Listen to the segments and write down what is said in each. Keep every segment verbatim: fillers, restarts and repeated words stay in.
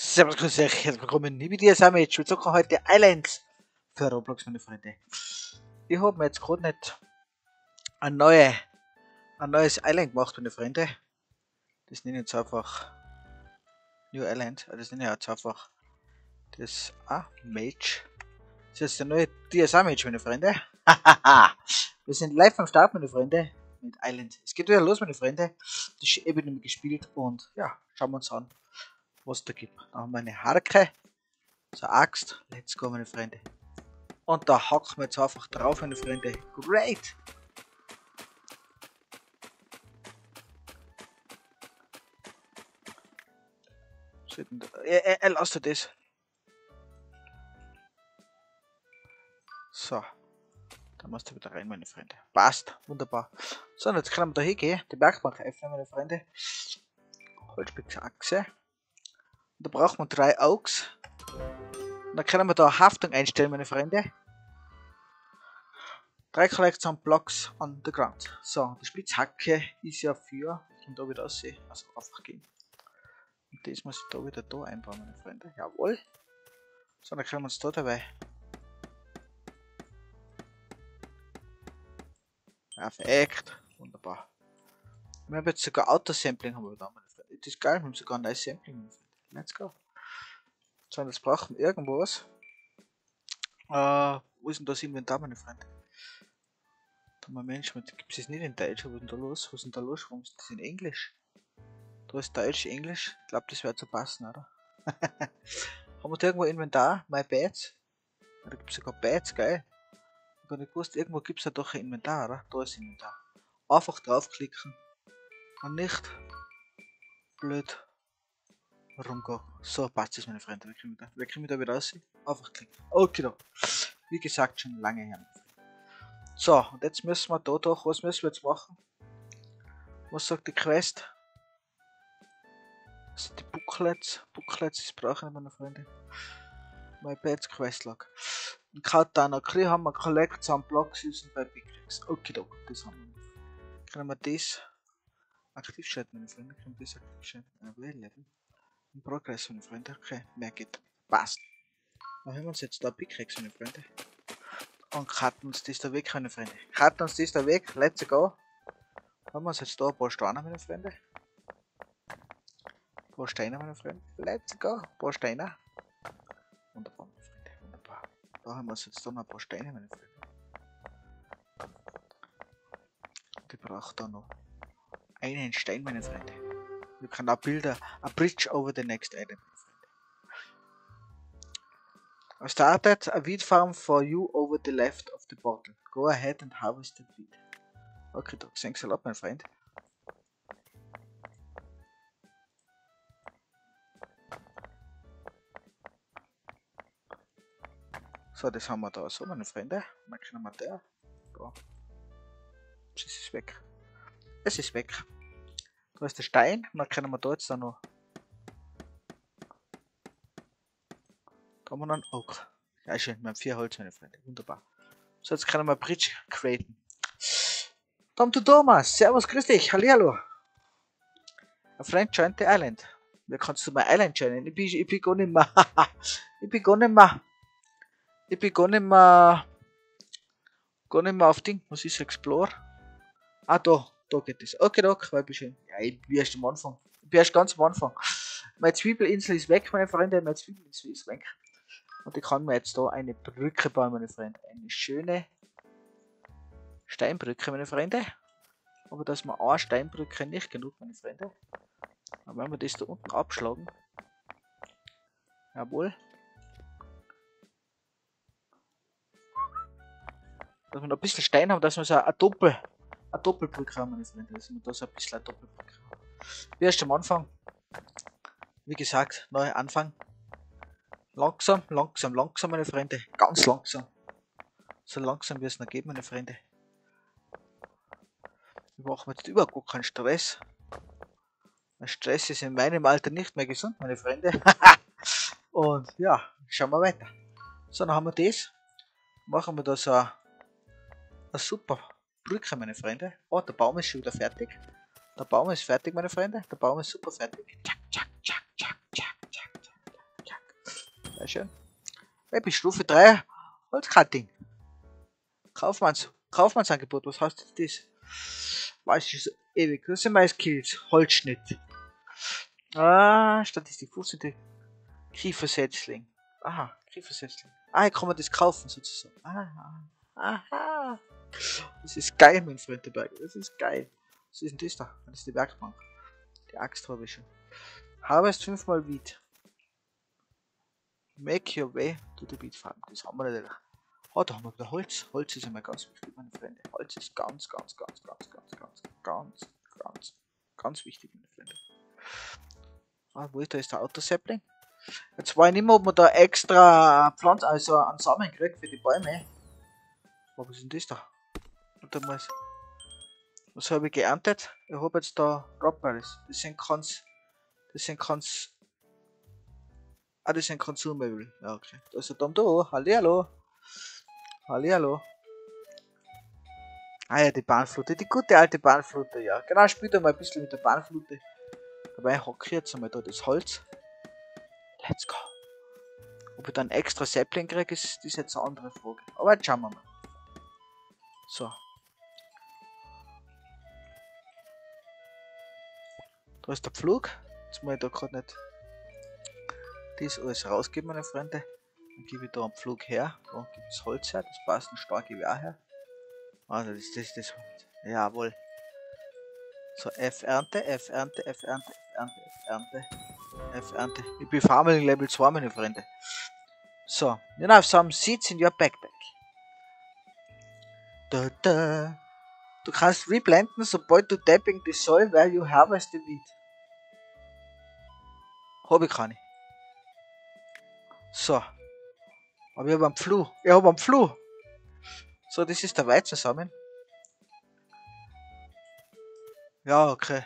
Servus, grüß euch, herzlich willkommen. Ich bin dir Samich. Wir zocken heute Islands für Roblox, meine Freunde. Ich habe mir jetzt gerade nicht ein, neue, ein neues Island gemacht, meine Freunde. Das nenne ich jetzt einfach New Island. Das nenne ich jetzt einfach das ah, Mage. Das ist jetzt der neue D S A Mage, meine Freunde. Wir sind live am Start, meine Freunde, mit Island. Es geht wieder los, meine Freunde. Das ist eben nicht mehr gespielt und ja, schauen wir uns an, was da gibt. Dann haben wir eine Harke, so eine Axt. Let's go, meine Freunde. Und da hacken wir jetzt einfach drauf, meine Freunde. Great! Er, er, er lasst das. So. Da musst du wieder rein, meine Freunde. Passt. Wunderbar. So, und jetzt können wir da hingehen. Die Werkbank öffnen, meine Freunde. Holzspitzachse. Da brauchen wir drei Augs. Und dann können wir da Haftung einstellen, meine Freunde. Drei Collection Blocks on the ground. So, die Spitzhacke ist ja für. Ich kann da wieder aussehen. Also einfach gehen. Und das muss ich da wieder da einbauen, meine Freunde. Jawohl. So, dann können wir uns da dabei. Perfekt. Wunderbar. Wir haben jetzt sogar Autosampling, haben wir da, meine Freunde. Das ist geil, wir haben sogar ein neues Sampling, meine Freunde. Let's go. So, jetzt brauchen wir irgendwas. Äh, wo ist denn das Inventar, meine Freunde? Da mal Mensch, gibt es das nicht in Deutsch? Was ist denn da los? Was ist denn da los? Warum ist das in Englisch? Da ist Deutsch, Englisch. Ich glaube, das wäre zu passen, oder? Haben wir da irgendwo Inventar? My Beds? Ja, da gibt es sogar Beds, geil. Ich habe nicht gewusst, irgendwo gibt es ja doch ein Inventar, oder? Da ist Inventar. Einfach draufklicken. Und nicht blöd rumgehen. So passt es, meine Freunde. Wir kriegen da, wir kriegen da wieder raus. Einfach klicken. Okay, da. Wie gesagt, schon lange her. So, und jetzt müssen wir da doch, was müssen wir jetzt machen? Was sagt die Quest? Das sind die Booklets. Booklets, das brauchen wir, meine Freunde. My Pets Questlog. Und Countdown, okay, haben wir Collect some Blocks using by Pickaxe. Okay, da, das haben wir. Können wir das aktiv schalten, meine Freunde? Können wir das aktiv schalten? Available. In Progress, meine Freunde. Okay, mehr geht. Passt. Dann haben wir uns jetzt da Pickaxe, meine Freunde. Und cutten uns das da weg, meine Freunde. Cutten uns das da weg. Let's go. Haben wir uns jetzt da ein paar Steine, meine Freunde. Ein paar Steine, meine Freunde. Let's go. Ein paar Steine. Wunderbar, meine Freunde. Wunderbar. Da haben wir uns jetzt da noch ein paar Steine, meine Freunde. Und ich brauche da noch einen Stein, meine Freunde. Wir können auch Bilder. A bridge over the next item, meine Freunde. I started a wheat farm for you over the left of the bottle. Go ahead and harvest the wheat. Okay, Doc, thanks a lot, mein Freund. So, das haben wir da so, meine Freunde. Dann können wir da. Da. Es ist weg. Es ist weg. Da ist der Stein. Dann können wir da jetzt dann noch. Da haben wir noch einen Oak. Ja, schön. Wir haben vier Holz, meine Freunde. Wunderbar. So, jetzt können wir Bridge createn. Tom to Thomas. Servus, grüß dich. Hallihallo. A friend joined the island. Wer kannst du mein Island joinen? Ich bin, ich bin gar nicht mehr. ich bin gar nicht mehr. Ich bin gar nicht mehr. Gar nicht mehr auf Ding. Was ist Explore? Ah, da. Da geht es. Okay, da. Weil ich schön. Ja, ich bin erst am Anfang. Ich bin erst ganz am Anfang. Meine Zwiebelinsel ist weg, meine Freunde. Meine Zwiebelinsel ist weg. Und ich kann mir jetzt da eine Brücke bauen, meine Freunde. Eine schöne Steinbrücke, meine Freunde. Aber dass wir eine Steinbrücke nicht genug, meine Freunde. Aber wenn wir das da unten abschlagen. Jawohl. Dass wir noch ein bisschen Stein haben, dass wir so eine Doppel, eine Doppelbrücke haben, meine Freunde. Dass wir da so ein bisschen eine Doppelbrücke haben. Wie erst am Anfang. Wie gesagt, neuer Anfang. Langsam, langsam, langsam, meine Freunde. Ganz langsam. So langsam wie es noch geht, meine Freunde. Wir machen jetzt überhaupt gar keinen Stress. Der Stress ist in meinem Alter nicht mehr gesund, meine Freunde. Und ja, schauen wir weiter. So, dann haben wir das. Machen wir da so eine, eine super Brücke, meine Freunde. Oh, der Baum ist schon wieder fertig. Der Baum ist fertig, meine Freunde. Der Baum ist super fertig. Tschak, tschak, tschak, tschak, tschak, tschak. Sehr schön. Ich bin Stufe drei. Holzcutting. Kaufmanns. Kaufmannsangebot. Was heißt das? Weiß ich so ewig. Das sind meine Skills. Holzschnitt. Ah, Statistik. fünfzehn. Kiefersetzling. Aha, Kiefersetzling. Ah, hier kann man das kaufen sozusagen. Aha. Aha. Das ist geil, mein Freund, der Berg. Das ist geil. Was ist denn das da? Das ist die Werkbank. Die Axt habe ich schon. Harvest fünfmal Wheat. Make your way to the Wheat Farm. Das haben wir natürlich. Oh, da haben wir wieder Holz. Holz ist immer ganz wichtig, meine Freunde. Holz ist ganz, ganz, ganz, ganz, ganz, ganz, ganz, ganz, ganz wichtig, meine Freunde. Ah, wo ist da? Ist der Autosapling? Jetzt weiß ich nicht mehr, ob man da extra Pflanzen, also einen Samen kriegt für die Bäume. Oh, was ist denn das da? Und da muss. Was habe ich geerntet? Ich habe jetzt da Rockberries. Das sind ganz. Das sind ganz. Ah, das sind Konsumable. Ja, okay. Da ist der Tom da. Hallihallo. Hallihallo. Ah ja, die Bahnflute. Die gute alte Bahnflute, ja. Genau, spielt mal ein bisschen mit der Bahnflute. Dabei hocke ich jetzt einmal da das Holz. Let's go. Ob ich dann extra Sapling kriege, ist, ist jetzt eine andere Frage. Aber jetzt schauen wir mal. So. Da ist der Pflug. Jetzt muss ich da gerade nicht das alles rausgeben, meine Freunde. Dann gebe ich da einen Pflug her. Da gebe ich das Holz her. Das passt ein starke Gewehr her. Also das ist das, das Holz. Jawohl. So, F Ernte, F Ernte, F Ernte, F Ernte, F Ernte, F Ernte. Ich bin Farming Level zwei, meine Freunde. So, you have some seeds in your backpack. Da, da. Du kannst reblenden, sobald du tapping the soil where you harvest the wheat. Hab ich keine. So. Aber ich habe einen Pflug. Ich habe einen Pflug. So, das ist der Weizensamen. Ja, okay.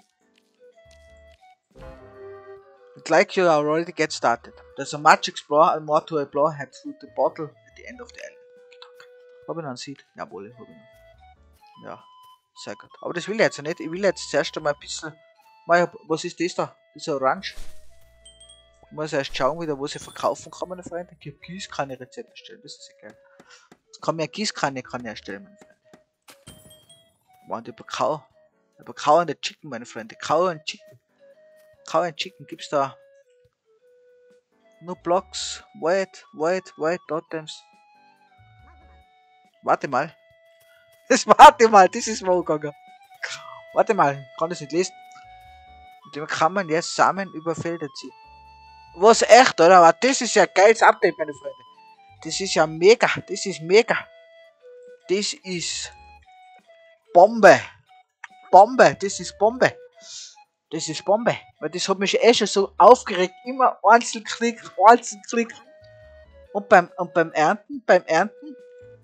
I'd like you already get started. There's a much explore and more to explore head through the bottle at the end of the island. Hab ich noch einen Seed? Jawohl, hab ich noch. Ja, sehr gut. Aber das will ich jetzt nicht. Ich will jetzt zuerst einmal ein bisschen. Was ist das da? Das ist Orange. Ich muss erst schauen, wieder, was ich verkaufen kann, meine Freunde. Ich kann Gießkanne-Rezept erstellen. Das ist ja geil. Jetzt kann mir eine Gießkanne kann ich erstellen, meine Freunde. Und über Kau. Über Kau und Chicken, meine Freunde. Kau und Chicken. Kau und Chicken gibt's da. Nur Blocks. Wait, wait, wait, Totems. Warte mal. Das warte mal, das ist wo gegangen. Warte mal, ich kann das nicht lesen. Mit dem kann man jetzt Samen über Felder ziehen. Was echt, oder? Aber das ist ja ein geiles Update, meine Freunde. Das ist ja mega, das ist mega. Das ist Bombe. Bombe, das ist Bombe. Das ist Bombe. Weil das hat mich eh schon so aufgeregt. Immer Einzelklick, Einzelklick. Und beim, und beim Ernten, beim Ernten.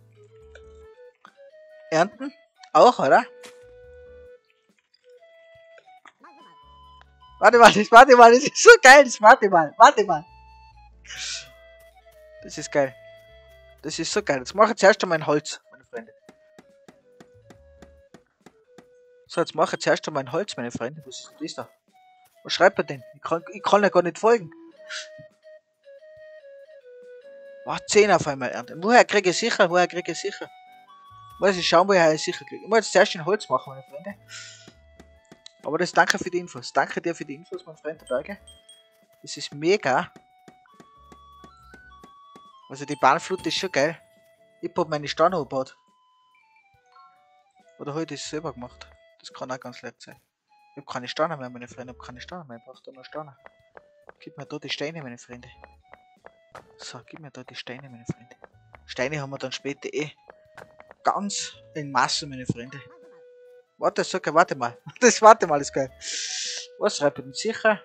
Ernten auch, oder? Warte mal, das, warte mal, das ist so geil. Das, warte mal, warte mal. Das ist geil. Das ist so geil. Jetzt mache ich zuerst einmal ein Holz, meine Freunde. So, jetzt mache ich zuerst einmal ein Holz, meine Freunde. Was ist das da? Was schreibt er denn? Ich kann, ich kann ja gar nicht folgen. Oh, zehn auf einmal ernten. Woher kriege ich sicher? Woher kriege ich sicher? Muss ich schauen, woher ich sicher kriege. Ich muss jetzt zuerst ein Holz machen, meine Freunde. Aber das danke für die Infos. Danke dir für die Infos, mein Freund der Berge. Das ist mega. Also die Bahnflut ist schon geil. Ich hab meine Steine gebaut. Oder habe ich das selber gemacht? Das kann auch ganz leicht sein. Ich hab keine Steine mehr, meine Freunde. Ich hab keine Steine mehr. Ich brauche da nur Steine. Gib mir da die Steine, meine Freunde. So, gib mir da die Steine, meine Freunde. Steine haben wir dann später eh ganz in Masse, meine Freunde. Warte, so, okay, warte mal. Das warte mal, ist geil. Was schreibt ihr denn sicher?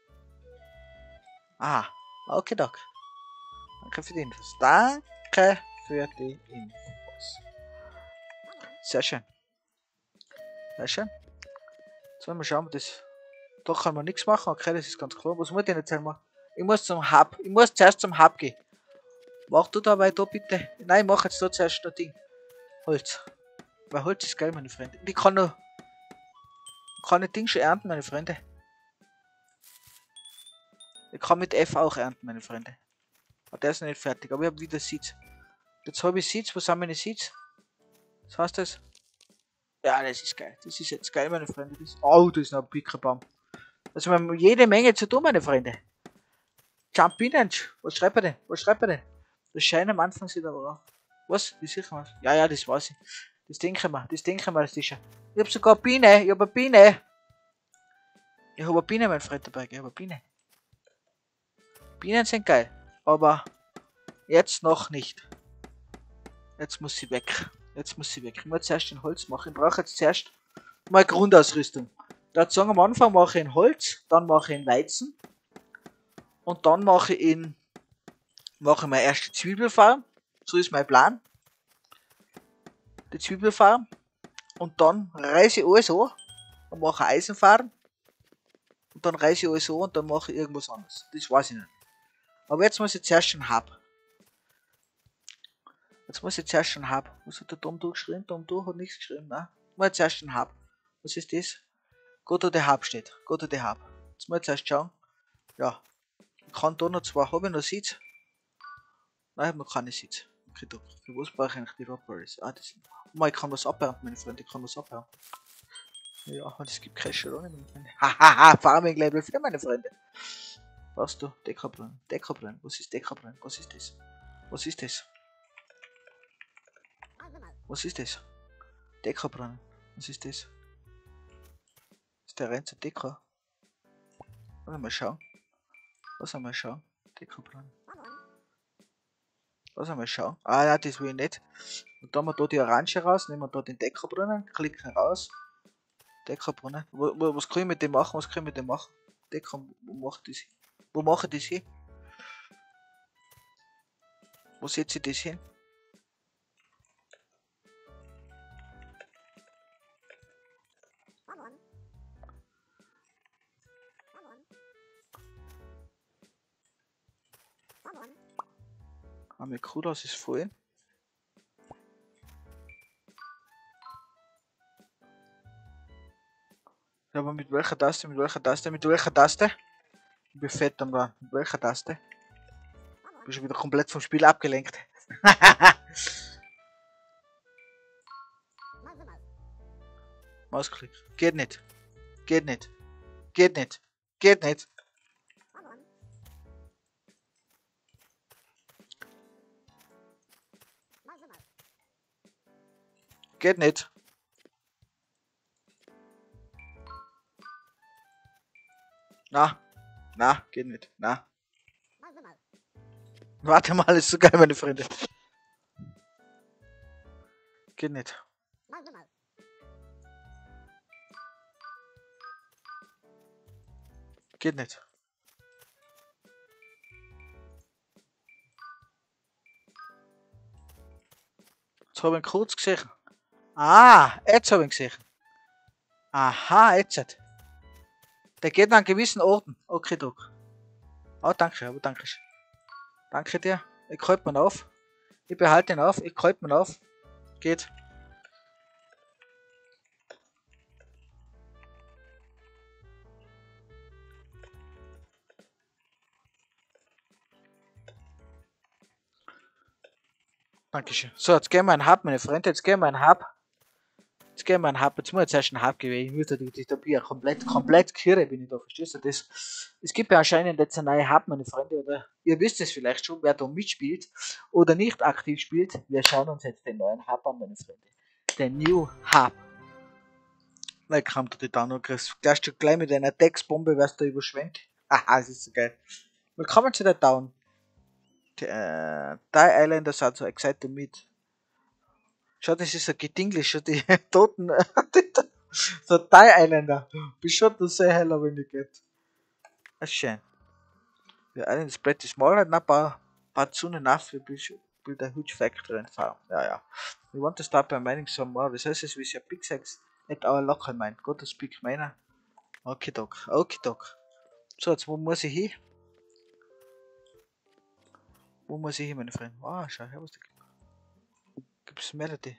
Ah, okay, Doc. Danke für die Infos. Danke für die Infos. Sehr schön. Sehr schön. Jetzt wollen wir schauen, das. Da kann man nichts machen. Okay, das ist ganz klar. Was muss ich denn jetzt machen? Ich muss zum Hub. Ich muss zuerst zum Hub gehen. Mach du dabei da bitte. Nein, ich mach jetzt da zuerst das Ding. Holz. Weil Holz ist geil, meine Freunde. Und ich kann noch. Ich kann das Ding schon ernten, meine Freunde. Ich kann mit F auch ernten, meine Freunde. Aber der ist noch nicht fertig, aber ich habe wieder Seeds. Jetzt habe ich Seeds, wo sind meine Seeds? Was heißt das? Ja, das ist geil. Das ist jetzt geil, meine Freunde. Das oh, das ist noch ein Pickerbaum. Also wir haben jede Menge zu tun, meine Freunde. Jumpinange. Was schreibt er denn? Was schreibt er denn? Das scheint am Anfang sich aber auch. Was? Die sicher was? Ja, ja, das weiß ich. Das denken wir. Das denken wir, das ist ja. Ich hab sogar eine Biene. Ich hab eine Biene. Ich hab eine Biene, mein Freund, dabei. Ich hab eine Biene. Bienen sind geil. Aber jetzt noch nicht. Jetzt muss sie weg. Jetzt muss sie weg. Ich muss zuerst in Holz machen. Ich brauche jetzt zuerst mal Grundausrüstung. Dazu sagen, am Anfang mache ich in Holz, dann mache ich in Weizen und dann mache ich in mache ich meine erste Zwiebelfarm. So ist mein Plan. Die Zwiebelfarm. Und dann reiße ich alles an. Dann mache ich Eisenfarm. Und dann reiße ich alles an und dann mache ich irgendwas anderes. Das weiß ich nicht. Aber jetzt muss ich zuerst einen Hub. Jetzt muss ich zuerst einen Hub. Was hat der Tom durchgeschrieben? Tom durch hat nichts geschrieben, ne? Ich muss zuerst einen Hub. Was ist das? Go to the Hub steht. Go to the Hub. Jetzt muss ich zuerst schauen. Ja. Ich kann da noch zwei. Habe ich noch Seeds? Nein, ich habe noch keine Seeds. Okay, doch. Für was brauche ich eigentlich die Rockberries? Ah, das sind. Oh mein, ich kann was abernten, meine Freunde. Ich kann was abernten. Ja, und es gibt Cash oder nicht, meine Freunde. Hahaha, Farming Level vier, meine Freunde. Was du? Dekabrunnen. Dekabrunnen. Was ist Dekabrunnen? Was ist das? Was ist das? Was ist das? Dekabrunnen. Was ist das? Ist der rein zu Deka? Lass mal schauen. Lass mal schauen. Dekabrunnen. Lass mal schauen. Ah ja, das will ich nicht. Und dann haben wir da die Orange raus. Nehmen wir da den Dekabrunnen. Klicken raus. Dekabrunnen. Wo, wo, was kann ich mit dem machen? Was kann ich mit dem machen? Deka, wo macht das hin? Wo mache ich das hin? Wo setze ich das hin? Ah, mein Kudos ist voll. Ja, aber mit welcher Taste? Mit welcher Taste? Mit welcher Taste? Ich bin fett am da. Mit welcher Taste? Ich bin schon wieder komplett vom Spiel abgelenkt. Mausklick. Geht nicht. Geht nicht. Geht nicht. Geht nicht. Geht nicht. Na. Na, geht nicht. Na. Warte mal, ist so geil, meine Freunde. Geht nicht. Geht nicht. Jetzt habe ich ihn kurz gesehen. Ah, jetzt habe ich ihn gesehen. Aha, jetzt. Der geht an gewissen Orten. Okay, Doc. Oh, danke, aber danke. Danke dir. Ich halte ihn auf. Ich behalte ihn auf. Ich halte ihn auf. Geht. Dankeschön. So, jetzt gehen wir einen Hub, meine Freunde. Jetzt gehen wir einen Hub. Jetzt gehen wir einen Hub. Jetzt muss ich erst einen Hub geben. Ich muss da die Therapie komplett, komplett kirre bin ich da. Verstehst du das? Es gibt ja anscheinend jetzt einen neuen Hub, meine Freunde. Oder ihr wisst es vielleicht schon, wer da mitspielt oder nicht aktiv spielt. Wir schauen uns jetzt den neuen Hub an, meine Freunde. Den New Hub. Na, kommt die da noch, Chris. Gleich du gleich mit einer Textbombe, wirst du überschwemmt. Haha, das ist so geil. Willkommen zu der Town. Die, äh, die Islander sind so excited mit. Schau, das ist so gedinglich, schon die Toten. So Thai Islander. Be sure to say hello when you get. That's schön. The island spread is smaller, not but, but soon enough we build a huge factory and farm. Ja, ja. We want to start by mining some more resources with your pickaxe at our local mine. Go to speak miner. Okay, Doc. Okay, Doc. So, jetzt wo muss ich hin? Wo muss ich hin, meine Freunde? Ah, oh, schau her, was da gibt. Gibt's Melody?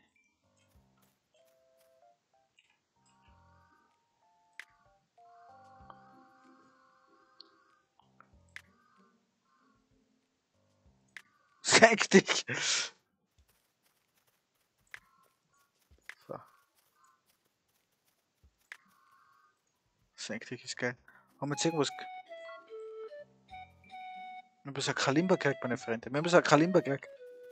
Senk dich. So. Senk dich ist geil. Haben wir jetzt irgendwas... Wir haben so ein Kalimba gekriegt, meine Freunde. Wir haben so ein Kalimba gekriegt.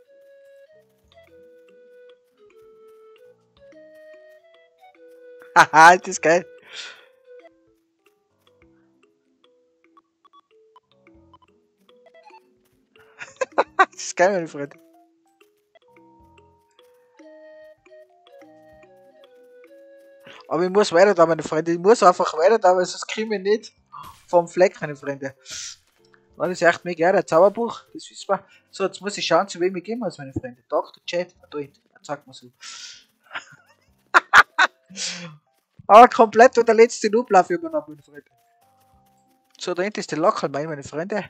Haha, das ist geil. Das ist geil, meine Freunde. Aber ich muss weiter da, meine Freunde. Ich muss einfach weiter da, weil sonst kriege ich nicht vom Fleck, meine Freunde. Das ist echt mega, der Zauberbuch, das wissen wir. So, jetzt muss ich schauen, zu wem ich gehen muss, meine Freunde. Doktor Chat, da hinten, zeig mal so. Aber komplett der letzte Ablauf übernommen, meine Freunde. So, da hinten ist der Lockerl, meine Freunde.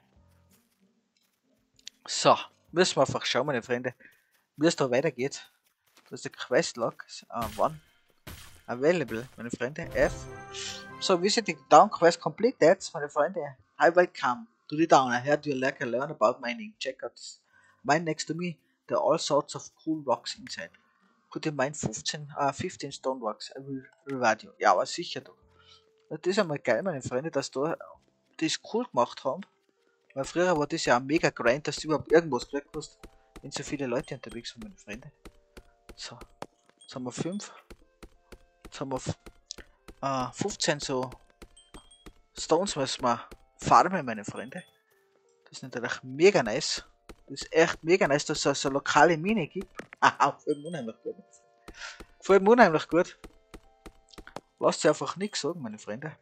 So, müssen wir einfach schauen, meine Freunde, wie es da weitergeht. Da ist der Questlog, uh, one, available, meine Freunde, F. So, visiting down quest completed, meine Freunde. Hi, welcome to the town. I heard you like to learn about mining. Check out this mine next to me. There are all sorts of cool rocks inside. Could you mine fifteen, uh, fifteen stone rocks? I will reward you. Ja, aber sicher doch. Das ist einmal geil, meine Freunde, dass da das cool gemacht haben. Weil früher war das ja ein mega grind, dass du überhaupt irgendwas gekriegt hast, wenn so viele Leute unterwegs waren, meine Freunde. So, jetzt haben wir fünf. Jetzt haben wir uh, fünfzehn so Stones müssen wir farmen, meine Freunde. Das ist natürlich mega nice. Das ist echt mega nice, dass es so eine lokale Mine gibt. Haha, voll unheimlich gut. Voll unheimlich gut. Lasst ihr einfach nichts sagen, meine Freunde.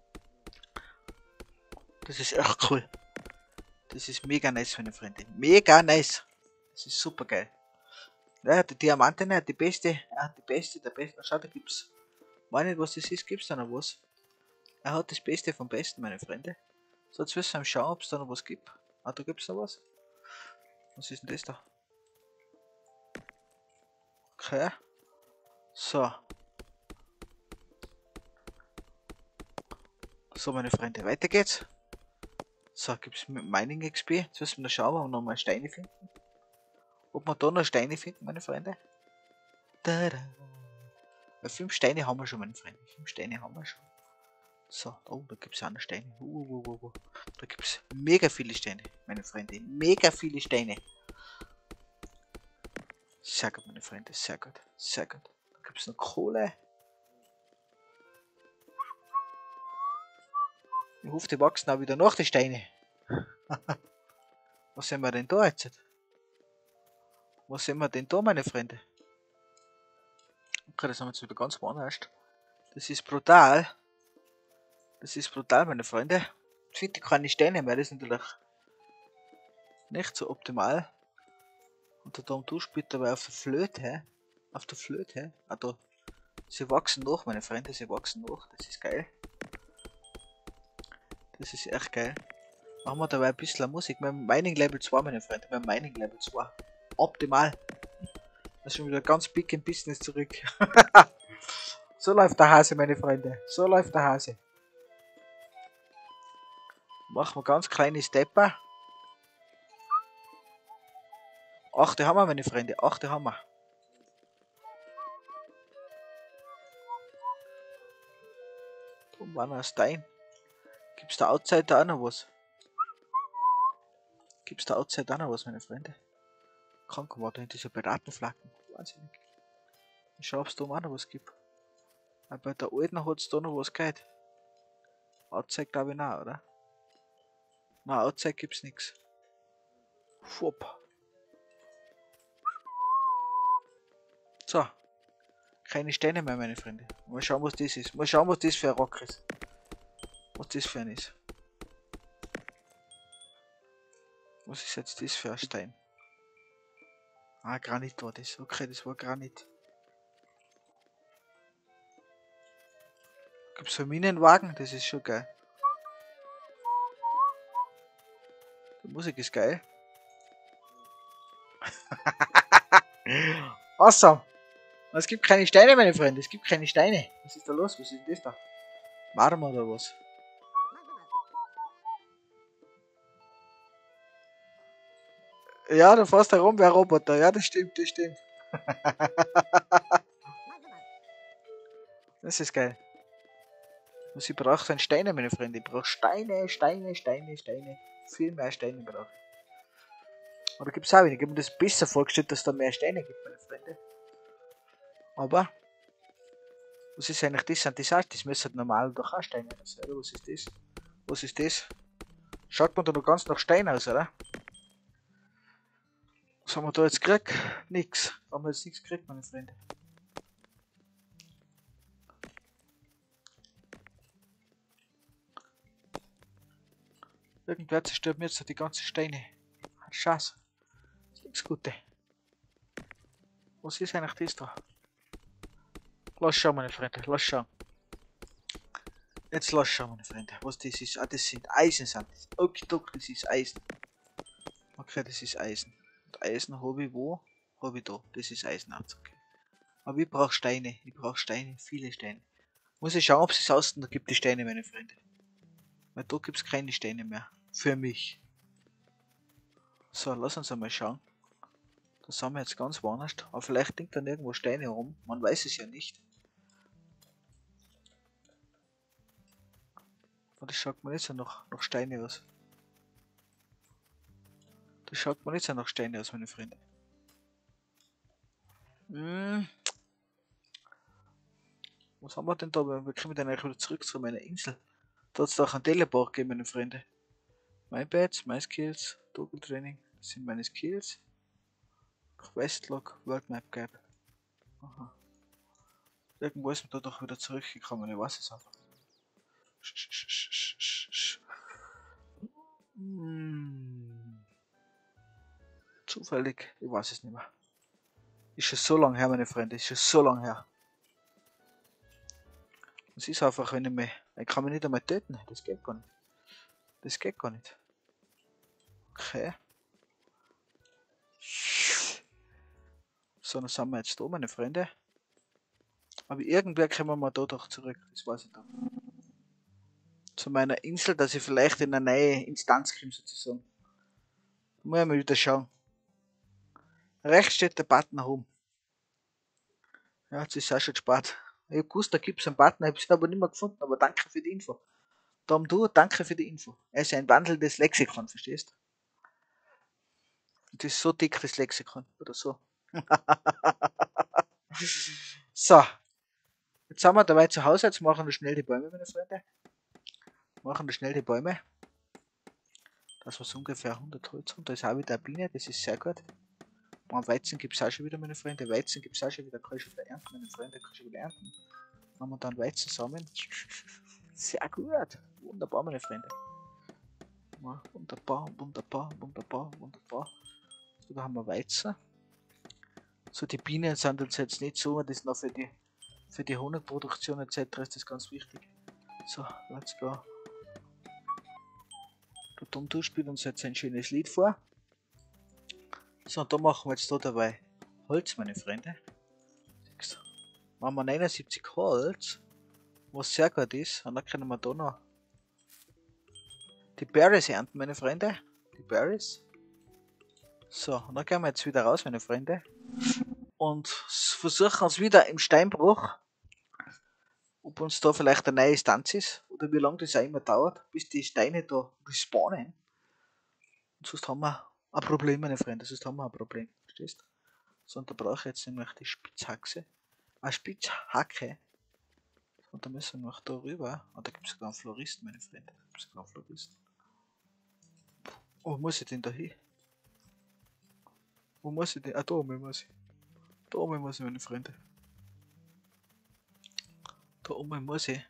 Das ist echt cool. Das ist mega nice, meine Freunde. Mega nice. Das ist super geil. Ja, die Diamanten, die beste, ja, die beste, der beste. Schau, da gibt's. Weiß nicht, was das ist, gibt's da noch was? Er hat das Beste vom Besten, meine Freunde. So, jetzt müssen wir schauen, ob es da noch was gibt. Ah, da gibt's noch was. Was ist denn das da? Okay. So. So, meine Freunde, weiter geht's. So, gibt's Mining X P. Jetzt müssen wir noch schauen, ob wir noch mal Steine finden. Ob wir da noch Steine finden, meine Freunde. Tada. Weil fünf Steine haben wir schon, meine Freunde. Fünf Steine haben wir schon. So, oh, da gibt es auch noch Steine. Uh, uh, uh, uh. Da gibt es mega viele Steine, meine Freunde. Mega viele Steine. Sehr gut, meine Freunde. Sehr gut. Sehr gut. Da gibt es noch Kohle. Ich hoffe, die wachsen auch wieder nach, die Steine. Was sehen wir denn da jetzt? Was sehen wir denn da, meine Freunde? Okay, das haben wir jetzt wieder ganz woanders. Das ist brutal. Das ist brutal, meine Freunde. Ich finde keine Steine mehr, das ist natürlich nicht so optimal. Und der Tom spielt dabei auf der Flöte. Auf der Flöte. Ah, da. Sie wachsen noch, meine Freunde, sie wachsen noch. Das ist geil. Das ist echt geil. Machen wir dabei ein bisschen Musik. Wir haben Mining Level zwei, meine Freunde. Wir haben Mining Level zwei. Optimal. Das ist schon wieder ganz big im Business zurück. So läuft der Hase, meine Freunde. So läuft der Hase. Machen wir ganz kleine Stepper. Achte haben wir, meine Freunde. Achte haben wir. Da war noch ein Stein. Gibt's da outside auch noch was? Gibt's da outside auch noch was, meine Freunde? Krankenwater in dieser Piratenflaggen. Wahnsinnig. Ich schau, ob es da auch noch was gibt. Aber bei der alten hat es da noch was gehört. Outside glaube ich nicht, oder? Nein, outside gibt's nichts. Schwupp. So. Keine Steine mehr, meine Freunde. Mal schauen, was das ist. Mal schauen, was das für ein Rock ist. Was das für ein ist. Was ist jetzt das für ein Stein? Ah, Granit war das. Okay, das war Granit. Gibt's so Minenwagen? Das ist schon geil. Die Musik ist geil. Awesome. Es gibt keine Steine, meine Freunde. Es gibt keine Steine. Was ist da los? Was ist denn das da? Marmor oder was? Ja, du fährst herum wie ein Roboter. Ja, das stimmt, das stimmt. Das ist geil. Was ich brauche, sind Steine, meine Freunde. Ich brauche Steine, Steine, Steine, Steine. Viel mehr Steine brauche ich. Aber gibt es auch wenig. Ich habe mir das besser vorgestellt, dass da mehr Steine gibt, meine Freunde. Aber, was ist eigentlich das? Sind das auch? Das müssen normal doch auch Steine sein, oder? Was ist das? Was ist das? Schaut man da noch ganz nach Stein aus, oder? Was haben wir da jetzt gekriegt? Nix. Haben wir jetzt nichts gekriegt, meine Freunde. Irgendwer zerstört mir jetzt die ganzen Steine. Scheiße. Das ist nichts Gutes. Was ist eigentlich das da? Lass schauen, meine Freunde. Lass schauen. Jetzt lass schauen, meine Freunde. Was das ist. Ah, das sind Eisen. Sind das. Okay, doch, das ist Eisen. Okay, das ist Eisen. Und Eisen habe ich wo? Habe ich da. Das ist Eisenerz. Okay. Aber ich brauche Steine. Ich brauche Steine. Viele Steine. Muss ich schauen, ob es es außen da gibt, die Steine, meine Freunde. Weil da gibt es keine Steine mehr. Für mich. So, lass uns einmal schauen. Da sind wir jetzt ganz woanders. Aber vielleicht liegt dann irgendwo Steine rum. Man weiß es ja nicht. Und das schaut mir nicht so nach, nach Steine aus. Das schaut mir nicht so nach Steine aus, meine Freunde. Hm. Was haben wir denn da? Wir kommen dann eigentlich wieder zurück zu meiner Insel. Da hat es doch einen Teleport gegeben, meine Freunde. My Bets, My Skills, Double Training. Das sind meine Skills. Questlog, World Map Gap. Aha. Irgendwo ist man da doch wieder zurückgekommen, ich weiß es einfach. Hm. Zufällig, ich weiß es nicht mehr. Ist schon so lange her, meine Freunde, ist schon so lange her. Es ist einfach, wenn ich mich. Ich kann mich nicht einmal töten, das geht gar nicht. Das geht gar nicht. Okay. So, dann sind wir jetzt da, meine Freunde. Aber irgendwer kommen wir da doch zurück, das weiß ich doch. Zu meiner Insel, dass ich vielleicht in eine neue Instanz komme, sozusagen. Muss ich mal wieder schauen. Rechts steht der Button Home. Ja, jetzt ist es auch schon spät. Ich hab gewusst, da gibt es einen Button, ich habe ihn aber nicht mehr gefunden, aber danke für die Info. Tom, du, danke für die Info. Er ist ein wandelndes Lexikon, verstehst du? Das ist so dick, das Lexikon, oder so. So. Jetzt sind wir dabei zu Hause, jetzt machen wir schnell die Bäume, meine Freunde. Machen wir schnell die Bäume. Das war so ungefähr hundert Holz. Und da ist auch wieder eine Biene, das ist sehr gut. Und Weizen gibt es auch schon wieder, meine Freunde. Weizen gibt es auch schon wieder, kann ich schon wieder ernten, meine Freunde, kann ich schon wieder ernten. Haben wir dann Weizen sammeln. Sehr gut. Wunderbar, meine Freunde. Wunderbar, wunderbar, wunderbar, wunderbar. So, da haben wir Weizen. So, die Bienen sind uns jetzt nicht so, das ist noch für die, für die Honigproduktion et cetera ist das ganz wichtig. So, let's go. Der Tom spielt uns jetzt ein schönes Lied vor. So, und da machen wir jetzt da dabei Holz, meine Freunde. Machen wir neunundsiebzig Holz, was sehr gut ist. Und dann können wir da noch die Berries ernten, meine Freunde. Die Berries. So, und dann gehen wir jetzt wieder raus, meine Freunde. Und versuchen uns wieder im Steinbruch, ob uns da vielleicht eine neue Instanz ist. Oder wie lange das auch immer dauert, bis die Steine da respawnen. Und sonst haben wir ein Problem, meine Freunde. Sonst haben wir ein Problem. Verstehst du? So, und da brauche ich jetzt nämlich die Spitzhacke. Eine Spitzhacke. Und da müssen wir noch da rüber. Und da gibt es sogar einen Floristen, meine Freunde. Da gibt es sogar einen Floristen. Wo muss ich denn da hin? Wo muss ich denn? Ah, da oben muss ich. Da oben muss ich, meine Freunde. Da oben muss ich.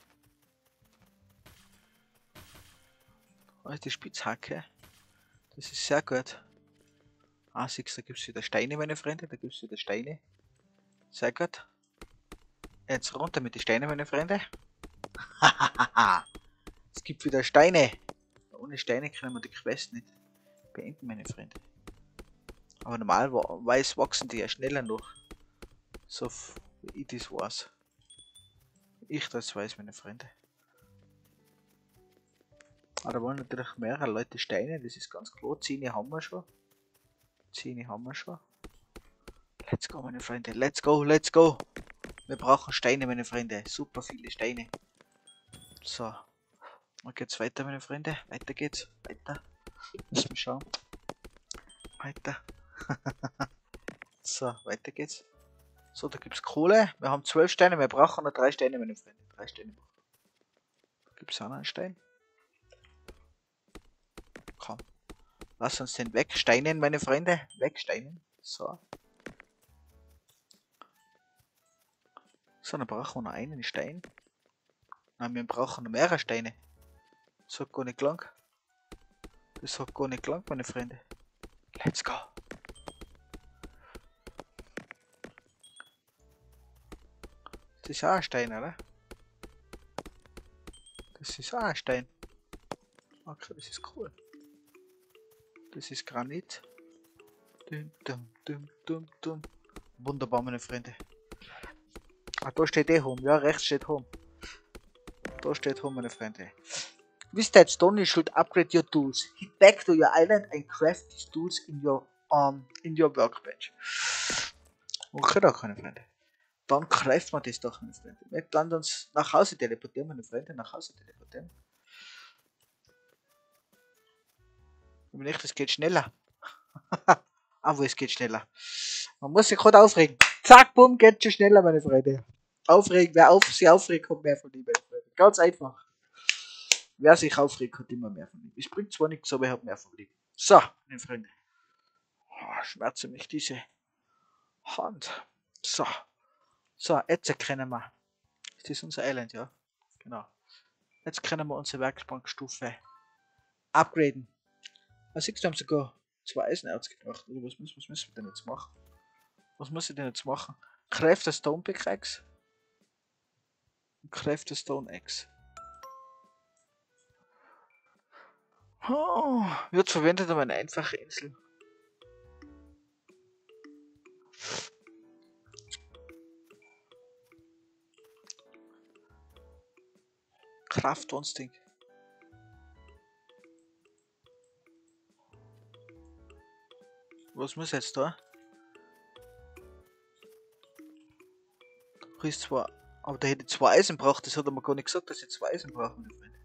Da ist die Spitzhacke. Das ist sehr gut. Ah, siehst du, da gibt es wieder Steine, meine Freunde. Da gibt es wieder Steine. Sehr gut. Jetzt runter mit den Steinen, meine Freunde. Es gibt wieder Steine. Ohne Steine können wir die Quest nicht beenden, meine Freunde. Aber normalerweise wachsen die ja schneller noch. So wie ich das weiß. Ich das weiß, meine Freunde. Aber da wollen natürlich mehrere Leute Steine, das ist ganz klar. zehn haben wir schon. zehn haben wir schon. Let's go, meine Freunde. Let's go, let's go. Wir brauchen Steine, meine Freunde. Super viele Steine. So. Und geht's weiter, meine Freunde. Weiter geht's. Weiter. Müssen wir schauen. Weiter. So, weiter geht's. So, da gibt's Kohle. Wir haben zwölf Steine. Wir brauchen noch drei Steine, meine Freunde. Drei Steine. Gibt's auch noch einen Stein? Komm. Lass uns den wegsteinen, meine Freunde. Wegsteinen. So. So, dann brauchen wir noch einen Stein. Nein, wir brauchen noch mehrere Steine. Das hat gar nicht lang. Das hat gar nicht lang, meine Freunde. Let's go. Das ist auch ein Stein, oder? Das ist auch ein Stein. Okay, das ist cool. Das ist Granit. Dum, dum, dum, dum, dum. Wunderbar, meine Freunde. Ah, da steht eh Home. Ja, rechts steht Home. Da steht Home, meine Freunde. With that stone, you should upgrade your tools. Head back to your island and craft these tools in your um in your workbench. Okay, da, meine Freunde. Dann craften wir das doch, meine Freunde. Wir dann uns nach Hause teleportieren, meine Freunde. Nach Hause teleportieren. Aber nicht, es geht schneller. Aber es geht schneller. Man muss sich gerade aufregen. Zack, bumm, geht schon schneller, meine Freunde. Aufregen, wer auf, sich aufregt, kommt mehr von ihm, meine Freunde. Ganz einfach. Wer sich aufregt, hat immer mehr von ihm. Es bringt zwar nichts, aber er hat mehr von ihm. So, meine Freunde. Oh, schmerzen mich diese Hand. So. So, jetzt erkennen wir. Das ist unser Island, ja. Genau. Jetzt können wir unsere Werkbankstufe upgraden. Also siehst du, haben sogar zwei Eisenerz gebracht. Oder was, was müssen wir denn jetzt machen? Was muss ich denn jetzt machen? Craft the Stone Pickaxe. Und Craft the Stone Axe. Oh, wird verwendet, um eine einfache Insel. Kraftonsting. Was muss jetzt da? Da ist zwar, aber da hätte ich zwei Eisen braucht. Das hat er mir gar nicht gesagt, dass ich zwei Eisen brauche, meine Freunde.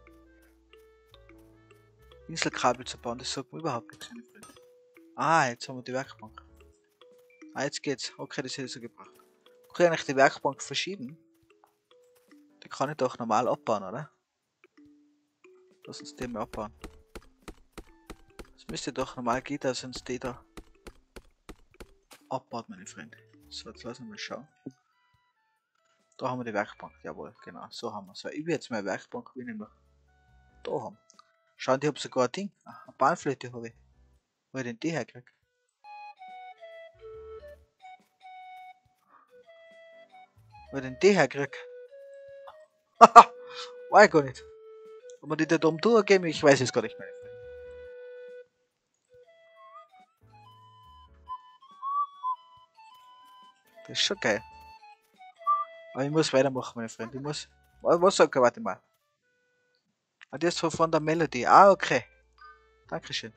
Inselkabel zu bauen, das sagt mir überhaupt nichts, meine Freunde. Ah, jetzt haben wir die Werkbank. Ah, jetzt geht's. Okay, das hätte ich so gebracht. Kann ich die Werkbank verschieben? Die kann ich doch normal abbauen, oder? Lass uns den mal abbauen. Das müsste doch normal gehen, dass uns die da abbaut, meine Freunde. So, jetzt lassen wir mal schauen. Da haben wir die Werkbank, jawohl, genau, so haben wir es. Ich will jetzt meine Werkbank wie nämlich da haben. Schauen, ich habe sogar ein Ding. Ach, eine Bahnflöte habe ich. Wo ich denn die herkriege? Wo ich denn die herkriege? Haha, weiß ich gar nicht. Ob man die da oben durchgeben, ich weiß es gar nicht, meine Freunde. Das ist schon geil. Aber ich muss weitermachen, meine Freunde. Ich muss. Was sagt er? Warte mal. Ah, das ist von der Melody. Ah, okay. Dankeschön.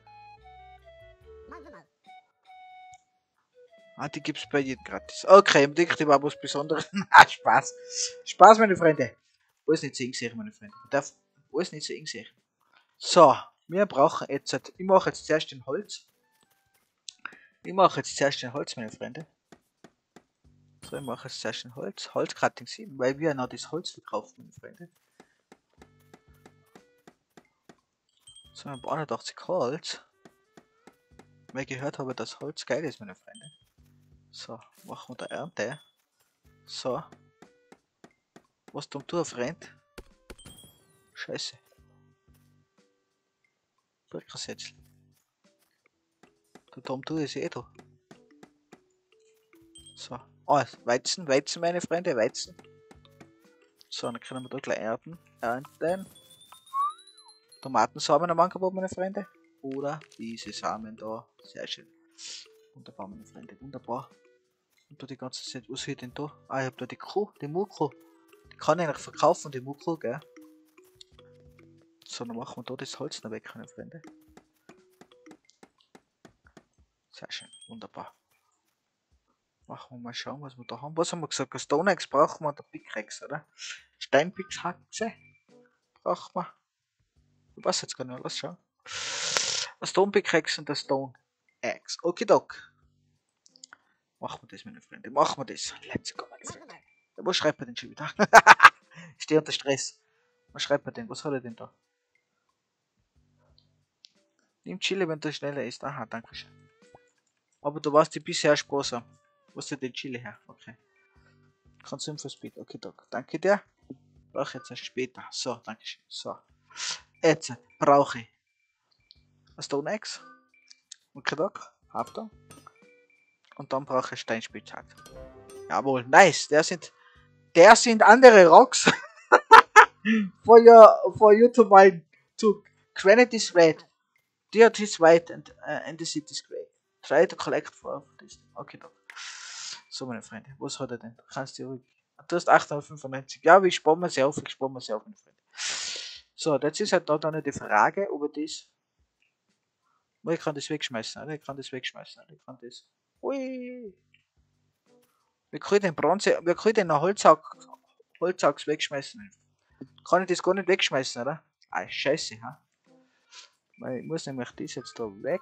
Ah, die gibt's bei jedem gratis. Okay, ich denke, die war was Besonderes. Ah, Spaß. Spaß, meine Freunde. Alles nicht so eng sehen, meine Freunde. Ich darf alles nicht so eng sehen. So, wir brauchen jetzt. Ich mache jetzt zuerst den Holz. Ich mache jetzt zuerst den Holz, meine Freunde. So, ich mache jetzt zuerst den Holz. Holzcutting sieben, weil wir noch das Holz verkaufen, meine Freunde. So, wir haben einundachtzig Holz. Weil ich gehört habe, dass Holz geil ist, meine Freunde. So, machen wir da Ernte. So. Was du tun, Freund? Scheiße. Birkensätzl. Da drum tue ich es eh da. So. Ah, Weizen, Weizen, meine Freunde, Weizen. So, dann können wir da gleich ernten. Ernten. Tomatensamen am Angebot, meine Freunde. Oder diese Samen da. Sehr schön. Wunderbar, meine Freunde, wunderbar. Und da die ganze Zeit, was ist denn da? Ah, ich hab da die Kuh, die Muhkuh. Die kann ich eigentlich verkaufen, die Muhkuh, gell? So, dann machen wir da das Holz noch weg, meine Freunde. Sehr Wunderbar. Machen wir mal schauen, was wir da haben. Was haben wir gesagt? Stone Axe brauchen wir und der Pickaxe, oder? Steinpickaxe brauchen wir. Ich weiß jetzt gar nicht, lass schauen. Ein Stone Pickaxe und ein Stone Axe. Okay, Doc. Machen wir das, meine Freunde. Machen wir das. Let's go, meine Freunde. Ja, was schreibt er denn schon wieder? Ich stehe unter Stress. Was schreibt er denn? Was hat er denn da? Nimm Chili, wenn du schneller ist. Aha, danke schön. Aber du warst die bisher sparsam. Wo ist denn den Chili her? Okay. Consume for Speed. Okay, Doc. Danke dir. Brauche jetzt erst später. So, danke schön. So. Jetzt brauche ich ein Stone Axe. Okay, Doc. Habt ihr. Und dann brauche ich Steinspitzhack. Jawohl, nice. Der sind, der sind andere Rocks. for your, for you to mine. To granite is red. Dirt is white and, uh, and the city is grey. Try to collect for this. Okay, Doc. So, meine Freunde. Was hat er denn? Du kannst dir ruhig. Du hast achthundertfünfundneunzig. Ja, ich spare mir sie auf. Ich spare mir sie auf, meine Freunde. So, jetzt ist halt da dann die Frage, ob er das. Ich kann das wegschmeißen, oder? Ich kann das wegschmeißen, oder? Ich kann das. Ui. Wir können den Bronze, wir können den Holzhack, Holzhacks wegschmeißen. Kann ich das gar nicht wegschmeißen, oder? Ah, scheiße, ha? Weil ich muss nämlich das jetzt da weg.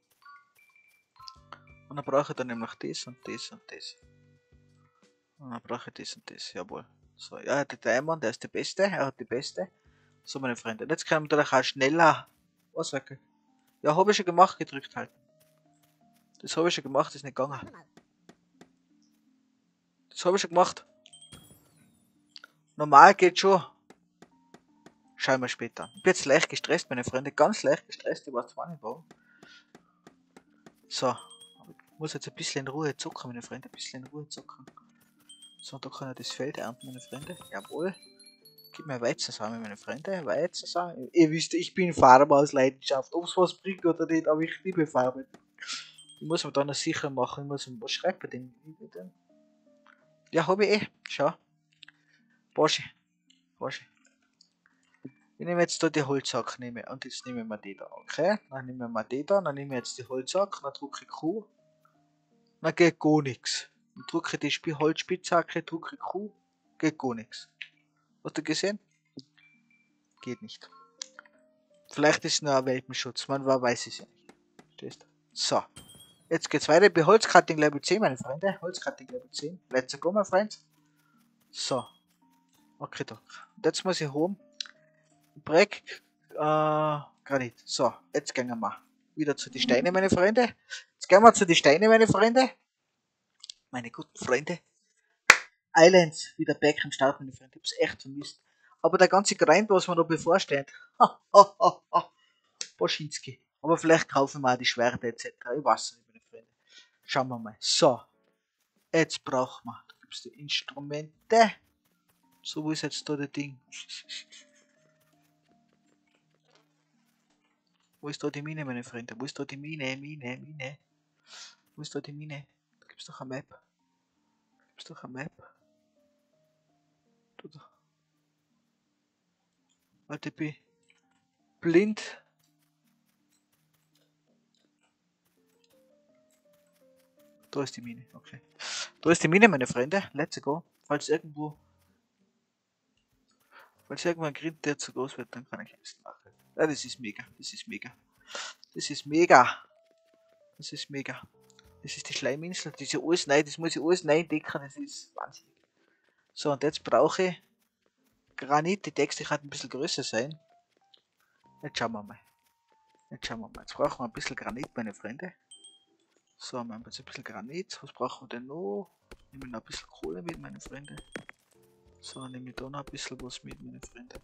Und dann brauche ich dann nämlich das und das und das. Und dann brauche ich das und das, jawohl. So, ja, der Diamond, der ist der Beste, er hat die Beste. So, meine Freunde, jetzt können wir natürlich auch schneller auswickeln. Ja, habe ich schon gemacht, gedrückt halten. Das habe ich schon gemacht, ist nicht gegangen. Das habe ich schon gemacht. Normal geht schon. Schauen wir später. Ich bin jetzt leicht gestresst, meine Freunde. Ganz leicht gestresst. Ich weiß zwar nicht warum. So. Ich muss jetzt ein bisschen in Ruhe zuckern, meine Freunde. Ein bisschen in Ruhe zuckern. So, da kann ich das Feld ernten, meine Freunde. Jawohl. Gib mir Weizensamen, meine Freunde. Weizensamen. Ihr wisst, ich bin Farmer aus Leidenschaft. Ob es was bringt oder nicht, aber ich liebe Farben. Ich muss mir da noch sicher machen. Ich muss, was schreibt er denn? Ja, habe ich eh. Schau. Porsche. Porsche. Ich nehme jetzt da die Holzhack nehme und jetzt nehmen wir die da. Okay, dann nehmen wir die da, dann nehme ich jetzt die Holzhack, dann drücke ich Q. Dann geht gar nichts. Dann drücke ich die Sp Holzspitzhacke, drücke ich Q, geht gar nichts. Hast du gesehen? Geht nicht. Vielleicht ist es nur ein Welpenschutz, man weiß es ja nicht. Verstehst du? So. Jetzt geht's weiter bei Holzcutting Level zehn, meine Freunde. Holzcutting Level zehn. Let's go, my friends. So. Okay, da. Und jetzt muss ich holen. Breck, äh, Granit. So, jetzt gehen wir wieder zu den Steinen, meine Freunde. Jetzt gehen wir zu den Steinen, meine Freunde. Meine guten Freunde. Islands, wieder back am Start, meine Freunde. Ich hab's echt vermisst. Aber der ganze Grind, was mir da bevorsteht. Ha, ha, ha, ha. Boschinski. Aber vielleicht kaufen wir auch die Schwerter et cetera. Ich weiß nicht, meine Freunde. Schauen wir mal. So. Jetzt brauchen wir. Da gibt's die Instrumente. So, wo ist jetzt da das Ding? Wo ist da die Mine, meine Freunde? Wo ist da die Mine? Mine, Mine. Wo ist da die Mine? Da gibt's doch eine Map. Da gibt's doch eine Map. Da, da. Warte, ich bin blind. Da ist die Mine, okay. Da ist die Mine, meine Freunde. Let's go. Falls irgendwo. Falls irgendwo ein Grind, der zu groß wird, dann kann ich es machen. Ja, das ist mega. Das ist mega. Das ist mega. Das ist mega. Das ist die Schleiminsel. Das ist ja alles neu. Das muss ich alles neu entdecken. Das ist wahnsinnig. So, und jetzt brauche ich Granit. Die Texte kann ein bisschen größer sein. Jetzt schauen wir mal. Jetzt schauen wir mal. Jetzt brauchen wir ein bisschen Granit, meine Freunde. So, wir haben jetzt ein bisschen Granit. Was brauchen wir denn noch? Nehmen wir noch ein bisschen Kohle mit, meine Freunde. So, nehme ich da noch ein bisschen was mit, meine Freunde.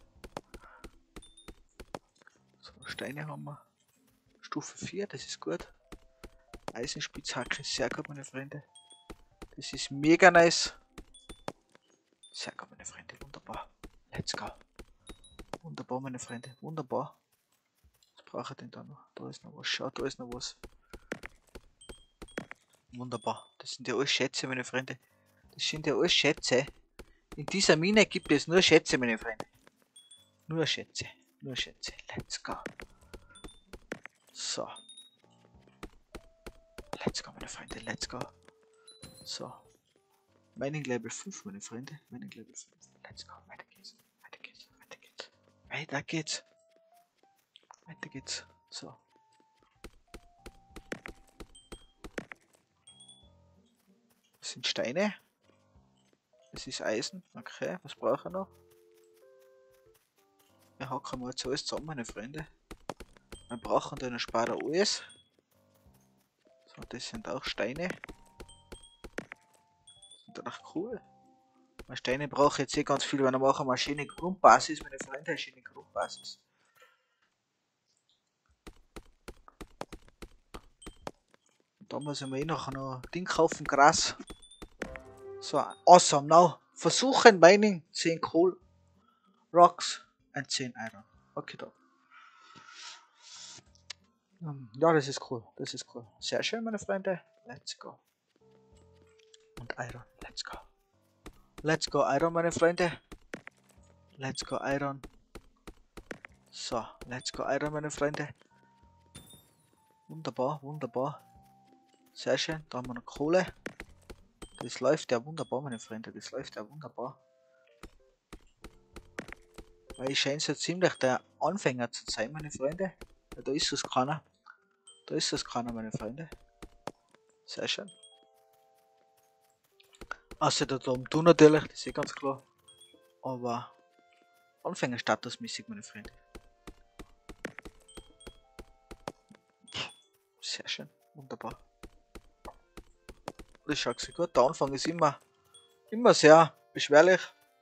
So, Steine haben wir. Stufe vier, das ist gut. Eisenspitzhacke, sehr gut, meine Freunde. Das ist mega nice. Sehr gut, meine Freunde, wunderbar. Let's go. Wunderbar, meine Freunde, wunderbar. Was brauche ich denn da noch? Da ist noch was, schau, da ist noch was. Wunderbar, das sind ja alles Schätze, meine Freunde. Das sind ja alles Schätze. In dieser Mine gibt es nur Schätze, meine Freunde. Nur Schätze, nur Schätze. Let's go. So. Let's let's go, meine Freunde, let's go. So. Mining Level fünf, meine Freunde. Mining Level fünf. Let's go, weiter geht's. Weiter geht's, weiter geht's. Weiter geht's. Weiter geht's. So. Das sind Steine. Das ist Eisen. Okay, was brauche ich noch? Wir hacken mal jetzt alles zusammen, meine Freunde. Wir brauchen dann ein Spader alles. So, das sind auch Steine. Das sind dann auch cool. Weil Steine brauche ich jetzt eh ganz viel, weil dann machen wir eine schöne Grundbasis, meine Freunde, eine schöne Grundbasis. Und da muss ich mir eh noch ein Ding kaufen, Gras. So, awesome, now. Versuchen Mining, zehn Kohl, Rocks und zehn Iron. Okay, da. Ja, das ist cool, das ist cool. Sehr schön, meine Freunde. Let's go. Und Iron, let's go. Let's go Iron, meine Freunde. Let's go Iron. So, let's go Iron, meine Freunde. Wunderbar, wunderbar. Sehr schön, da haben wir noch Kohle. Das läuft ja wunderbar, meine Freunde, das läuft ja wunderbar. Weil ich scheine so ziemlich der Anfänger zu sein, meine Freunde. Ja, da ist es keiner. Da ist es keiner, meine Freunde. Sehr schön. Außer da oben du natürlich, das ist eh ganz klar. Aber Anfängerstatusmäßig, meine Freunde. Sehr schön, wunderbar. Das schaut sehr gut. Der Anfang ist immer, immer sehr beschwerlich.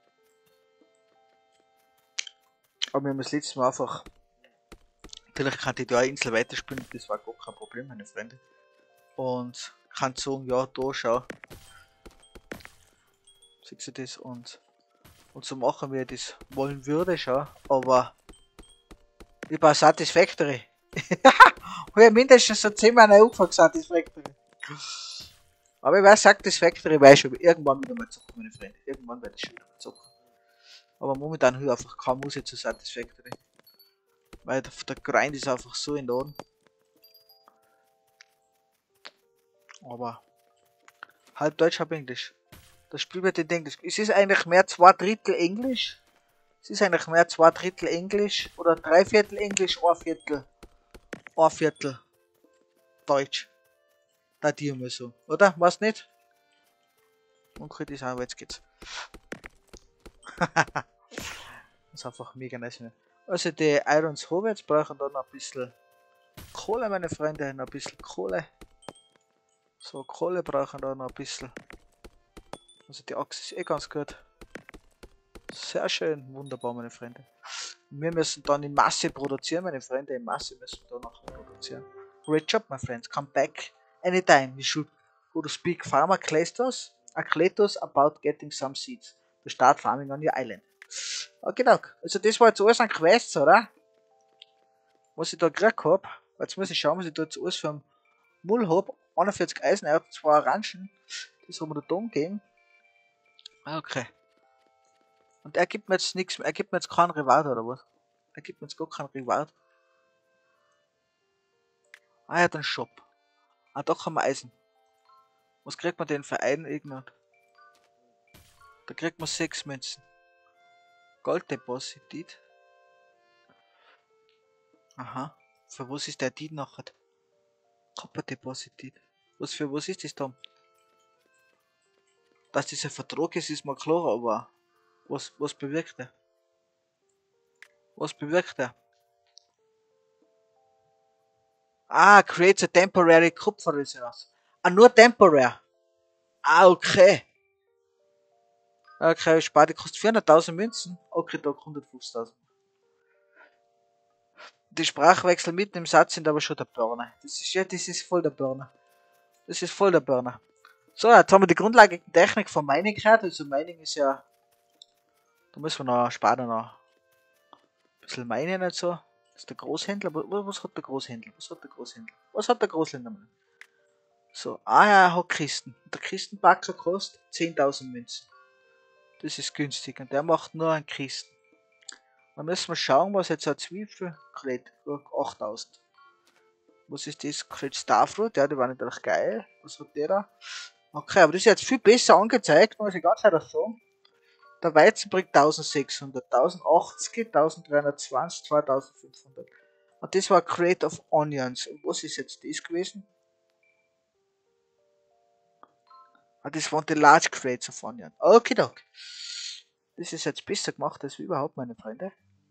Aber wir haben das letzte Mal einfach. Natürlich kann ich da eine Insel weiterspielen, das war gar kein Problem, meine Freunde. Und kann sagen, ja, da schau. Siehst du das? Und, und so machen wir das wollen würde, schau. Aber ich baue Satisfactory. Ich habe mindestens so zehn Mal angefangen, Satisfactory. Aber ich weiß, Satisfactory weiß schon, irgendwann wieder mal zocken, meine Freunde. Irgendwann werde ich schon wieder mal zocken. Aber momentan habe ich einfach keine Musik zu Satisfactory. Weil der, der Grind ist einfach so in Orden. Aber halb Deutsch, halb Englisch. Das Spiel wird in Englisch. Es ist eigentlich mehr zwei Drittel Englisch. Es ist eigentlich mehr zwei Drittel Englisch oder drei Viertel Englisch, ein Viertel. Ein Viertel Deutsch. Da die immer so. Oder? Was nicht? Okay, das auch, jetzt geht's. Das ist einfach mega nice. Also die Irons habe jetzt brauchen dann noch ein bisschen Kohle, meine Freunde. Noch ein bisschen Kohle. So, Kohle brauchen da noch ein bisschen. Also die Achse ist eh ganz gut. Sehr schön, wunderbar, meine Freunde. Wir müssen dann in Masse produzieren, meine Freunde. In Masse müssen wir da noch produzieren. Great job, my friends. Come back anytime. You should go to speak farmer Cletos, Cletos about getting some seeds to start farming on your island. Okay, danke. Also das war jetzt alles an Quests, oder? Was ich da gekriegt habe. Jetzt muss ich schauen, was ich da jetzt alles für einen Mull habe. einundvierzig Eisenerz, zwei Orangen. Das haben wir da gegeben. Okay. Und er gibt mir jetzt nichts mehr. Er gibt mir jetzt keinen Reward oder was? Er gibt mir jetzt gar keinen Reward. Ah, er hat einen Shop. Ah, da haben wir Eisen. Was kriegt man denn für einen irgendwann? Da kriegt man sechs Münzen. Gold Deposited. Aha. Für was ist der die nachher? Copper Deposited. Was für was ist das dann? Dass dieser Vertrag ist, ist mir klar, aber was, was bewirkt er? Was bewirkt er? Ah, creates a temporary Kupfer Resource. Ah, nur temporary. Ah, okay. Okay, spart, die kostet vierhunderttausend Münzen. Okay, da hundertfünfzigtausend. Die Sprachwechsel mitten im Satz sind aber schon der Burner. Das ist ja, das ist voll der Burner. Das ist voll der Burner. So, jetzt haben wir die Grundlage Technik von Mining gehört. Also Mining ist ja. Da müssen wir noch sparen noch ein bisschen meinen und so. Das ist der Großhändler. Was hat der Großhändler? Was hat der Großhändler? Was hat der Großhändler? So, ah ja, er hat Christen. Der Christenbacker kostet zehntausend Münzen. Das ist günstig und der macht nur einen Christen. Dann müssen wir schauen, was jetzt ein Zwiebel kriegt. achttausend. Was ist das? Create Starfruit, ja, die war natürlich geil. Was hat der da? Okay, aber das ist jetzt viel besser angezeigt, muss ich ganz ehrlich sagen. Der Weizen bringt eintausendsechshundert, tausendachtzig, eintausenddreihundertzwanzig, zweitausendfünfhundert. Und das war Create of Onions. Und was ist jetzt das gewesen? Ah, das waren die Large Crates of Onions. Okay, okay. Das ist jetzt besser gemacht als überhaupt, meine Freunde.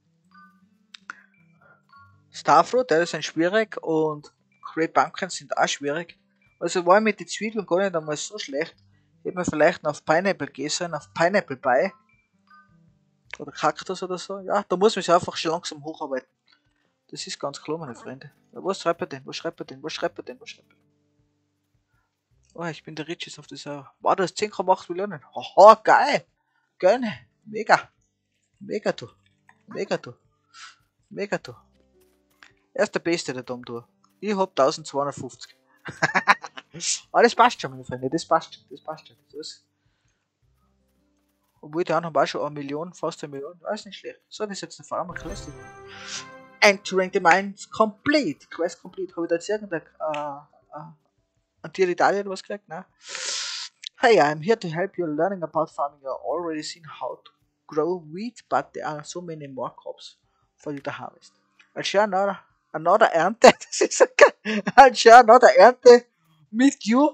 Starfruit, ja, das sind schwierig und Great Pumpkins sind auch schwierig. Also war ich mit den Zwiebeln gar nicht einmal so schlecht. Hätte man vielleicht noch auf Pineapple gehen sollen, auf Pineapple Pie. Oder Kaktus oder so. Ja, da muss man sich einfach schon langsam hocharbeiten. Das ist ganz klar, meine Freunde. Ja, was schreibt er denn? Was schreibt er denn? Was schreibt er denn? Was schreibt er denn? Oh, ich bin der Riches auf der Server. Wow, das ist zehn Komma acht Millionen. Haha, geil. Gerne. Mega. Mega du. Mega du. Mega du. Er ist der Beste, der Dom durch. Ich hab eintausendzweihundertfünfzig. Aber das passt schon, meine Freunde. Das passt schon. Das passt schon. Das ist... Obwohl die anderen haben auch schon eine Million, fast eine Million. Das ist nicht schlecht. So, das ist jetzt eine Farmer Classic. Entering the Mines complete. Quest complete. Habe ich da jetzt irgendein äh, äh, ein Tier Italien oder was gekriegt? Nein. Hey, I'm here to help you learning about farming. You've already seen how to grow wheat, but there are so many more crops for you to harvest. I'll share another, another Ernte. Das ist so geil. I'll share another Ernte with you.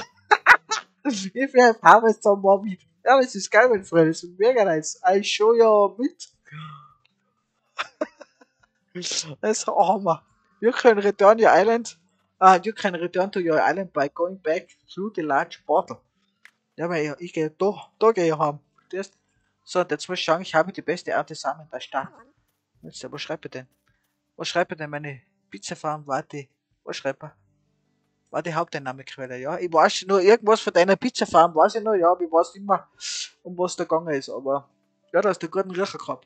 If you have harvest some more wheat. Ja, das ist geil, mein Freund. Das ist mega nice. I'll show you mit. Das ist Hammer. You can return your island. Uh, you can return to your island by going back through the large portal. Ja, weil ich, ich gehe da, da gehe ich heim. Das, so, jetzt muss ich schauen, ich habe die beste Ernte zusammen in der Stadt. Jetzt, was schreibt er denn? Was schreibt er denn? Meine Pizzafarm war die. Was schreibt er? War die Haupteinnahmequelle, ja. Ich weiß nur irgendwas von deiner Pizzafarm, weiß ich noch, ja, aber ich weiß nicht mehr, um was da gegangen ist, aber ja, da hast du einen guten Riecher gehabt.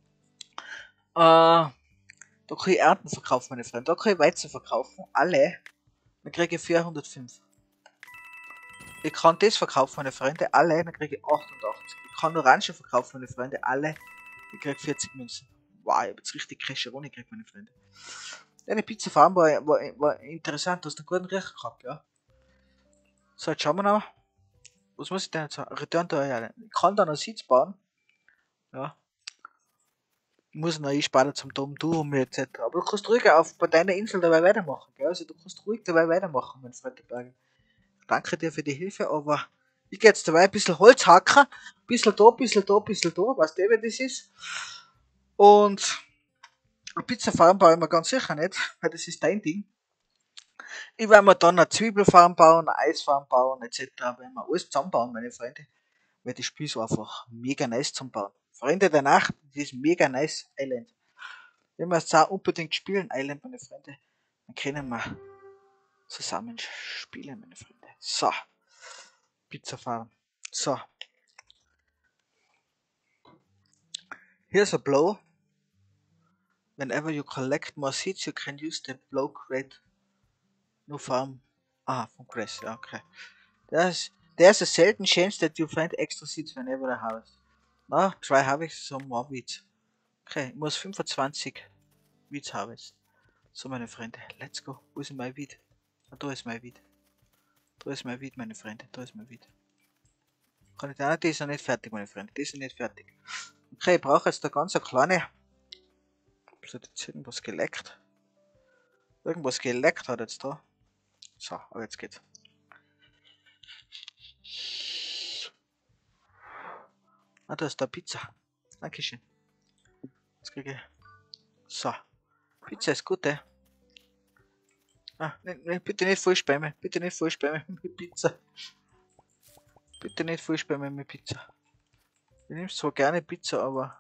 Äh, da kann ich Ernten verkaufen, meine Freunde. Da kann ich Weizen verkaufen, alle. Dann kriege ich vierhundertfünf. Ich kann das verkaufen, meine Freunde, alle, dann kriege ich achtundachtzig. Ich kann Orangen verkaufen, meine Freunde, alle. Ich kriege vierzig Münzen. Wow, ich habe jetzt richtig Crescheroni gekriegt, meine Freunde. Deine Pizzafarm war, war, war interessant, du hast einen guten Riecher gehabt, ja. So, jetzt schauen wir noch. Was muss ich denn jetzt sagen? Return to Island. Ich kann da noch Sitz bauen. Ja. Ich muss noch einsparen zum Dom, du und mir et cetera. Aber du kannst ruhig auf bei deiner Insel dabei weitermachen, gell? Also du kannst ruhig dabei weitermachen, mein Freund Berger. Danke dir für die Hilfe, aber ich gehe jetzt dabei ein bisschen Holz hacken. Ein bisschen da, ein bisschen da, ein bisschen da. Weißt du, wie das ist? Und eine Pizzafarm baue ich mir ganz sicher nicht, weil das ist dein Ding. Ich werde mir dann eine Zwiebelfarm bauen, eine Eisfarm bauen, et cetera. Wenn wir alles zusammenbauen, meine Freunde, weil das Spiel ist einfach mega nice zum Bauen. Freunde der Nacht, das ist mega nice Island. Wenn wir es auch unbedingt spielen, Island, meine Freunde, dann können wir zusammen spielen, meine Freunde. So. Pizzafarm. So. Here's a blow. Whenever you collect more seeds, you can use the blow crate. No farm. Ah, from Grass, ja, okay. There's, there's a certain chance that you find extra seeds whenever I harvest. Now, try harvest some more wheat. Okay, ich muss fünfundzwanzig Wheat harvest. So, meine Freunde, let's go. Wo ist mein Wheat? Ah, da ist mein Wheat. Da ist mein Wheat, meine Freunde, da ist mein Wheat. Kann ich da? Die ist noch nicht fertig, meine Freunde, die ist noch nicht fertig. Okay, ich brauche jetzt da ganz eine kleine. Es hat jetzt irgendwas geleckt. Irgendwas geleckt hat jetzt da. So, aber jetzt geht's. Ah, da ist da Pizza. Dankeschön. Jetzt kriege ich. So. Pizza ist gut, ey. Ah, ne, ne, bitte nicht voll spammen. Bitte nicht voll spammen mit Pizza. Bitte nicht voll spammen mit Pizza. Ich nehme zwar gerne Pizza, aber.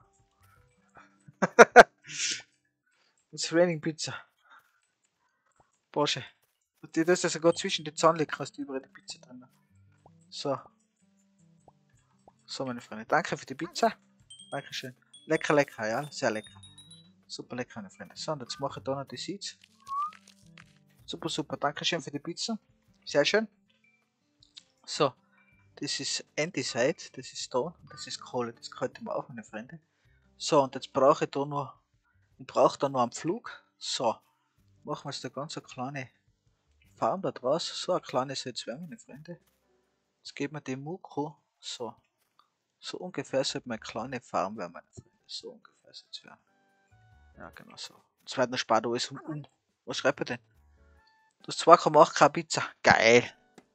It's raining Pizza. Porsche. Und die, das ist sogar zwischen den Zahlen liegt, hast du überall die Pizza drin. So. So, meine Freunde. Danke für die Pizza. Dankeschön. Lecker, lecker, ja. Sehr lecker. Super lecker, meine Freunde. So, und jetzt mache ich da noch die Seeds. Super, super. Dankeschön für die Pizza. Sehr schön. So. Das ist Andesite. Das ist Stone. Und das ist Kohle. Das könnte man auch, meine Freunde. So, und jetzt brauche ich da noch. Ich brauche da noch einen Pflug. So. machen wir jetzt eine ganz kleine Farm da draus. So ein kleines jetzt wäre, meine Freunde. Jetzt geben wir dem Muko. So. So ungefähr sollte meine kleine Farm werden, meine Freunde. So ungefähr sollte es werden. Ja, genau so. Jetzt wird noch spart alles um, um. Was schreibt er denn? Du hast zwei Komma acht Gramm Pizza. Geil.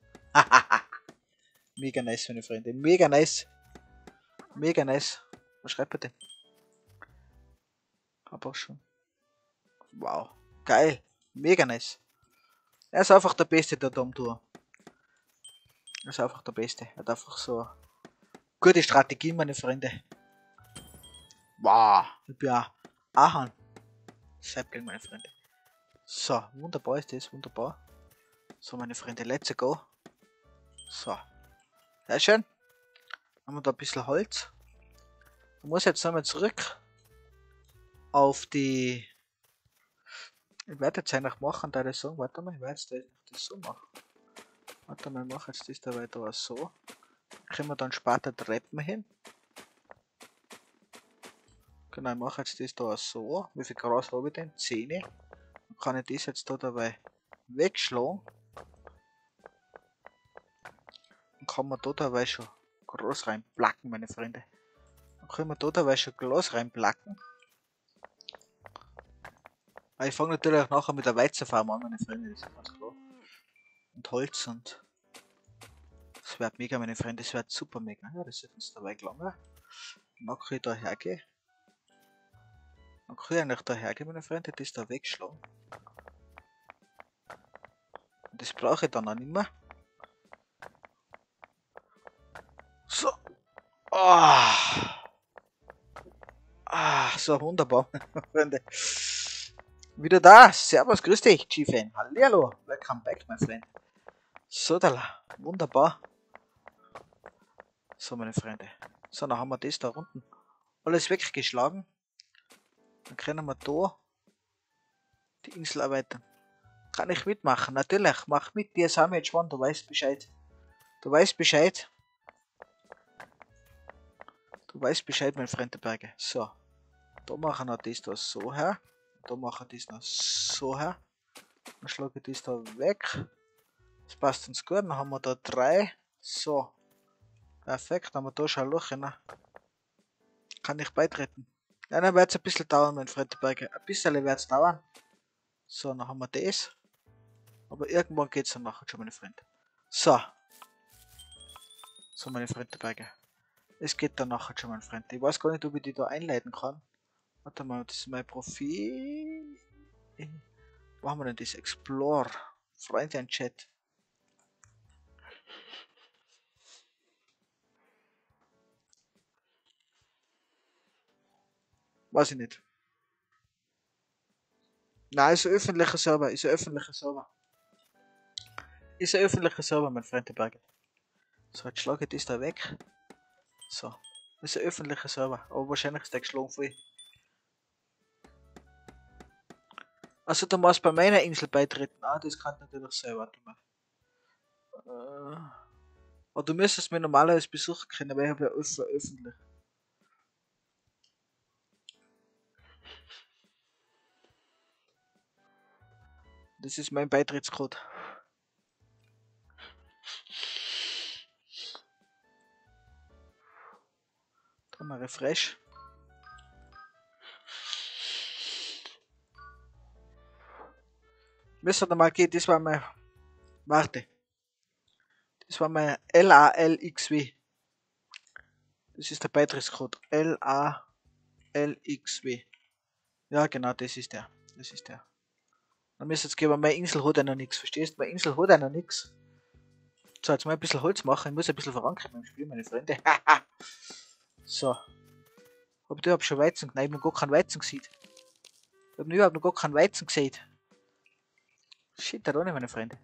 Mega nice, meine Freunde. Mega nice. Mega nice. Was schreibt er denn? Hab auch schon. Wow. Geil. Mega nice. Er ist einfach der Beste, der Dom-Tour. Er ist einfach der Beste. Er hat einfach so gute Strategien, meine Freunde. Wow. Ich bin ja Ahorn. Sapling, meine Freunde. So, wunderbar ist das. Wunderbar. So, meine Freunde, let's go. So. Sehr schön. Haben wir da ein bisschen Holz. Ich muss jetzt nochmal zurück auf die. Ich werde jetzt eigentlich machen, da das sagen. Warte mal, ich werde jetzt das so machen. Warte mal, ich mache jetzt das da weiter so. Können wir dann später Treppen hin. Genau, ich mache jetzt das da so. Wie viel Gras habe ich denn? zehn. Dann kann ich das jetzt da dabei wegschlagen. Dann kann man da dabei schon Gras reinplacken, meine Freunde. Dann können wir da dabei schon Glas reinplacken. Aber ich fange natürlich auch nachher mit der Weizenfarm an, meine Freunde, das ist ganz klar. Und Holz und das wird mega, meine Freunde, das wird super mega. Ja, das wird uns dabei gelangen. Dann kann ich da hergehen. Dann kann ich eigentlich da hergehen, meine Freunde, das da wegschlagen. Und das brauche ich dann auch nicht mehr. So. Oh. Ah, so wunderbar, meine Freunde. Wieder da. Servus, grüß dich, G-Fan. Hallihallo. Welcome back, my friend. So, da. Wunderbar. So, meine Freunde. So, dann haben wir das da unten alles weggeschlagen. Dann können wir da die Insel erweitern. Kann ich mitmachen? Natürlich. Mach mit dir Sami jetzt schon. Du weißt Bescheid. Du weißt Bescheid. Du weißt Bescheid, mein Freund der Berge. So. Da machen wir das da so her. Da machen wir das noch so her. Dann schlage ich das da weg. Das passt uns gut. Dann haben wir da drei. So. Perfekt. Dann haben wir da schon ein Loch rein. Kann ich beitreten? Ja, dann wird es ein bisschen dauern, mein Freund der Berge. Ein bisschen wird es dauern. So, dann haben wir das. Aber irgendwann geht es dann nachher schon, meine Freunde. So. So, meine Freunde der Berge. Es geht dann nachher schon, mein Freund. Ich weiß gar nicht, ob ich die da einleiten kann. Warte mal, das ist mein Profil. Wo haben wir denn das? Explore. Freunde und Chat. Weiß ich nicht. Nein, ist ein öffentlicher Server. Ist ein öffentlicher Server. Ist ein öffentlicher Server, mein Freund der Berge. So, jetzt schlage ich das da weg. So. Das ist ein öffentlicher Server. Aber wahrscheinlich ist der geschlagen voll. Also du musst bei meiner Insel beitreten. Ah, das kann natürlich sein. Warte mal. Äh, aber du müsstest mir normalerweise besuchen können, weil ich habe ja alles veröffentlicht. Das ist mein Beitrittscode. Da mal refresh. Müsste mal gehen, das war mein. Warte. Das war mein L A L X W. Das ist der Beitrittscode. L A L X W. Ja, genau, das ist der. Das ist der. Dann müsste jetzt geben, meine Insel hat ja noch nichts. Verstehst du? Meine Insel hat ja noch nichts. So, jetzt mal ein bisschen Holz machen. Ich muss ein bisschen verankern beim Spiel, meine Freunde. So. Hab ich überhaupt schon Weizen? Nein, ich hab noch gar keinen Weizen gesehen. Ich hab überhaupt noch gar keinen Weizen gesehen. Shit, da nicht, meine Freunde.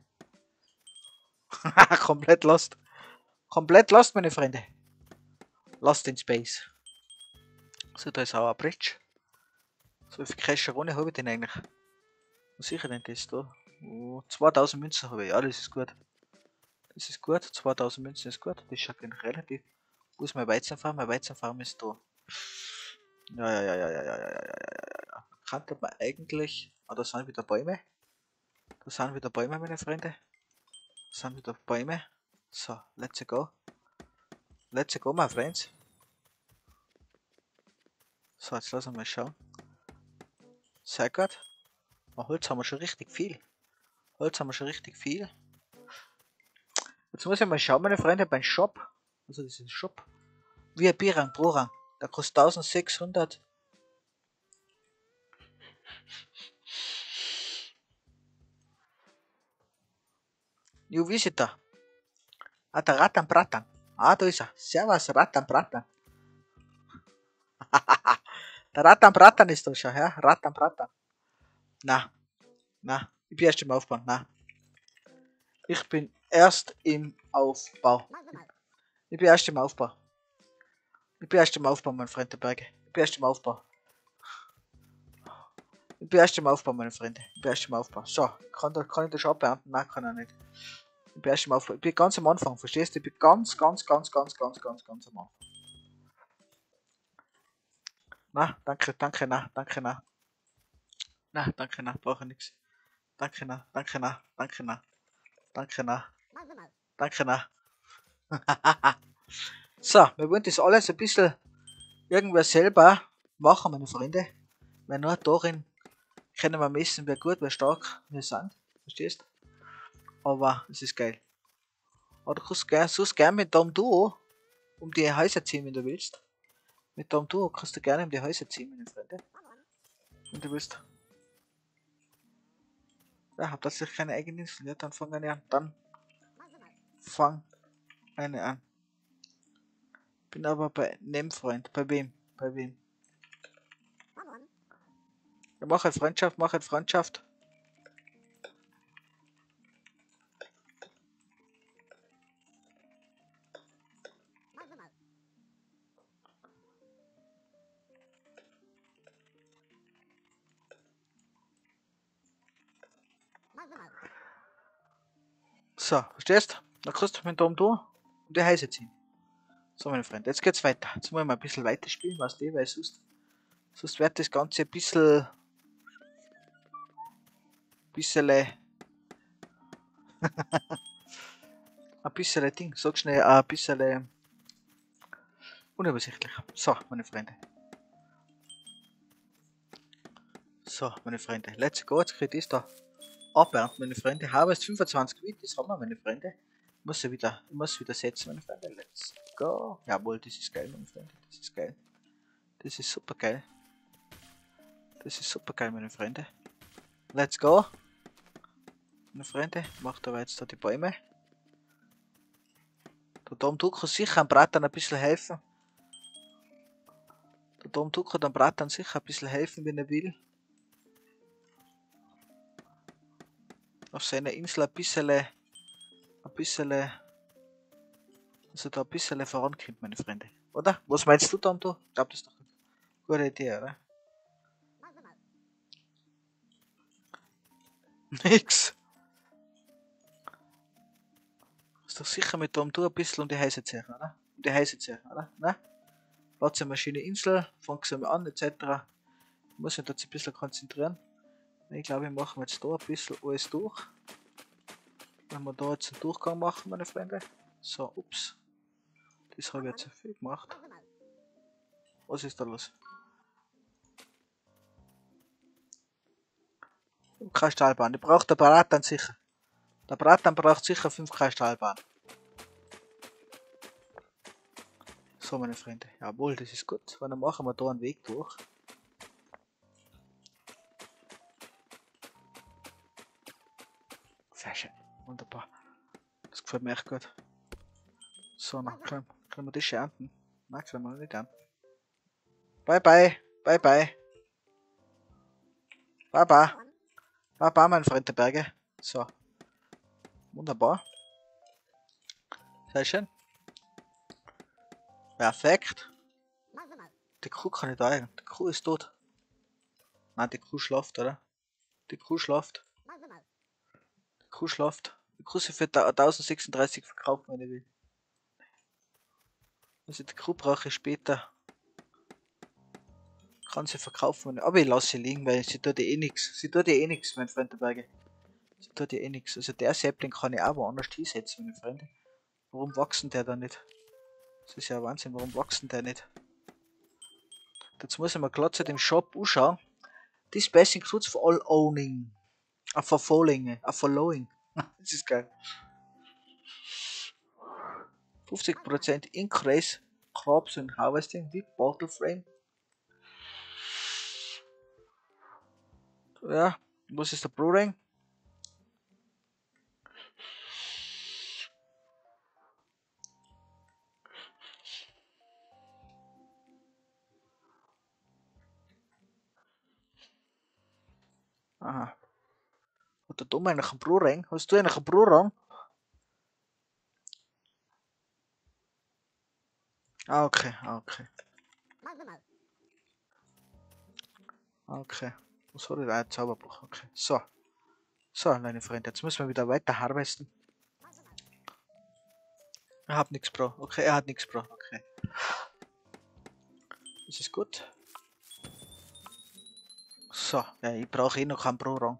Komplett lost. Komplett lost, meine Freunde. Lost in Space. So, da ist auch ein Bridge. So, wie viel Cash-Runde habe ich denn eigentlich? Was sicher denn das da? Oh, zweitausend Münzen habe ich. Ja, das ist gut. Das ist gut. zweitausend Münzen ist gut. Das schaut eigentlich relativ. Wo ist mein Weizenfarm? Mein Weizenfarm ist da. Ja, ja, ja, ja, ja, ja, ja, ja, ja, ja, ja. Kannte man eigentlich. Ah, da sind wieder Bäume. Da sind wieder Bäume, meine Freunde. Da sind wieder Bäume. So, let's go. Let's go, my friends. So, jetzt lassen wir mal schauen. Sehr gut. Oh, Holz haben wir schon richtig viel. Holz haben wir schon richtig viel. Jetzt muss ich mal schauen, meine Freunde, beim Shop. Also, das ist ein Shop. V I P-Rang pro Rang. Der kostet eintausendsechshundert. New Visitor. Ah, der Ratan Bratan. Ah, da ist er. Servus, Ratan Bratan. Der Ratan Bratan ist da schon, ja? Ratan Bratan. Na, na, ich bin erst im Aufbau. Na. Ich bin erst im Aufbau. Ich bin erst im Aufbau. Ich bin erst im Aufbau, mein Freund der Berge. Ich bin erst im Aufbau. Ich bin erst im Aufbau, meine Freunde. Ich bin erst im Aufbau. So, kann, da, kann ich das schon abbeamten? Nein, kann er nicht. Ich bin erst im Aufbau. Ich bin ganz am Anfang, verstehst du? Ich bin ganz, ganz, ganz, ganz, ganz, ganz, ganz am Anfang. Na, danke, danke, na, danke, na. Na, danke, na, brauche nichts. Danke, na, danke, na, danke, na. Danke, na. Danke, na. So, wir wollen das alles ein bisschen irgendwer selber machen, meine Freunde. Weil nur darin können wir messen, wer gut, wer stark wir sind. Verstehst du? Aber es ist geil. Aber du kannst gerne, sonst gerne mit deinem Duo um die Häuser ziehen, wenn du willst. Mit deinem Duo kannst du gerne um die Häuser ziehen, meine Freunde. Wenn du willst. Ja, hab tatsächlich keine eigene Insel. Ja, dann fang eine an. Dann fang eine an. Bin aber bei nem Freund. Bei wem? Bei wem? Ja, mach halt Freundschaft, mach halt Freundschaft. So, verstehst? Dann kannst du mit dem da um die Häuser ziehen. So, meine Freunde, jetzt geht's weiter. Jetzt muss ich mal ein bisschen weiter spielen, weißt du, weil sonst, sonst wird das Ganze ein bisschen. bisschen. ein bisschen Ding, sag schnell, ein bisschen unübersichtlich. So, meine Freunde. So, meine Freunde, let's go. Jetzt kriegt das da abernten, meine Freunde. Harvest fünfundzwanzig Wheat, das haben wir, meine Freunde. Ich muss wieder, ich muss wieder setzen, meine Freunde. Let's go. Jawohl, das ist geil, meine Freunde. Das ist geil. Das ist super geil. Das ist super geil, meine Freunde. Let's go. Meine Freunde, macht aber jetzt da die Bäume. Der Dom Duck kann sicher am Braten ein bisschen helfen. Der Dom Duck kann am Braten sicher ein bisschen helfen, wenn er will. Auf seiner Insel ein bisschen, ein bisschen, also da ein bisschen vorankommt, meine Freunde. Oder? Was meinst du, Dom? Du? Ich glaube, das ist doch eine gute Idee, oder? Nix. Ist doch sicher mit Dom du ein bisschen um die Häuser ziehen, oder? Um die Häuser ziehen, oder? Ne? Baut eine schöne Insel, fangt sie mal an, et cetera. Ich muss mich jetzt ein bisschen konzentrieren. Ich glaube, wir machen jetzt da ein bisschen alles durch. Wenn wir da jetzt einen Durchgang machen, meine Freunde. So, ups. Das habe ich jetzt zu viel gemacht. Was ist da los? Kristallbahn. Die braucht der Bratan sicher. Der Bratan braucht sicher fünf Kristallbahnen. So, meine Freunde. Jawohl, das ist gut. Und dann machen wir da einen Weg durch. Sehr schön. Wunderbar. Das gefällt mir echt gut. So, dann können, können wir das schon ernten. Nein, können wir noch nicht ernten. Bye, bye. Bye, bye. Bye, bye. Bye, bye, mein Freund der Berge. So. Wunderbar. Sehr schön. Perfekt. Die Kuh kann nicht eigen. Die Kuh ist tot. Nein, die Kuh schlaft, oder? Die Kuh schlaft. Die Kuh schlaft. Die Kuh sie für tausendsechsunddreißig verkaufen, wenn ich will. Also die Kuh brauche ich später. Kann sie verkaufen, wenn ich... aber ich lasse sie liegen, weil sie tut eh nichts. Sie tut eh nichts, mein Freund der Berge. Das tut ja eh nichts. Also der Sapling kann ich auch woanders hinsetzen, meine Freunde. Warum wachsen der da nicht? Das ist ja Wahnsinn, warum wachsen der nicht? Jetzt muss ich mal gleich zu dem Shop anschauen. This best includes for all owning. A for following. A following. Das ist geil. fünfzig Prozent increase crops and harvesting with bottle frame. Ja, was ist der Brewing? Aha. Hat der Dumme eigentlich einen Brewing? Hast du eigentlich einen Brewing? Ah, okay, ah, okay. Okay. Was hat er da? Ein Zauberbruch. Okay. So. So, meine Freunde, jetzt müssen wir wieder weiter harvesten. Er hat nichts, Bro. Okay, er hat nichts, Bro. Okay. Das ist gut. So, ja, ich brauche eh noch keinen Pro-Rang.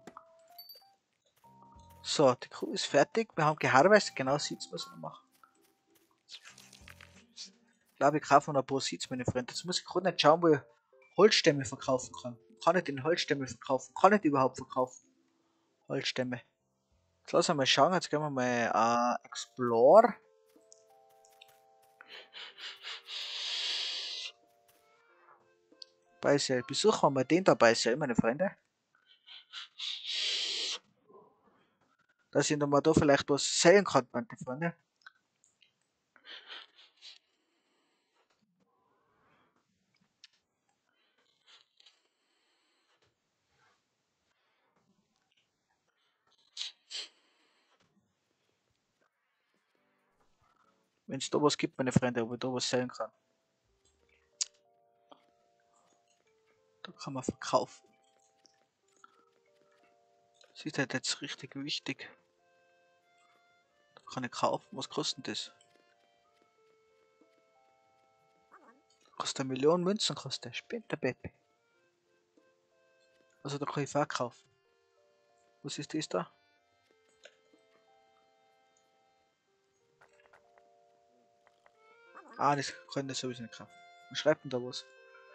So, die Kuh ist fertig. Wir haben geharvestet. Genau, Seeds müssen wir machen. Ich glaube, ich kaufe noch ein paar Seeds, meine Freunde. Jetzt muss ich gerade nicht schauen, wo ich Holzstämme verkaufen kann. Kann ich den Holzstämme verkaufen? Kann ich die überhaupt verkaufen? Holzstämme. Jetzt lassen wir mal schauen. Jetzt gehen wir mal äh, Explore. Beisel. Besuchen wir mal den da Beisel, meine Freunde. Dass ich nochmal da vielleicht was sehen kann, meine Freunde. Wenn es da was gibt, meine Freunde, wo ich da was sehen kann. Da kann man verkaufen. Das ist halt jetzt richtig wichtig. Da kann ich kaufen. Was kostet das? Kostet eine Million Münzen, kostet. Spinnt der Baby. Also da kann ich verkaufen. Was ist das da? Ah, das kann ich sowieso nicht kaufen. Was schreibt denn da was?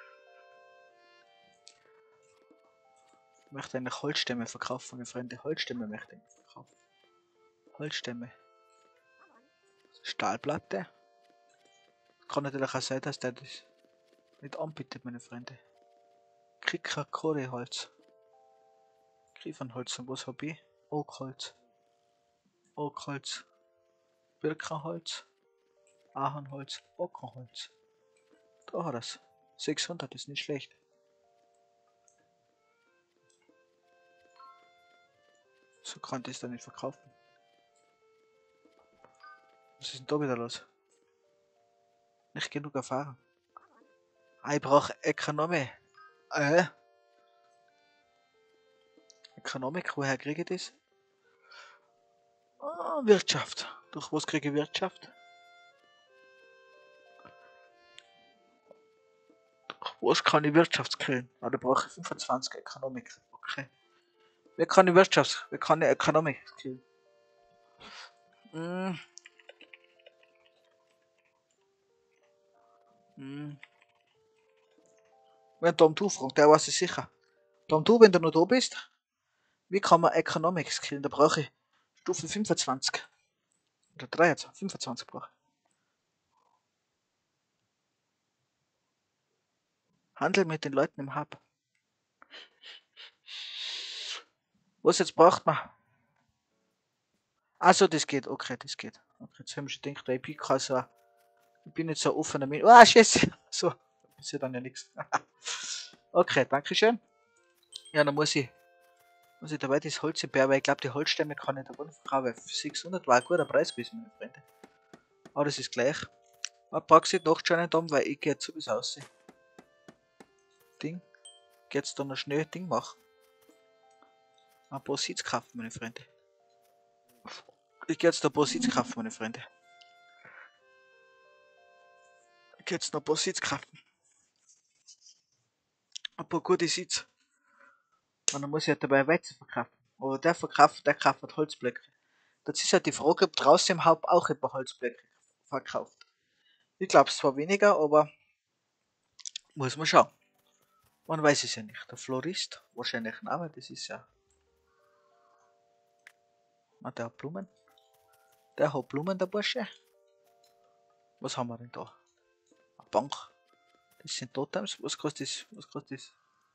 Ich möchte eigentlich Holzstämme verkaufen, meine Freunde. Holzstämme möchte ich verkaufen. Holzstämme. Stahlplatte. Kann natürlich auch sein, dass der das nicht anbietet, meine Freunde. Krikakore-Holz. Griffenholz und was hab ich? Oakholz. Oakholz. Birkenholz. Ahornholz. Ockerholz. Da hat er's. sechshundert ist nicht schlecht. So kann ich das dann nicht verkaufen. Was ist denn da wieder los? Nicht genug Erfahrung. Ah, ich brauche Ökonomie. Äh? Ökonomik, woher kriege ich das? Ah, Wirtschaft. Durch was kriege ich Wirtschaft? Durch was kann ich Wirtschaft kriegen? Ah, da brauche ich fünfundzwanzig Ökonomik. Okay. Wer kann die Wirtschaft? Wer kann die Ökonomik kriegen? Hm. Hm. Wenn Tom Du fragt, der weiß es sicher. Tom Du, wenn du noch da bist, wie kann man Economics skillen? Da brauche ich Stufe fünfundzwanzig. Oder dreiundzwanzig, fünfundzwanzig brauche ich. Handel mit den Leuten im Hub. Was jetzt braucht man? Also das geht, okay, das geht. Okay, jetzt haben wir schon gedacht, ich bin kein so, ich bin nicht so offener Mensch. Ah, scheiße. So, ist ja dann ja nichts. Okay, danke schön. Ja, dann muss ich, muss ich dabei das Holz bär, weil ich glaube, die Holzstämme kann ich da gar nicht verkaufen, weil für sechshundert war ein guter Preis gewesen, meine Freunde. Aber das ist gleich. Man braucht sich nicht nachschauen, Dom, weil ich gehe jetzt sowieso aus. Ding. Geh jetzt da noch schnell Ding machen. Ein paar Seeds kaufen, meine Freunde. Ich geh jetzt da ein paar Seeds kaufen, meine Freunde. Ich geh jetzt noch ein paar Seeds kaufen. Ein paar gute Seeds. Und dann muss ich halt dabei Weizen verkaufen. Aber der verkauft, der kauft Holzblöcke. Das ist halt die Frage, ob draußen im Haupt auch jemand Holzblöcke verkauft. Ich glaube es zwar weniger, aber muss man schauen. Man weiß es ja nicht. Der Florist, wahrscheinlich ein Name, das ist ja. Ah, der hat Blumen. Der hat Blumen, der Bursche. Was haben wir denn da? Eine Bank. Das sind Totems. Was kostet das? Was kostet das?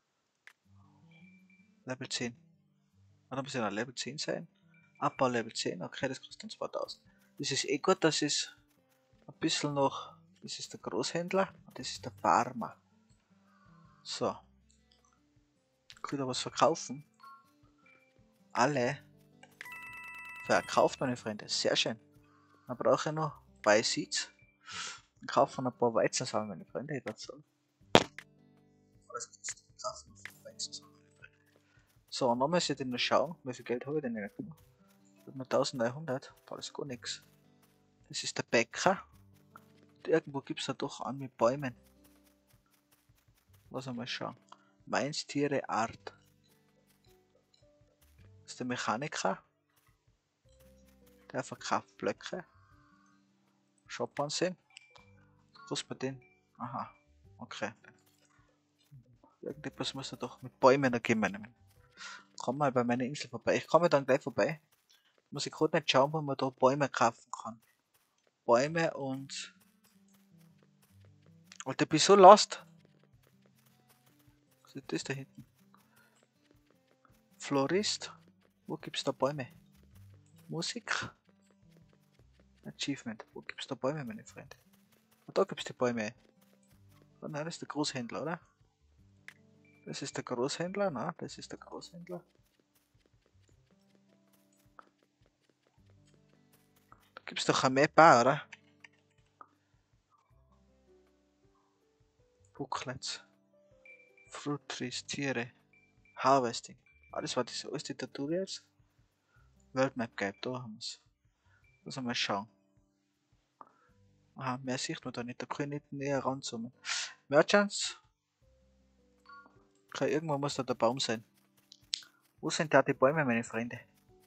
Level zehn. Ah, da muss ja ein Level zehn sein. Abbau Level zehn. Okay, das kostet dann zweitausend. Das ist eh gut, das ist ein bisschen noch. Das ist der Großhändler und das ist der Farmer. So. Kann ich da was verkaufen? Alle verkauft, meine Freunde. Sehr schön. Dann brauche ich noch bei Seeds. Dann kaufen wir ein paar Weizensamen, meine Freunde. Ich würde sagen. So, und dann muss ich dann noch schauen, wie viel Geld habe ich denn noch? Ich habe noch eintausendneunhundert. Das ist gar nichts. Das ist der Bäcker. Und irgendwo gibt es da doch an mit Bäumen. Lass mal schauen. Mainz Tiere Art. Das ist der Mechaniker. Der verkauft Blöcke. Shop ansehen. Was bei den? Aha. Okay. Irgendetwas muss er doch mit Bäumen ergeben. Komm mal bei meiner Insel vorbei. Ich komme dann gleich vorbei. Muss ich gerade nicht schauen, wo man da Bäume kaufen kann. Bäume und. Alter, ich bin so lost. Was ist das da hinten? Florist. Wo gibt's da Bäume? Musik. Achievement. Wo gibt's da Bäume, meine Freunde? Und da gibt's die Bäume. Oh nein, das ist der Großhändler, oder? Das ist der Großhändler, na, das ist der Großhändler. Da gibt's doch eine Map auch, oder? Booklets. Fruit Trees, Tiere. Harvesting. Alles war das, alles die Tutorials. World Map Guide, da haben wir's. Lass mal schauen. Aha, mehr sieht man da nicht, da kann ich nicht näher ranzoomen. Merchants. Okay, irgendwo muss da der Baum sein. Wo sind da die Bäume, meine Freunde?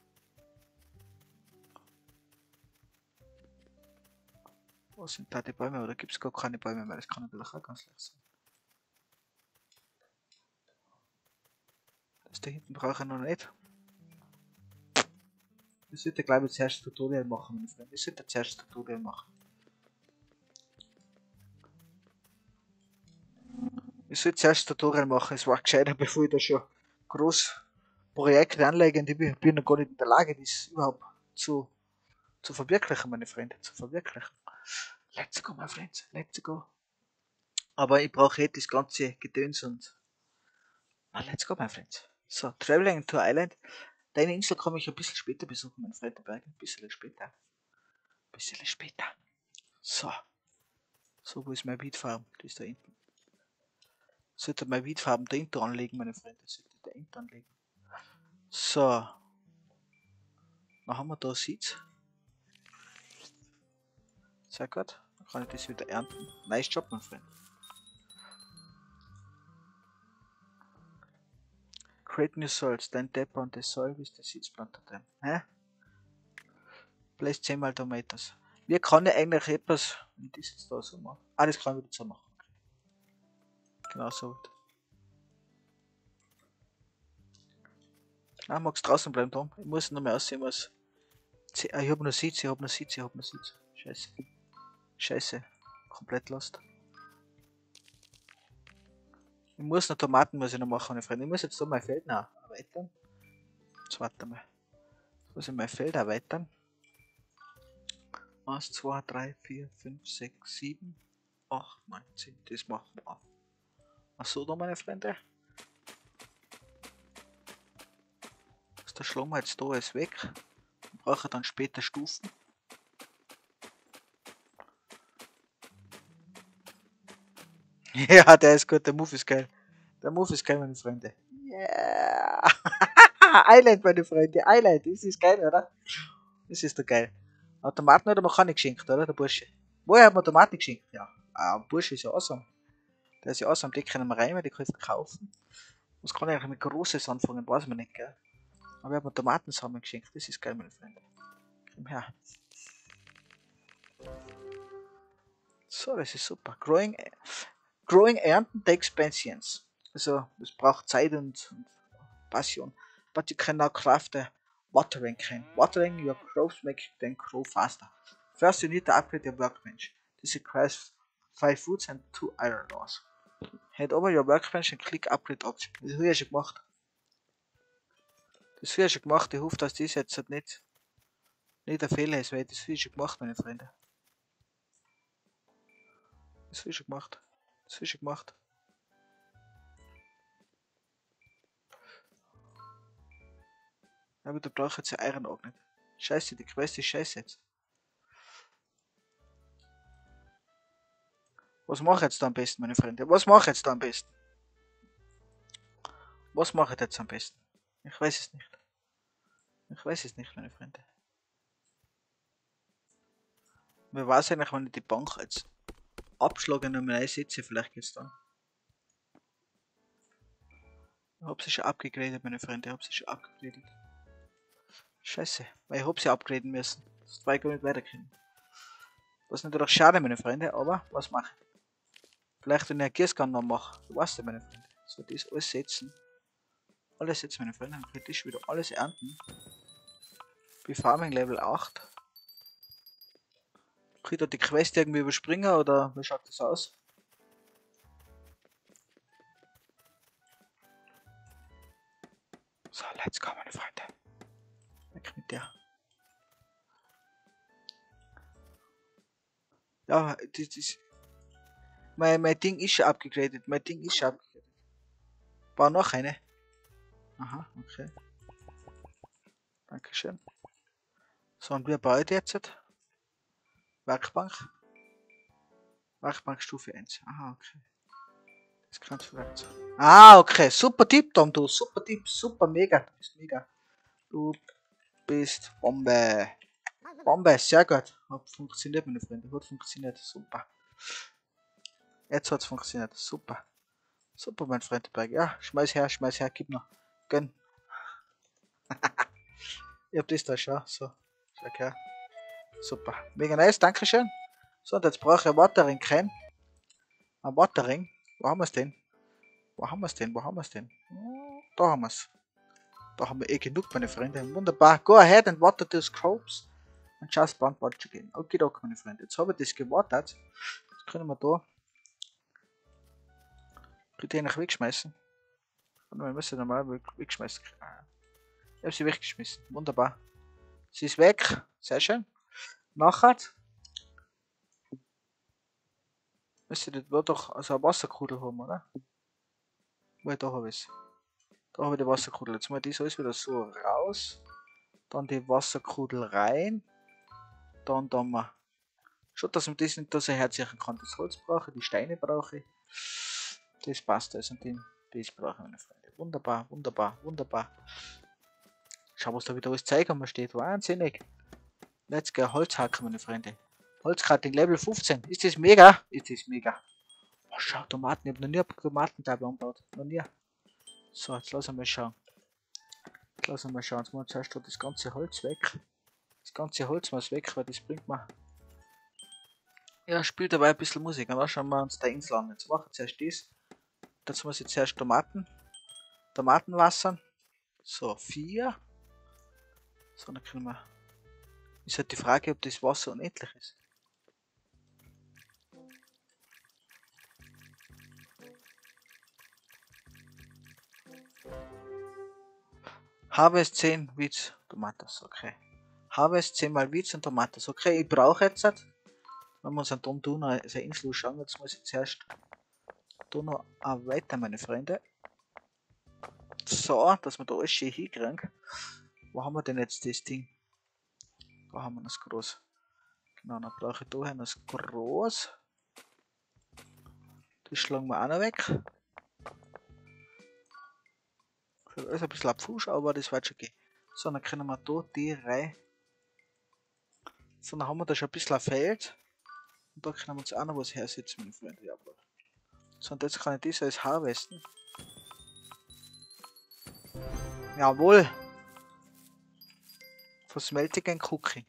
Wo sind da die Bäume? Oder gibt es gar keine Bäume mehr? Das kann natürlich auch ganz leicht sein. Das da hinten brauche ich noch nicht. Ich sollte glaube ich zuerst ein Tutorial machen, meine Freunde. Ich sollte zuerst ein Tutorial machen. Ich sollte zuerst ein Tutorial machen. Es war gescheiter, bevor ich da schon groß Projekte anlege. Und ich bin, bin noch gar nicht in der Lage, das überhaupt zu, zu verwirklichen, meine Freunde. Zu verwirklichen. Let's go, my friends. Let's go. Aber ich brauche jetzt das ganze Gedöns und. Ah, let's go, my friends. So, Traveling to Island. Deine Insel komme ich ein bisschen später besuchen, mein Freund, Berg. Ein bisschen später. Ein bisschen später. So. So, wo ist mein Weedfarm? Die ist da hinten. Sollte mein Weedfarm da hinten anlegen, meine Freunde. Sollte da hinten anlegen. So. Dann haben wir da Seeds. Sehr gut. Dann kann ich das wieder ernten. Nice Job, mein Freund. Create new soils. Then tap on the soil with the seeds planted them. Hä? Place zehnmal Tomatoes. Wie kann ich eigentlich etwas mit das jetzt da so machen? Ah, das kann ich wieder so machen. Okay. Genau so. Ah, magst draußen bleiben, Tom? Ich muss noch mehr aussehen, was. Ich hab noch Seeds, ich hab noch Seeds, ich hab noch Seeds. Scheiße. Scheiße. Komplett lost. Ich muss noch Tomaten muss ich noch machen, meine Freunde. Ich muss jetzt da mein Feld noch erweitern. Jetzt warte mal. Jetzt muss ich mein Feld erweitern. eins, zwei, drei, vier, fünf, sechs, sieben, acht, neun, zehn. Das machen wir auf. Achso, da meine Freunde. Der schlagen wir jetzt da alles weg. Wir brauchen dann später Stufen. Ja, der ist gut, der Move ist geil. Der Move ist geil, meine Freunde. Yeah! Island, meine Freunde, Island, das ist geil, oder? Das ist doch geil. Automaten oder Mechanik geschenkt, oder? Der Bursche. Woher hat man Automaten geschenkt? Ja. Ah, Bursche ist ja awesome. Der ist ja awesome, die können wir rein, die kann ich verkaufen. Was kann ich eigentlich mit Großes anfangen, weiß man nicht, gell? Aber wir haben Tomatensamen geschenkt. Das ist geil, meine Freunde. Komm her. So, das ist super. Growing, growing ernten takes patience. Also, es braucht Zeit und, und Passion. But you can now craft a watering can. Watering your crops make them grow faster. First, you need to upgrade your workbench. This requires five woods and two iron ores. Head over your workbench and click Upgrade Option. Das habe ich ja schon gemacht. Das habe ich schon gemacht. Ich hoffe, dass das jetzt halt nicht, nicht ein Fehler ist, weil das habe ich schon gemacht, meine Freunde. Das habe ich schon gemacht. Das habe ich schon gemacht. Aber da brauche ich jetzt ja Iron auch nicht. Scheiße, die Quest ist scheiße jetzt. Was mache ich jetzt da am besten, meine Freunde? Was mache ich jetzt da am besten? Was mache ich jetzt am besten? Ich weiß es nicht. Ich weiß es nicht, meine Freunde. Wer weiß eigentlich, wenn ich die Bank jetzt abschlage und nochmal einsetze, vielleicht geht's dann. Ich hab sie schon abgegradet, meine Freunde. Ich hab sie schon abgegradet. Scheiße, weil ich hab sie upgraden müssen. Das war ich gar nicht weiterkommen. Das ist natürlich schade, meine Freunde, aber was mache ich? Vielleicht wenn ich eine Gießkanne noch mache. Du weißt ja, meine Freunde. So, das alles setzen. Alles setzen, meine Freunde. Dann könnte ich wieder alles ernten. Bei Farming Level acht. Kann ich da die Quest irgendwie überspringen oder wie schaut das aus? So, let's go, meine Freunde. Weg mit der. Ja, das ist. Mein, mein Ding ist schon abgegradet. Mein Ding ist schon abgegradet. War noch eine. Aha, okay. Dankeschön. So, und wer baut jetzt? Werkbank. Werkbank Stufe eins. Aha, okay. Das kann vielleicht sein. Ah, okay. Super Tipp, Tom, du. Super Tipp. Super, mega. Du bist mega. Du bist Bombe. Bombe, sehr gut. Hat funktioniert, meine Freunde. Hat funktioniert. Super. Jetzt hat es funktioniert. Super. Super, mein Freund. Ja, schmeiß her, schmeiß her. Gib noch. Gönn. Ich hab das da schon. So. Schau her. Super. Mega nice. Dankeschön. So, und jetzt brauche ich ein Watering Can. Ein Watering. Wo haben wir es denn? Wo haben wir es denn? Wo haben wir es denn? Da haben wir es. Da haben wir eh genug, meine Freunde. Wunderbar. Go ahead and water those crops. And just plant what you can. Okay, okay, meine Freunde. Jetzt habe ich das gewatert. Jetzt können wir da. Bitte eigentlich wegschmeißen. Und wir müssen normal wegschmeißen. Ich habe sie weggeschmissen. Wunderbar. Sie ist weg. Sehr schön. Nachher müsste das wird doch also eine Wasserkugel haben, oder? Weil da habe ich es. Da habe ich die Wasserkugel. Jetzt mal das alles wieder so raus. Dann die Wasserkugel rein. Dann da mal. Schon, dass man das nicht so herziehen kann. Das Holz brauche ich, die Steine brauche ich. Das passt also und den, das brauche ich, meine Freunde. Wunderbar, wunderbar, wunderbar. Schau, was da wieder alles zeigen steht. Wahnsinnig. Let's go. Holzhacken, meine Freunde. Holzcutting Level fünfzehn. Ist das mega? Ist das mega. Oh, schau, Tomaten. Ich habe noch nie Tomatentabel angebaut. Noch nie. So, jetzt lassen wir mal schauen. Jetzt lassen wir mal schauen. Jetzt machen wir zuerst das ganze Holz weg. Das ganze Holz muss weg, weil das bringt mir. Ja, spielt dabei ein bisschen Musik. Und dann schauen wir uns da Insel an. Jetzt machen wir zuerst das. Dazu muss ich zuerst Tomaten. Tomatenwasser. So, vier. So, dann können wir. Ist halt die Frage, ob das Wasser unendlich ist. Harvest zehn Weeds, Tomatas, okay. Harvest zehn mal Weeds und Tomatas, okay. Ich brauche jetzt, wenn wir uns an Tom Tuna, also Insel schauen, jetzt muss ich zuerst da noch weiter, meine Freunde. So, dass wir da alles schön hinkriegen. Wo haben wir denn jetzt das Ding? Da haben wir das groß. Genau, dann brauche ich da das groß. Das schlagen wir auch noch weg. Das ist ein bisschen abfusch, aber das wird schon gehen. So, dann können wir da die Reihe. So, dann haben wir da schon ein bisschen ein Feld. Und da können wir uns auch noch was hersetzen, meine Freunde. Jawohl. So, und jetzt kann ich das als harvesten. Jawohl. Versmeltigen Cookie.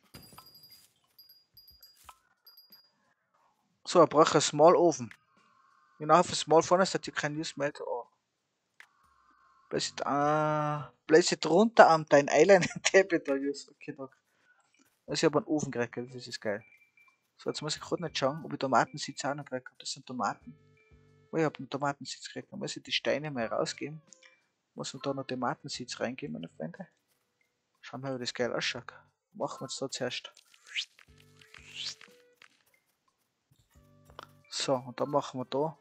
So, ich brauche einen Small Oven. Genau auf Small Furnace that you can use melt or place it, uh, place it runter am dein Island and tap it or use. Okay, danke. Also ich habe einen Ofen gekriegt, das ist geil. So, jetzt muss ich gerade nicht schauen, ob ich Tomatensitz auch noch gekriegt habe. Das sind Tomaten. Oh, ich habe einen Tomatensitz gekriegt. Dann muss ich die Steine mal rausgeben. Muss man da noch Tomatensitz reingeben, meine Freunde. Schauen wir mal, wie das geil ausschaut. Machen wir jetzt da zuerst. So, und dann machen wir da.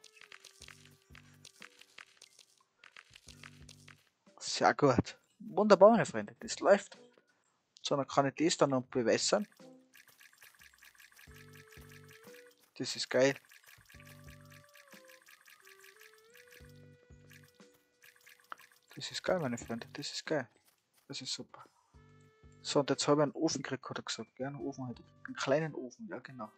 Sehr gut. Wunderbar, meine Freunde. Das läuft. So, dann kann ich das dann noch bewässern. Das ist geil. Das ist geil, meine Freunde. Das ist geil. Das ist super. So, und jetzt habe ich einen Ofen gekriegt, hat er gesagt. Ja, einen Ofen halt. Einen kleinen Ofen, ja genau.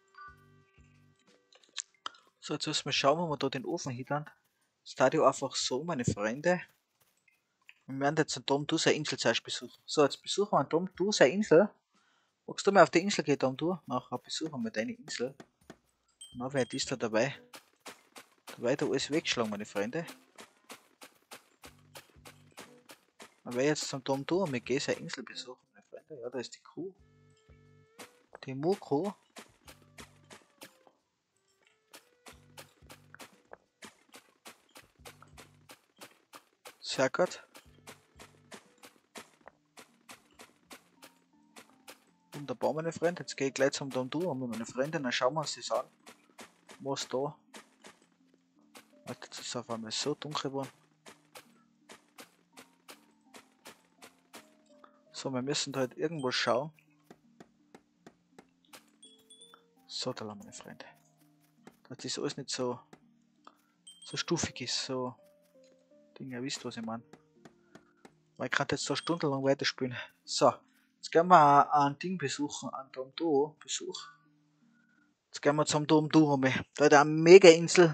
So, jetzt müssen wir schauen, wo wir da den Ofen hintun. Das tat ich einfach so, meine Freunde. Wir werden jetzt einen Tom Dusser Insel zuerst besuchen. So, jetzt besuchen wir einen Tom Dusser Insel. Magst du mal auf die Insel gehen, Tom Du? Nachher besuchen wir deine Insel. Na, wer ist da dabei? Dabei da alles wegschlagen, meine Freunde. Dann werde ich jetzt zum Tom Du und wir gehen seine Insel besuchen, meine Freunde. Ja, da ist die Kuh. Die Mu-Kuh. Sehr gut. Wunderbar, meine Freunde. Jetzt gehe ich gleich zum Tom Du und mit meinen Freunden, dann schauen wir uns das an. Was da. Warte, jetzt ist es auf einmal so dunkel geworden. So, wir müssen da halt irgendwo schauen. So, da meine Freunde. Dass das alles nicht so, so stufig ist, so Ding, ihr wisst, was ich meine. Weil ich kann jetzt da stundenlang weiterspielen. So, jetzt gehen wir ein Ding besuchen, einen Tom Du Besuch. Jetzt gehen wir zum Tom Du einmal. Da hat er eine Mega-Insel.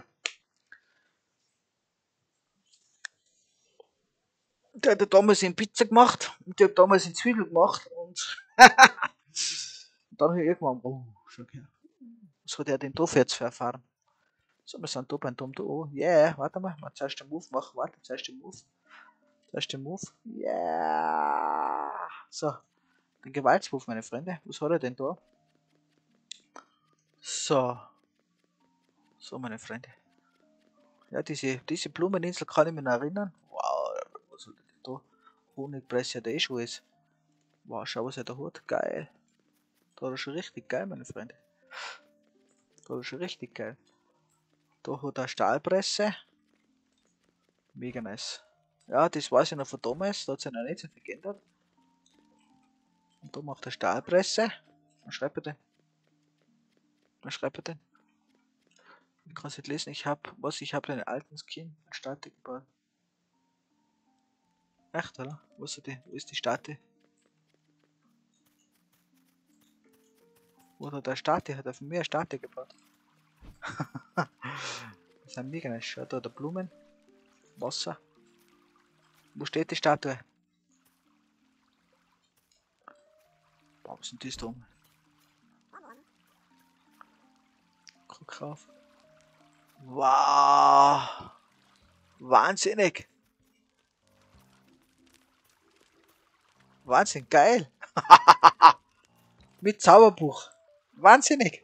Der hat damals in Pizza gemacht und der hat damals in Zwiebel gemacht und, und dann habe ich irgendwann, oh, schau her. Was hat er denn da für jetzt für erfahren? So, wir sind da beim Tom Du. Yeah, warte mal, mal zuerst den Move machen, warte, zuerst den Move. Zuerst den Move. Yeah. So, den Gewaltsmove, meine Freunde. Was hat er denn da? So. So, meine Freunde. Ja, diese, diese Blumeninsel kann ich mich noch erinnern. Wow, was hat er denn da? Honigpresse, der eh schon ist. Wow, schau, was er da hat. Geil. Da hat er schon richtig geil, meine Freunde. Da hat er schon richtig geil. Da hat er Stahlpresse. Mega nice. Ja, das weiß ich noch von damals. Da hat sich noch nicht so viel geändert. Und da macht er Stahlpresse. Was schreibt er denn? Was schreibt er denn? Ich kann es nicht lesen. Ich habe, was? Ich habe einen alten Skin. Eine Statue gebaut. Echt, oder? Wo ist die? Wo ist die Statue? Oder der Statue hat auf mir eine Statue gebaut. Das ist ein mega nice. Schaut da, der Blumen. Wasser. Wo steht die Statue? Boah, was sind das da oben? Guck rauf. Wow! Wahnsinnig! Wahnsinn, geil! Mit Zauberbuch! Wahnsinnig!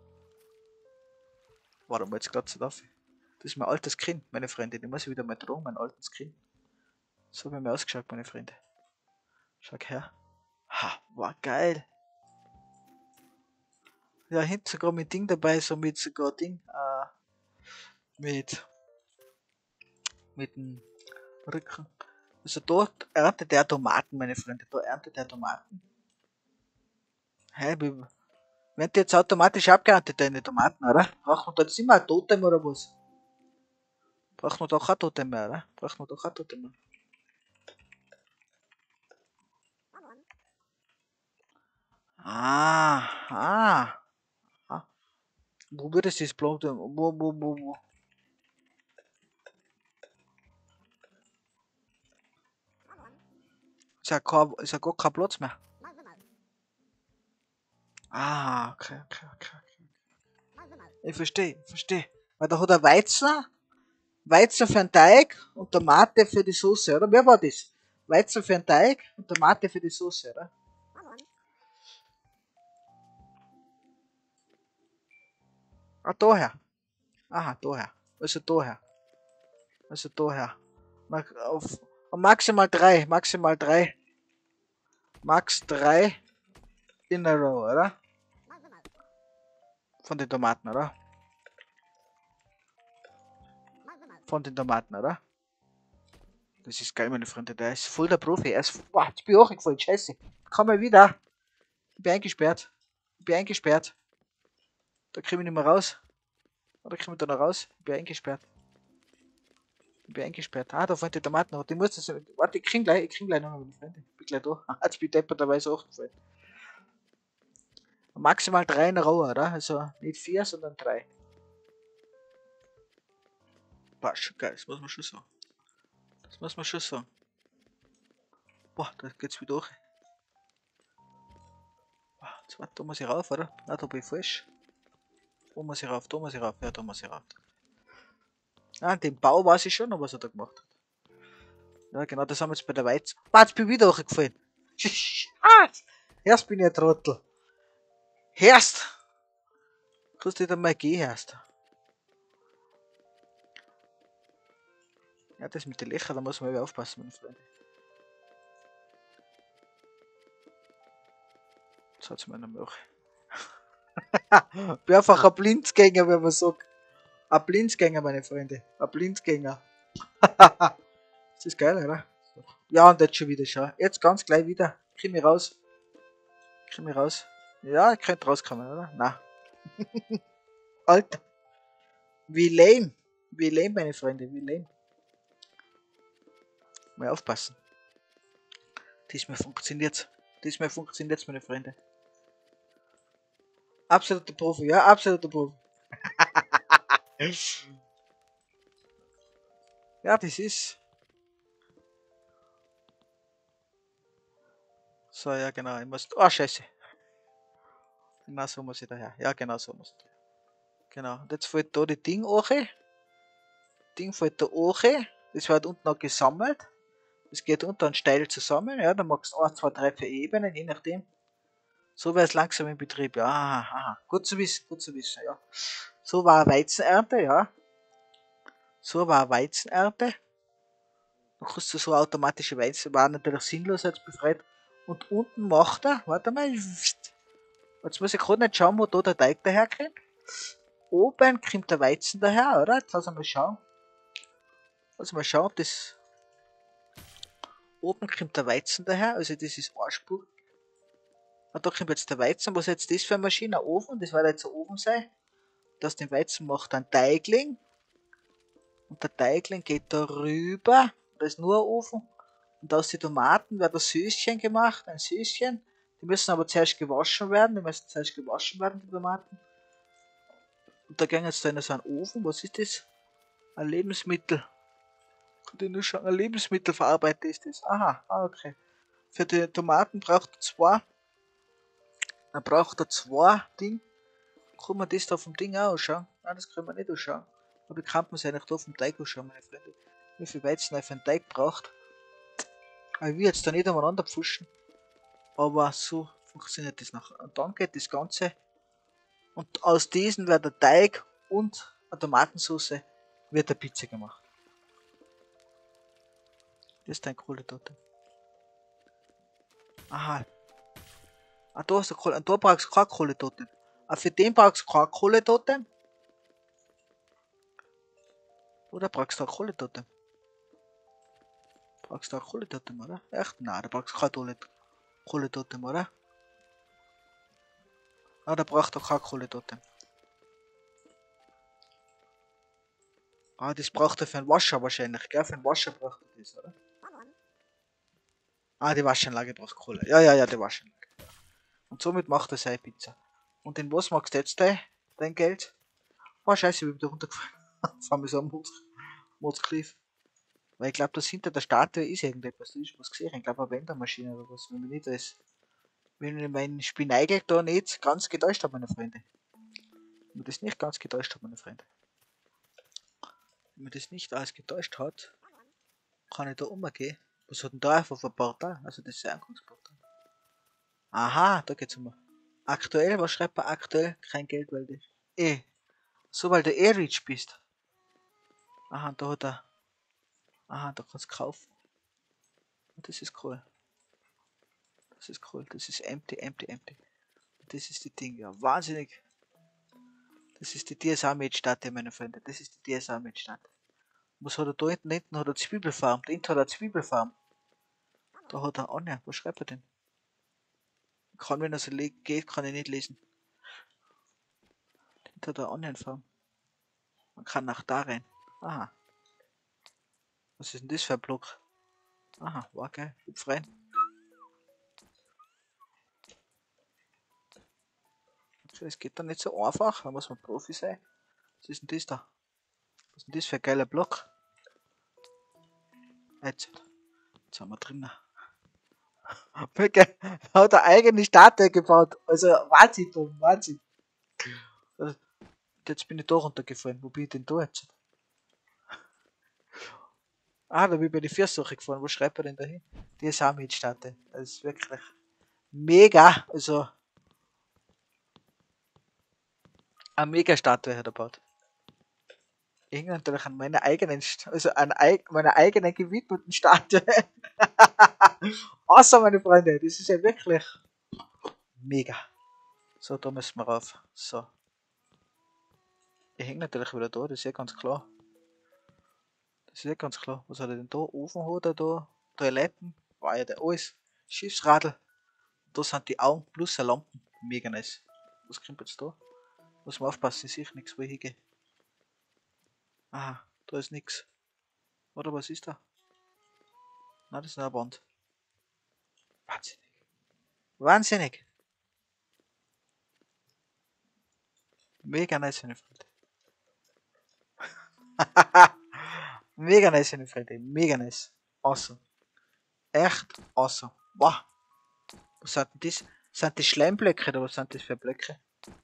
Warte mal, jetzt gerade so dafür. Das ist mein altes Screen, meine Freunde. Die muss ich wieder mal tragen, mein altes Screen. So haben wir ausgeschaut, meine Freunde. Schau her. Ha, war geil! Ja, hinten sogar mit Ding dabei, so mit sogar Ding, äh, mit, mit dem Rücken. Also da erntet der Tomaten, meine Freunde, da erntet der Tomaten. Hey, werden die jetzt automatisch abgeerntet, deine Tomaten, oder? Brauchen wir da jetzt immer ein Totem oder was? Brauchen wir doch ein Totem mehr, oder? Brauchen wir doch ein Totem mehr. Ah, ah, ah. Wo wird es das Blut? Wo, wo, wo, wo? Ist ja, kein, ist ja gar kein Platz mehr. Ah, okay, okay, okay. okay. Ich verstehe, ich verstehe. Weil da hat er Weizen, Weizen für den Teig und Tomate für die Soße, oder? Wer war das? Weizen für den Teig und Tomate für die Soße, oder? Ah, daher. Aha, daher. Also daher. Also daher. Mach auf, maximal drei, maximal drei. Max drei in a row, oder? Von den Tomaten, oder? Von den Tomaten, oder? Das ist geil, meine Freunde. Der ist voll der Profi. Er ist. Boah, jetzt bin ich auch gefallen. Scheiße. Komm mal wieder. Ich bin eingesperrt. Ich bin eingesperrt. Da kriege ich nicht mehr raus. Oder kriege ich da noch raus? Ich bin eingesperrt. Ich bin eingesperrt. Ah, da fällt die Tomaten noch. Die muss das. Warte, ich krieg gleich, ich krieg gleich noch, meine Freunde. Ich bin gleich da. Jetzt bin ich depperterweise auch gefallen. Maximal drei in der Row, oder? Also nicht vier, sondern drei. Boah, schon geil. Das muss man schon sagen. Das muss man schon sagen. Boah, da geht's wieder durch. Boah, jetzt warte, da muss ich rauf, oder? Na, da bin ich falsch. Da muss ich rauf, da muss ich rauf. Ja, da muss ich rauf. Ah, den Bau weiß ich schon noch, was er da gemacht hat. Ja, genau, das haben wir jetzt bei der Weizen. Boah, jetzt bin ich wieder hochgefallen. Erst bin ich ein Trottel. Erst! Kannst du nicht einmal gehen, erst. Ja, das mit den Löchern, da muss man eben aufpassen, meine Freunde. Jetzt hat's mir eine Milch. Bin einfach ein Blindgänger, wenn man sagt. Ein Blindgänger, meine Freunde. Ein Blindgänger. Das ist geil, oder? Ja, und jetzt schon wieder, schau. Jetzt ganz gleich wieder. Krieg mich raus. Krieg mich raus. Ja, ich könnte rauskommen, oder? Nein. Alter. Wie lame. Wie lame, meine Freunde. Wie lame. Mal aufpassen. Diesmal funktioniert's. Diesmal funktioniert's, meine Freunde. Absoluter Profi, ja, absoluter Profi. Ja, das ist. So, ja, genau. Ich muss. Oh, Scheiße. Genau so muss ich daher. Ja, genau so muss ich daher. Genau. Und jetzt fällt da die Ding hoch. Ding fällt da hoch. Das wird unten noch gesammelt. Das geht unten steil zusammen. Ja, dann machst du eins, zwei, drei, vier Ebenen, je nachdem. So wäre es langsam im Betrieb. Ja, aha, aha. Gut zu wissen, gut zu wissen, ja. So war eine Weizenernte, ja. So war eine Weizenernte. Dann kannst du so automatische Weizen, war natürlich sinnlos jetzt befreit. Und unten macht er, warte mal, jetzt muss ich gerade nicht schauen, wo da der Teig daherkommt. Oben kommt der Weizen daher, oder? Jetzt lass mal schauen. Lass mal schauen, ob das. Oben kommt der Weizen daher, also das ist Arschspur. Und da kommt jetzt der Weizen. Was ist jetzt das für eine Maschine? Ein Ofen, das wird jetzt ein Ofen sein. Das den Weizen macht ein Teigling. Und der Teigling geht da rüber. Da ist nur ein Ofen. Und aus den Tomaten wird ein Süßchen gemacht, ein Süßchen. Die müssen aber zuerst gewaschen werden. Die müssen zuerst gewaschen werden, die Tomaten. Und da gehen jetzt da in so einen Ofen. Was ist das? Ein Lebensmittel. Kann ich nur schauen. Ein Lebensmittelverarbeiter ist das. Aha, ah, okay. Für die Tomaten braucht er zwei. Dann braucht er zwei Dinge. Kann man das da vom Ding auch anschauen? Nein, das können wir nicht anschauen. Aber wie kann man sich eigentlich da vom Teig anschauen, meine Freunde? Wie viel Weizen er für einen Teig braucht. Aber ich will jetzt da nicht umeinander pfuschen. Aber so funktioniert das nachher. Und dann geht das Ganze. Und aus diesen wird der Teig und eine Tomatensauce wird der Pizza gemacht. Das ist dein Kohletotem. Aha. Ah, da hast du Kohle. Und da brauchst du kein Kohletotem. Ah, für den brauchst du kein Kohletotem. Oder brauchst du ein Kohletotem? Brauchst du ein Kohletotem, oder? Echt? Nein, da brauchst du kein Kohletotem, oder? Ah, da braucht er kein Kohletotem. Ah, das braucht er für einen Wascher wahrscheinlich, gell? Für einen Wascher braucht er das, oder? Ah, die Waschanlage braucht Kohle. Ja, ja, ja, die Waschanlage. Und somit macht er seine Pizza. Und in was magst du jetzt dein, dein Geld? Oh, scheiße, ich bin da runtergefallen. Fahren wir so am Motzcliff. Weil ich glaube, dass hinter der Statue ist irgendetwas. Da ist was gesehen. Ich glaube, eine Wendermaschine oder was. Wenn man nicht ist. Wenn ich meinen Spineigel da nicht ganz getäuscht habe, meine Freunde. Wenn man das nicht ganz getäuscht hat, meine Freunde. Wenn man das nicht alles getäuscht hat, kann ich da umgehen. Was hat denn da einfach für ein Portal? Also das ist ein Einkunftsportal. Aha, da geht's um. Aktuell, was schreibt man aktuell? Kein Geld, weil du eh. So, weil du eh rich bist. Aha, da hat er. Aha, da kannst du kaufen. Das ist cool. Das ist cool. Das ist empty, empty, empty. Das ist die Ding, ja. Wahnsinnig. Das ist die D S A-Med-Stadt, meine Freunde. Das ist die D S A-Med-Stadt. Was hat er da hinten? Hinten hat er Zwiebelfarm. Da hinten hat er Zwiebelfarm. Da hat er Anja. Was schreibt er denn? Kann, wenn er so geht, kann ich nicht lesen. Da hinten hat er Onion-Farm. Man kann nach da rein. Aha. Was ist denn das für ein Block? Aha, war geil. Hüpf rein. Okay, es geht dann nicht so einfach. Da muss man Profi sein. Was ist denn das da? Was ist denn das für ein geiler Block? Jetzt. Jetzt haben wir drinnen. Hat eine eigene Statue gebaut. Also Wahnsinn, dumm, Wahnsinn. Jetzt bin ich da runtergefallen. Wo bin ich denn da jetzt? Ah, da bin ich bei die Viersuche gefahren. Wo schreibt er denn da hin? Die ist auch mit Statue. Das ist wirklich mega. Also eine mega Statue hat er gebaut. Ich hänge natürlich an meiner eigenen, also an meiner eigenen gewidmeten Statue. Außer meine Freunde, das ist ja wirklich mega. So, da müssen wir rauf. So. Ich hänge natürlich wieder da, das ist ja ganz klar. Das ist ja ganz klar. Was hat er denn da? Ofen hat er da, Toiletten, war ja der alles. Schiffsradl. Da sind die Augen plus eine Lampen. Mega nice. Was kommt jetzt da? Muss man aufpassen, ich sehe nichts, wo ich hingehe. Aha, da ist nichts. Oder was ist da? Nein, das ist eine Wand. Wahnsinnig. Wahnsinnig. Mega nice, meine Freunde. Mega nice, meine Freunde. Mega nice. Awesome. Echt awesome. Wow. Was sind denn das? Sind das Schleimblöcke oder was sind das für Blöcke?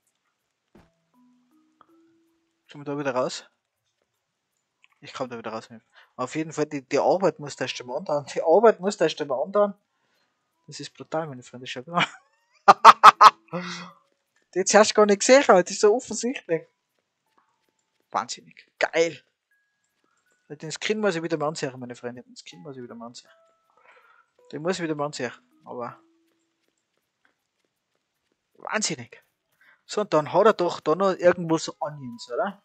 Kommen wir da wieder raus? Ich komme da wieder raus. Auf jeden Fall, die, die Arbeit muss da erst mal andauern. Die Arbeit muss da erst mal andauern. Das ist brutal, meine Freunde. Schau mal. Jetzt hast du gar nicht gesehen, das ist so offensichtlich. Wahnsinnig. Geil. Den Skin muss ich wieder mal anziehen, meine Freunde. Den Skin muss ich wieder mal anziehen. Den muss ich wieder mal anziehen. Aber. Wahnsinnig. So, und dann hat er doch da noch irgendwo so Onions, oder?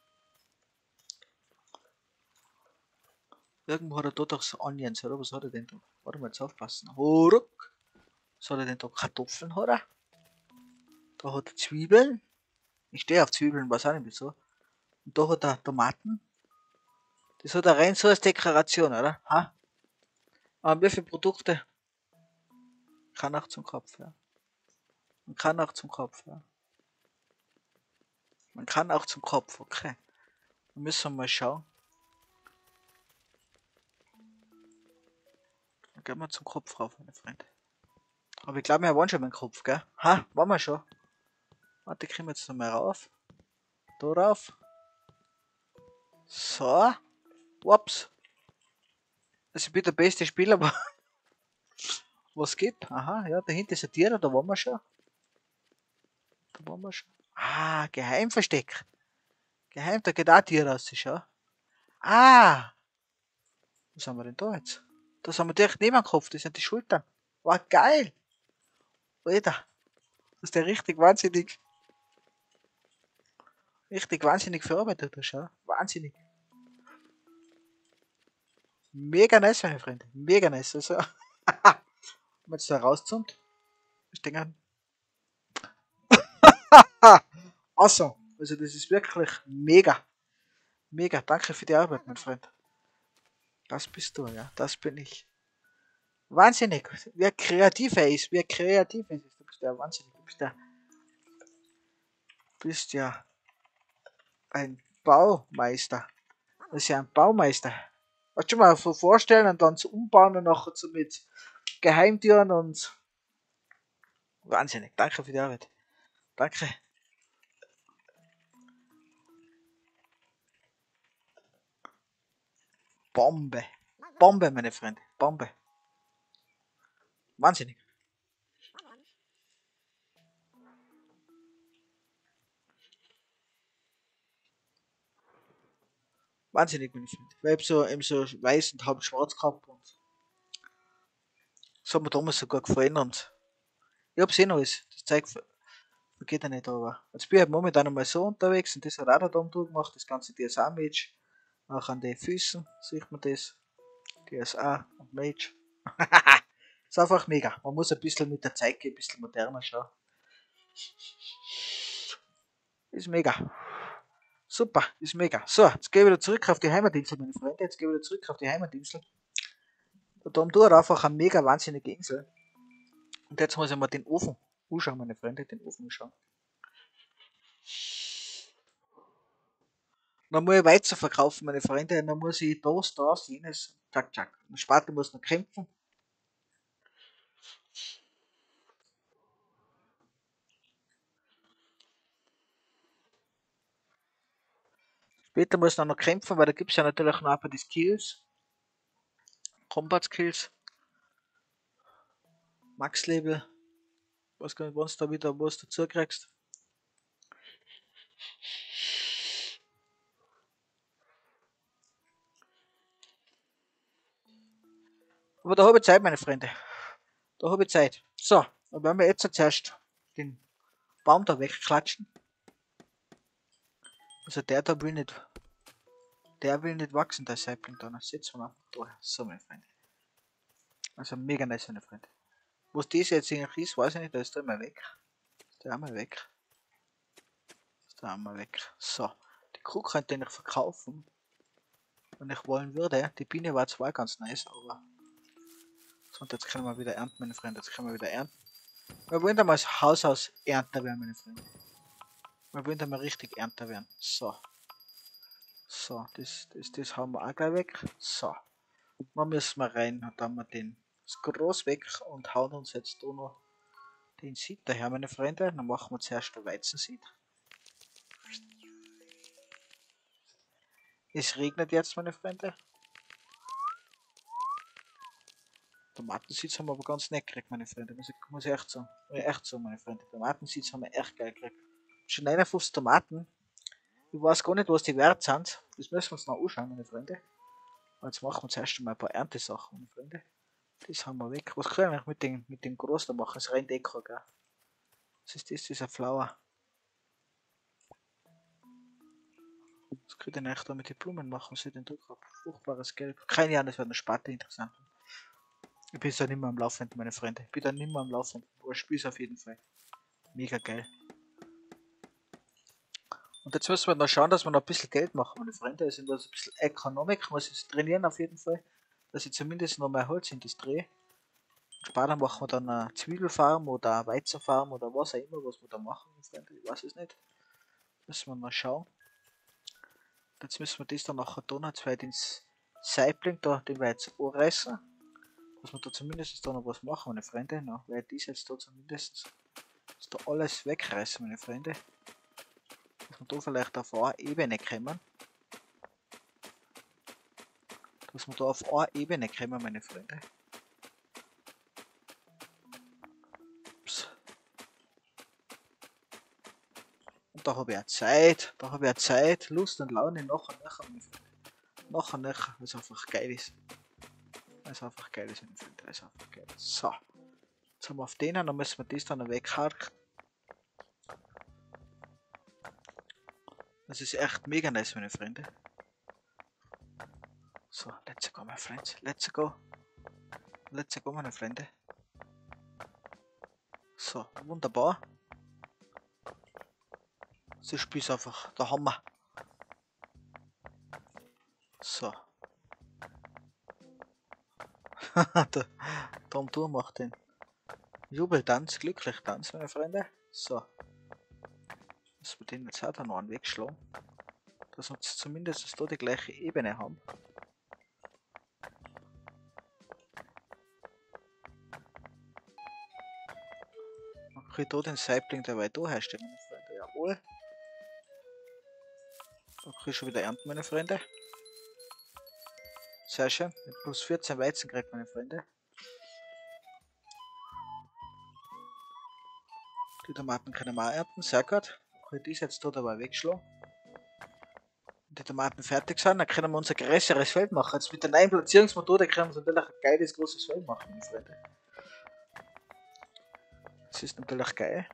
Irgendwo hat er da doch so Onions, oder? Was hat er denn da? Warte mal, jetzt aufpassen. Ruck. Was hat er denn da? Kartoffeln hat er. Da hat er Zwiebeln. Ich stehe auf Zwiebeln, weiß auch nicht wieso. Und da hat er Tomaten. Das hat er rein so als Dekoration, oder? Ha? Aber wie viele Produkte? Kann auch zum Kopf, ja. Man kann auch zum Kopf, ja. Man kann auch zum Kopf, okay. Wir müssen mal schauen. Dann gehen wir zum Kopf rauf, meine Freunde. Aber ich glaube, wir waren schon beim Kopf, gell? Ha, waren wir schon. Warte, kriegen wir jetzt noch mal rauf. Da rauf. So. Ups. Also ich bin der beste Spieler, was gibt. Aha, ja, dahinter ist ein Tier, da waren wir schon. Da waren wir schon. Ah, Geheimversteck. Geheim, da geht auch ein Tier raus, schau. Ah. Was haben wir denn da jetzt? Da haben wir direkt neben dem Kopf, das sind die Schultern. War geil. Alter. Das ist der richtig wahnsinnig. Richtig wahnsinnig verarbeitet, schau. Wahnsinnig. Mega nice, meine Freunde. Mega nice. Also, wenn man jetzt da rauszoomt, ich denke, awesome. Also, das ist wirklich mega. Mega. Danke für die Arbeit, mein Freund. Das bist du, ja. Das bin ich. Wahnsinnig. Wer kreativ er ist, wer kreativ ist, du bist ja wahnsinnig. Du bist ja, bist ja ein Baumeister. Das ist ja ein Baumeister. Kannst du dir mal so vorstellen und dann zu umbauen und nachher so mit Geheimtüren und Wahnsinnig. Danke für die Arbeit. Danke. Bombe. Bombe, meine Freunde. Bombe. Wahnsinnig. Wahnsinnig, meine Freunde. Weil ich so, eben so weiß und halb schwarz gehabt und das hat mir damals sogar gefallen und ich hab's eh noch alles. Das Zeug ver- vergeht ja nicht, aber jetzt bin ich halt momentan einmal so unterwegs und das hat auch der Dom durchgemacht, das ganze D S A-Match. Auch an den Füßen sieht man das. D S A und Mage. Ist einfach mega. Man muss ein bisschen mit der Zeit gehen, ein bisschen moderner schauen. Ist mega. Super, ist mega. So, jetzt gehe ich wieder zurück auf die Heimatinsel, meine Freunde. Jetzt gehe ich wieder zurück auf die Heimatinsel. Und da haben wir einfach eine mega wahnsinnige Insel. Und jetzt muss ich mal den Ofen anschauen, meine Freunde. Den Ofen anschauen. Dann muss ich Weizen verkaufen, meine Freunde. Dann muss ich das, das, jenes. Zack, zack. Der Spatel muss noch kämpfen. Später muss ich noch kämpfen, weil da gibt es ja natürlich noch ein paar die Skills. Combat Skills. Max Level. Was kann ich, wenn du da wieder was dazu kriegst. Aber da habe ich Zeit, meine Freunde. Da habe ich Zeit. So, dann werden wir jetzt zuerst den Baum da wegklatschen. Also der da will nicht. Der will nicht wachsen, der Saibling da. Dann setzen wir einfach da. So, meine Freunde. Also mega nice, meine Freunde. Was das jetzt eigentlich ist, weiß ich nicht. Da ist der einmal weg. Ist der einmal weg. Ist der einmal weg. So. Die Kuh könnte ich verkaufen. Wenn ich wollen würde. Die Biene war zwar ganz nice, aber. So, und jetzt können wir wieder ernten, meine Freunde. Jetzt können wir wieder ernten. Wir wollen da mal das Haus aus Ernter werden, meine Freunde. Wir wollen da mal richtig Ernter werden. So. So, das, das, das haben wir auch gleich weg. So. Dann müssen wir rein und dann haben wir den das Groß weg und hauen uns jetzt da noch den Seed daher, meine Freunde. Dann machen wir zuerst den Weizenseed. Es regnet jetzt, meine Freunde. Tomatenseeds haben wir aber ganz nett gekriegt, meine Freunde. Muss ich, muss ich echt sagen. Muss ich echt sagen, meine Freunde. Tomatenseeds haben wir echt geil gekriegt. Schon neunundfünfzig Tomaten. Ich weiß gar nicht, was die wert sind. Das müssen wir uns noch anschauen, meine Freunde. Jetzt machen wir zuerst mal ein paar Erntesachen, meine Freunde. Das haben wir weg. Was können wir mit dem, mit dem Groß da machen? Das ist rein Deko, gell? Was ist das? Das ist ein Flower. Was könnte ich eigentlich da mit den Blumen machen? Was ich den Druck habe? Fruchtbares Gelb. Keine Ahnung, das wäre eine Sparte interessant. Ich bin da nicht mehr am Laufenden, meine Freunde. Ich bin da nicht mehr am Laufenden. Aber ich spiele es auf jeden Fall. Mega geil. Und jetzt müssen wir noch schauen, dass wir noch ein bisschen Geld machen, meine Freunde. Also ein bisschen Ökonomik muss ich trainieren auf jeden Fall. Dass ich zumindest noch mehr Holz in das drehe. Später machen wir dann eine Zwiebelfarm oder eine Weizenfarm oder was auch immer, was wir da machen, meine Freunde. Ich weiß es nicht. Müssen wir mal schauen. Jetzt müssen wir das dann nachher tun, jetzt weit ins Saibling da, den wir jetzt anreißen. Dass wir da zumindest da noch was machen, meine Freunde. Na, weil ich das jetzt da zumindest dass da alles wegreißen, meine Freunde. Dass wir da vielleicht auf eine Ebene kommen. Dass wir da auf eine Ebene kommen, meine Freunde. Ups. Und da habe ich auch Zeit, da habe ich auch Zeit, Lust und Laune nachher, nachher, meine Freunde. Nachher, nachher, weil es einfach geil ist. Weil es einfach geil ist, meine Freunde. Weil es einfach geil ist. So. Jetzt haben wir auf den, dann müssen wir das dann noch weghaken. Das ist echt mega nice, meine Freunde. So, let's go, my friends. Let's go. Let's go, meine Freunde. So, wunderbar. Das Spiel ist einfach der Hammer. So. der Tom Tour macht den Jubeltanz, Glücklich-Tanz, meine Freunde. So. Dass wir den jetzt auch noch einen wegschlagen. Dass wir zumindest da die gleiche Ebene haben. Kann ich da den Saibling dabei da herstellen, meine Freunde? Jawohl. Da kann ich schon wieder ernten, meine Freunde. Sehr schön. Mit plus vierzehn Weizen kriegt, meine Freunde. Die Tomaten können wir auch ernten, sehr gut. Kann ich das jetzt da dabei wegschlagen. Wenn die Tomaten fertig sind, dann können wir unser größeres Feld machen. Jetzt mit der neuen Platzierungsmethode können wir natürlich ein geiles, großes Feld machen, meine Freunde. Das ist natürlich geil.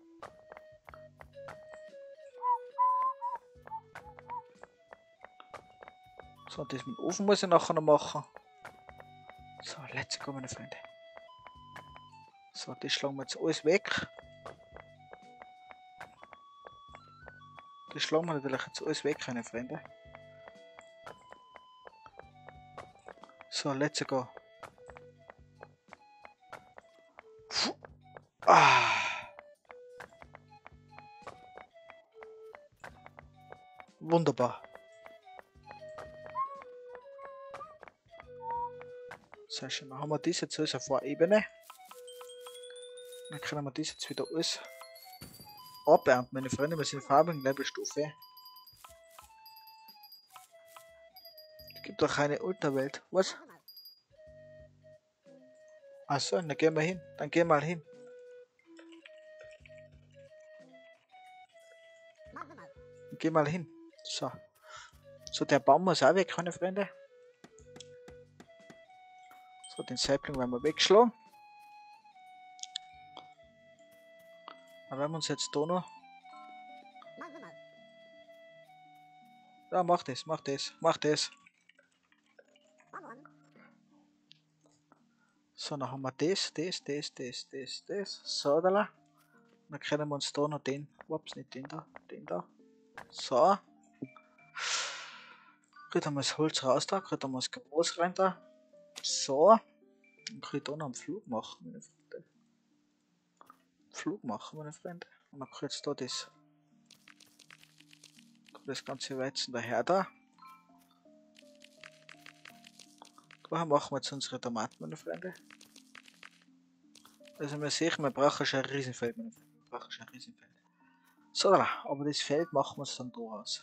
So, das mit dem Ofen muss ich nachher noch machen. So, let's go, meine Freunde. So, das schlagen wir jetzt alles weg. Das schlagen wir natürlich jetzt alles weg, meine Freunde. So, let's go. Puh. Ah. Wunderbar. Sehr schön, dann haben wir das jetzt alles auf einer Ebene. Dann können wir das jetzt wieder alles abernten, meine Freunde. Wir sind farbigen Levelstufe. Es gibt doch keine Unterwelt. Was? Achso, dann gehen wir hin. Dann gehen wir mal hin. Dann gehen wir mal hin. So. So, der Baum muss auch weg, meine Freunde. So, den Saibling werden wir wegschlagen. Dann werden wir uns jetzt da noch. Ja, mach das, mach das, mach das. So, dann haben wir das, das, das, das, das, das. So, da. Dann können wir uns da noch den. Ups, nicht den da, den da. So. Kriegt wir das Holz raus da, kriegt wir das Gras rein da. So. Dann kann ich da noch einen Flug machen, meine Freunde. Flug machen, meine Freunde. Und dann kann ich jetzt da das. Das ganze Weizen daher da. Da machen wir jetzt unsere Tomaten, meine Freunde. Also wir sehen, wir brauchen schon ein Riesenfeld, meine Freunde. Wir brauchen schon ein Riesenfeld. So, aber das Feld machen wir es dann da aus.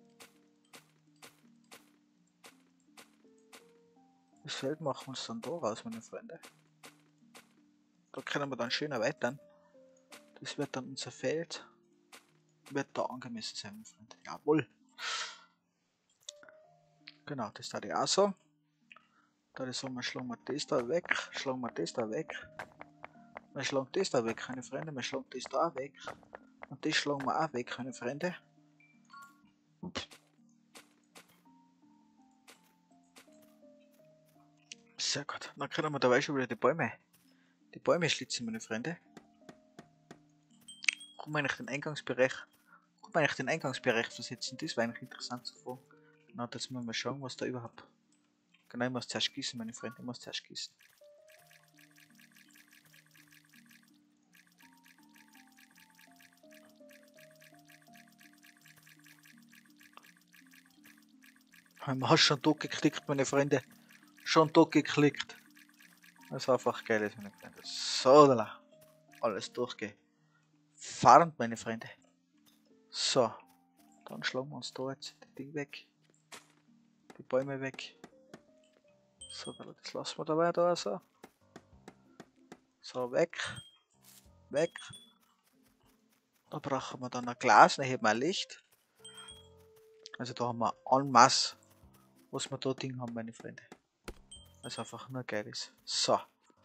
Das Feld machen wir uns dann da raus, meine Freunde. Da können wir dann schön erweitern. Das wird dann unser Feld. Wird da angemessen sein, meine Freunde. Jawohl. Genau, das da ich auch so. Da ich so, wir schlagen wir das da weg. Schlagen wir das da weg. Wir schlagen das da weg, meine Freunde. Wir schlagen das da weg. Und das schlagen wir auch weg, meine Freunde. Sehr gut. Dann können wir dabei schon wieder die Bäume, die Bäume schlitzen, meine Freunde. Warum eigentlich den Eingangsbereich, warum eigentlich den Eingangsbereich versetzen? Das war eigentlich interessant zu fragen. Na, jetzt müssen wir mal schauen, was da überhaupt. Genau, ich muss zuerst gießen, meine Freunde. Ich muss zuerst gießen. Man hat schon dort geklickt, meine Freunde. Schon dort geklickt. Das ist einfach geil, meine Freunde. So, da. Alles durchgefahren, meine Freunde. So. Dann schlagen wir uns da jetzt das Ding weg. Die Bäume weg. So, das lassen wir dabei da so. So, weg. Weg. Da brauchen wir dann ein Glas, dann haben wir ein Licht. Also da haben wir en masse, was wir da Ding haben, meine Freunde. Was einfach nur geil ist. So.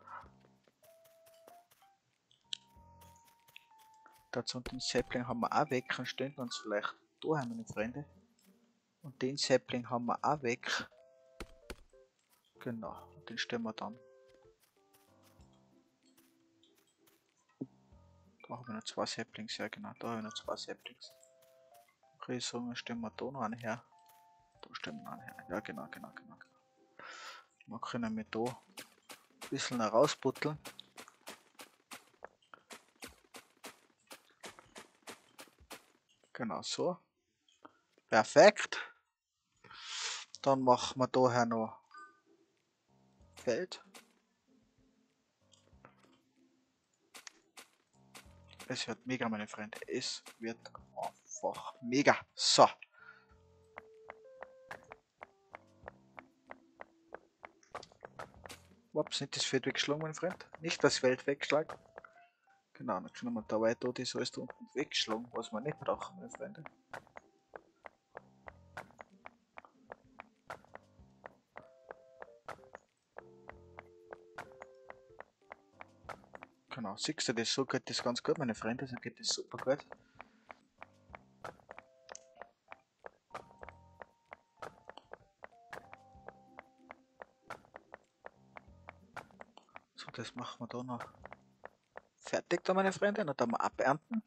Dazu und den Saibling haben wir auch weg. Dann stellen wir uns vielleicht da haben, meine Freunde. Und den Saibling haben wir auch weg. Genau. Und den stellen wir dann. Da haben wir noch zwei Saplings, ja genau. Da haben wir noch zwei Saplings. Okay, so, dann stellen wir da noch einen her. Da stellen wir noch einen her. Ja genau, genau, genau. genau. Wir können wir da ein bisschen rausbutteln. Genau so. Perfekt. Dann machen wir daher noch Feld. Es wird mega, meine Freunde. Es wird einfach mega. So. Ups, nicht das Feld weggeschlagen, mein Freund. Nicht das Feld wegschlagen. Genau, dann können wir da weiter das alles da unten wegschlagen, was wir nicht brauchen, meine Freunde. Genau, siehst du das? So geht das ganz gut, meine Freunde. So geht das super gut. So, das machen wir da noch fertig, da, meine Freunde. Dann tun wir abernten.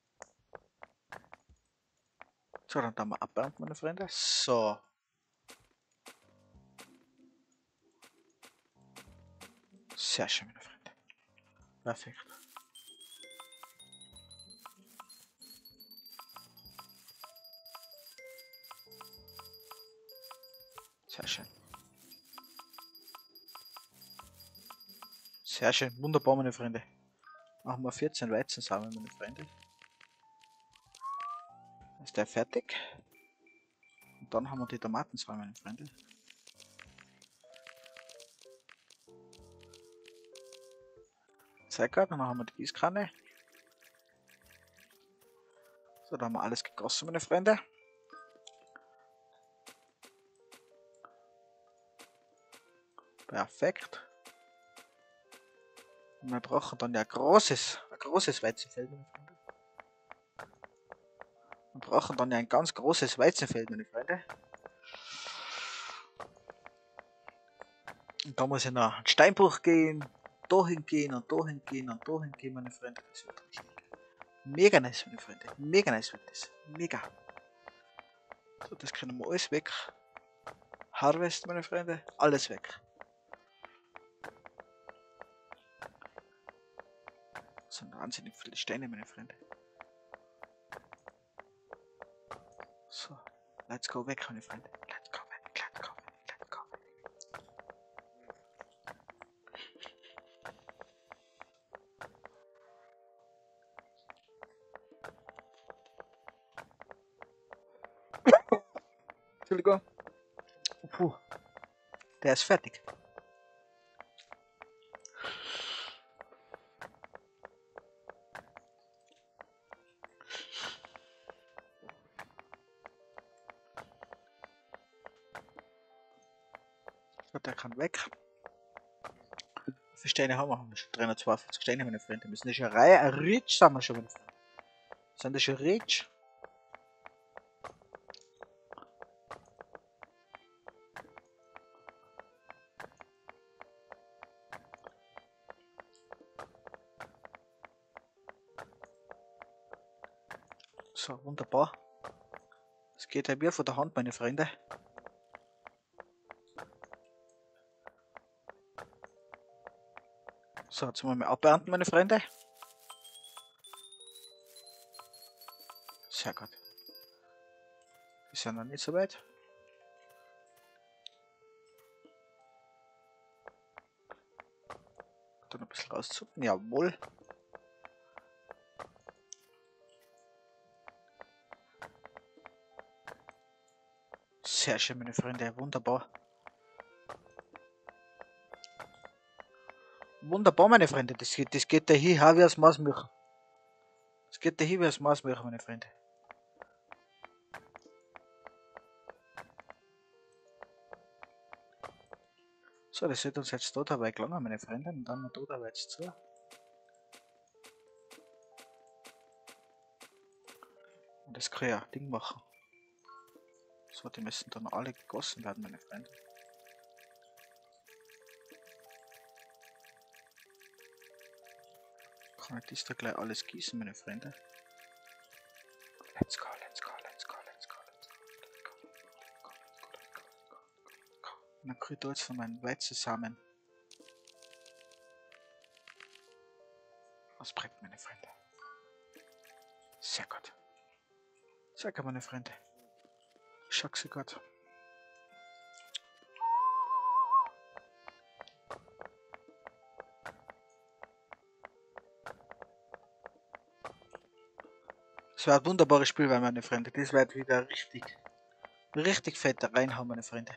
So, dann tun wir abernten, meine Freunde. So. Sehr schön, meine Freunde. Perfekt. Sehr schön. Sehr schön. Wunderbar, meine Freunde. Machen wir vierzehn Weizensamen, meine Freunde. Ist der fertig? Und dann haben wir die Tomatensamen, meine Freunde. Sehr gut, dann haben wir die Gießkanne. So, da haben wir alles gegossen, meine Freunde. Perfekt. Und wir brauchen dann ja ein großes, ein großes Weizenfeld, meine Freunde. Wir brauchen dann ja ein ganz großes Weizenfeld, meine Freunde. Und da muss ich noch einen Steinbruch gehen, dahin gehen und dahin gehen und dahin gehen, meine Freunde. Das wird richtig mega nice, meine Freunde. Mega nice wird das. Mega. So, das können wir alles weg. Harvest, meine Freunde. Alles weg. Das sind wahnsinnig viele Steine, meine Freunde. So, let's go weg, meine Freunde. Let's go weg, let's go weg, let's go weg. Entschuldigung. Puh. Der ist fertig. So, der kann weg. Wie viele Steine haben wir? Haben wir schon dreihundertzweiundvierzig Steine, meine Freunde. Wir sind schon Reihe, ein Reach, sind wir schon, meine Freunde. Sind das schon Reach? So, wunderbar. Es geht ja wie von der Hand, meine Freunde. So, jetzt wollen wir abernten, meine Freunde. Sehr gut. Wir sind noch nicht so weit. Dann ein bisschen rauszucken. Jawohl. Sehr schön, meine Freunde. Wunderbar. Wunderbar, meine Freunde. Das geht, das geht da hier wie aus Mausmilch. Das geht da hier wie aus Mausmilch, meine Freunde. So, das wird uns jetzt da dabei gelungen, meine Freunde. Und dann da dabei jetzt zu. Und das kann ja ein Ding machen. So, die müssen dann alle gegossen werden, meine Freunde. Kann ich das da gleich alles gießen, meine Freunde? Let's go, let's go, let's go, let's go, let's go, let's go, let's go, let's go, let's go, let's go, let's go. Und dann kriege ich da jetzt von meinen Weizensamen was bringt, meine Freunde. Sehr gut. Sehr gut, meine Freunde. Schaut sie gut. Das war ein wunderbares Spiel, meine Freunde. Das wird wieder richtig, richtig fett reinhauen, meine Freunde.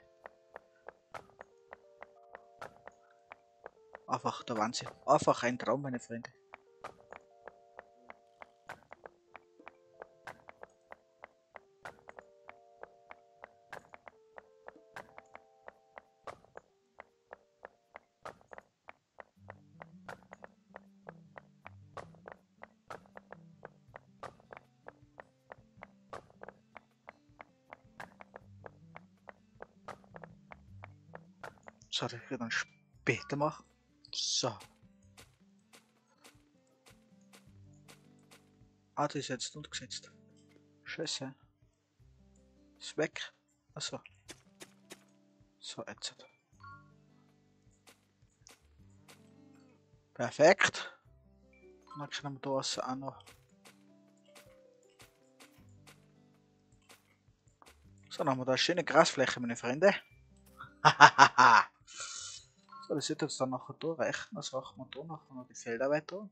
Einfach der Wahnsinn. Einfach ein Traum, meine Freunde. So, das kann ich dann später machen. So. Ah, das ist jetzt untergesetzt. Scheiße. Ist weg. Achso. So, jetzt. Perfekt. Dann können wir da also auch noch. So, dann haben wir da eine schöne Grasfläche, meine Freunde. Hahaha. So, das wird jetzt dann nachher da reichen. Also machen wir da nachher noch die Felder weiter.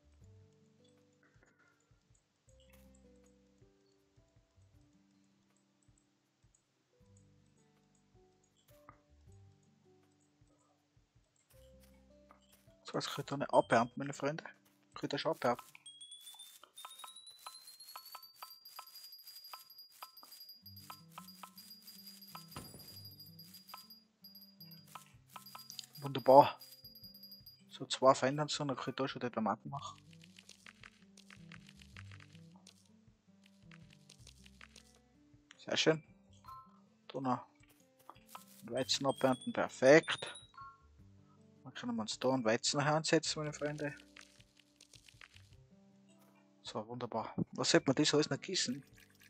So, jetzt könnt ihr nicht abernten, meine Freunde. Könnt ihr schon abernten. Wunderbar. So, zwei verändern so, dann könnt ihr schon die Tomaten machen. Sehr schön. Da noch Weizen abernten, perfekt. Dann können wir uns da einen Weizen ansetzen, meine Freunde. So, wunderbar. Was sollte man das alles noch gießen?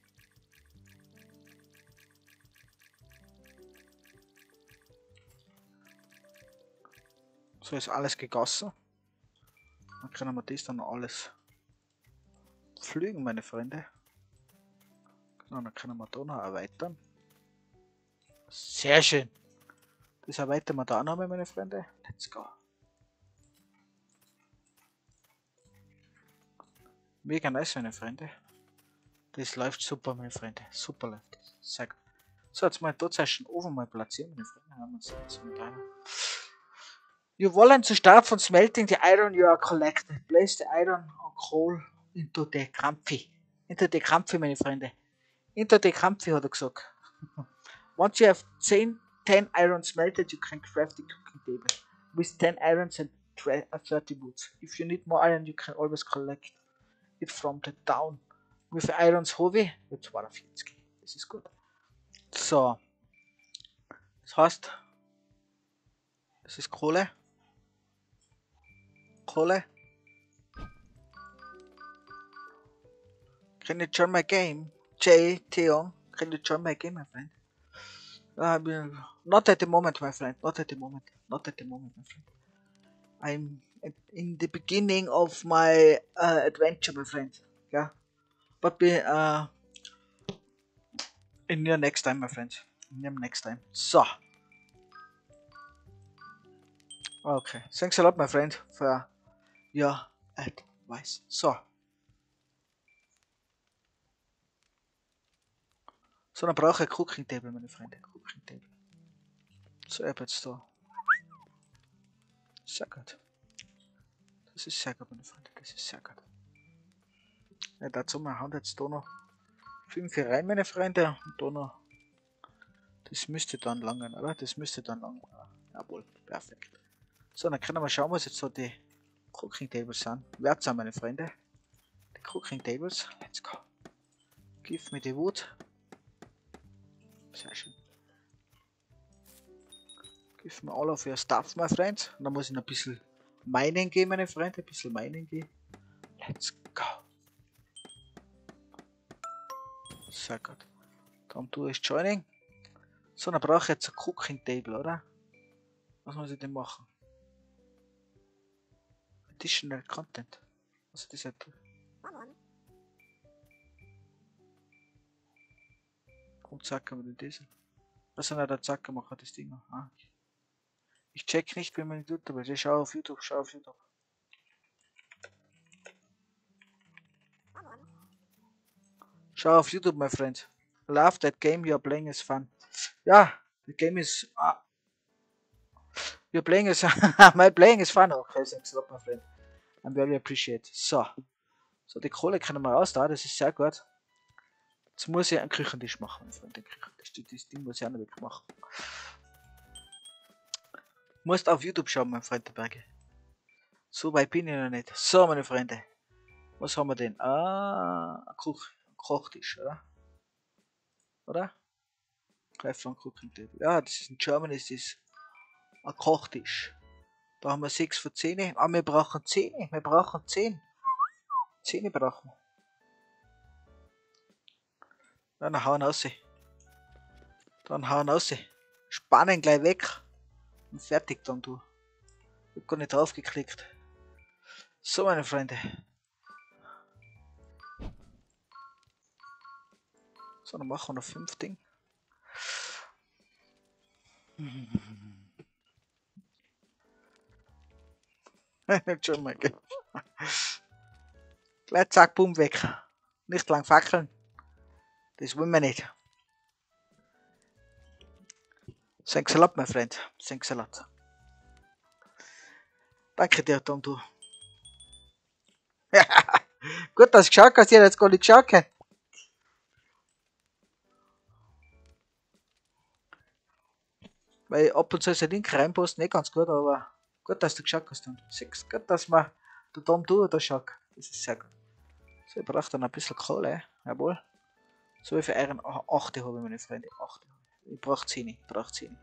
So ist alles gegossen. Dann können wir das dann noch alles pflügen, meine Freunde. Genau, dann können wir da noch erweitern. Sehr schön. Das erweitern wir da noch mal, meine Freunde. Let's go. Mega nice, meine Freunde. Das läuft super, meine Freunde. Super läuft das. Sehr gut. So, jetzt mal dort einen Ofen mal platzieren, meine Freunde. Haben wir uns jetzt mit einer. You wollen to start from smelting the iron you are collected. Place the iron on coal into the Krampfi. Into the Krampfi, meine Freunde. Into the Krampfi, hat er gesagt. Once you have ten, ten iron smelted, you can craft the cooking table. With ten irons and thirty woods. If you need more iron, you can always collect it from the town. With irons heavy, wird zweiundvierzig. Das ist gut. So. Das heißt, das ist Kohle. Kohle. Can you join my game? Jay, Theon, can you join my game, my friend? Uh, not at the moment, my friend. Not at the moment. Not at the moment, my friend. I'm in the beginning of my uh, adventure, my friend. Yeah. But be, uh, in your next time, my friend. In your next time. So. Okay. Thanks a lot, my friend, for your advice. So. So, dann brauche ich ein Cooking Table, meine Freunde. Cooking Table. So, ich habe jetzt da. Sehr gut. Das ist sehr gut, meine Freunde. Das ist sehr gut. Ja, dazu machen wir jetzt da noch fünf hier rein, meine Freunde. Und da noch. Das müsste dann langen, oder? Das müsste dann langen. Jawohl, perfekt. So, dann können wir schauen, was jetzt so die Cooking Tables sind. Wert sind, meine Freunde. Die Cooking Tables. Let's go. Give me the wood. Sehr schön. Give me all of your stuff, my friend. Und dann muss ich noch ein bisschen Mining gehen, meine Freunde. Ein bisschen Mining gehen. Let's go. Sehr gut. Dann tue ich Joining. So, dann brauche ich jetzt ein Cooking Table, oder? Was muss ich denn machen? Additional Content. Was ist das jetzt? Und zack, haben wir den diesen. Also, na, der Zack macht das Ding. Ah, ich, ich check nicht, wie man die tut, aber ich schaue auf YouTube, schau auf YouTube. Schau auf YouTube, my friend. Love that game you're playing is fun. Ja, the game is... Uh, you're playing is... my playing is fun. Okay, thanks a lot, my friend. I'm very appreciate. So. So, die Kohle können wir raus da. Das ist sehr gut. Jetzt muss ich einen Küchentisch machen, mein Freund. Den Küchentisch. Das Ding muss ich auch noch wirklich machen. Musst auf YouTube schauen, mein Freund der Berge. So weit bin ich noch nicht. So, meine Freunde. Was haben wir denn? Ah, ein Koch, ein Kochtisch, oder? Oder? Greiflang Cooking Table. Ja, das ist in German, ist das ein Kochtisch. Da haben wir sechs von zehn. Ah, wir brauchen zehn. Wir brauchen zehn. zehn brauchen wir. Dann hauen raus. Dann hauen raus. Spannen gleich weg. Und fertig dann, du. Ich hab gar nicht drauf geklickt. So, meine Freunde. So, dann machen wir noch fünf Dinge. Schon mal. Gleich zack, bumm, weg. Nicht lang fackeln. Das wollen wir nicht. Thanks a lot, my friend. Thanks a lot. Danke dir, Tom, du. Gut, dass du geschaut hast. Ich hätte jetzt gar nicht geschaut. Weil ab und zu ist der Link reinposten nicht ganz gut, aber gut, dass du geschaut hast. Tom. Gut, dass man der Tom, du da schaut. Das ist sehr gut. So, ich brauche dann ein bisschen Kohle. Jawohl. So, wie viel Ehren? acht habe ich, meine Freunde. acht. Ich brauche zehn. Ich brauche zehn.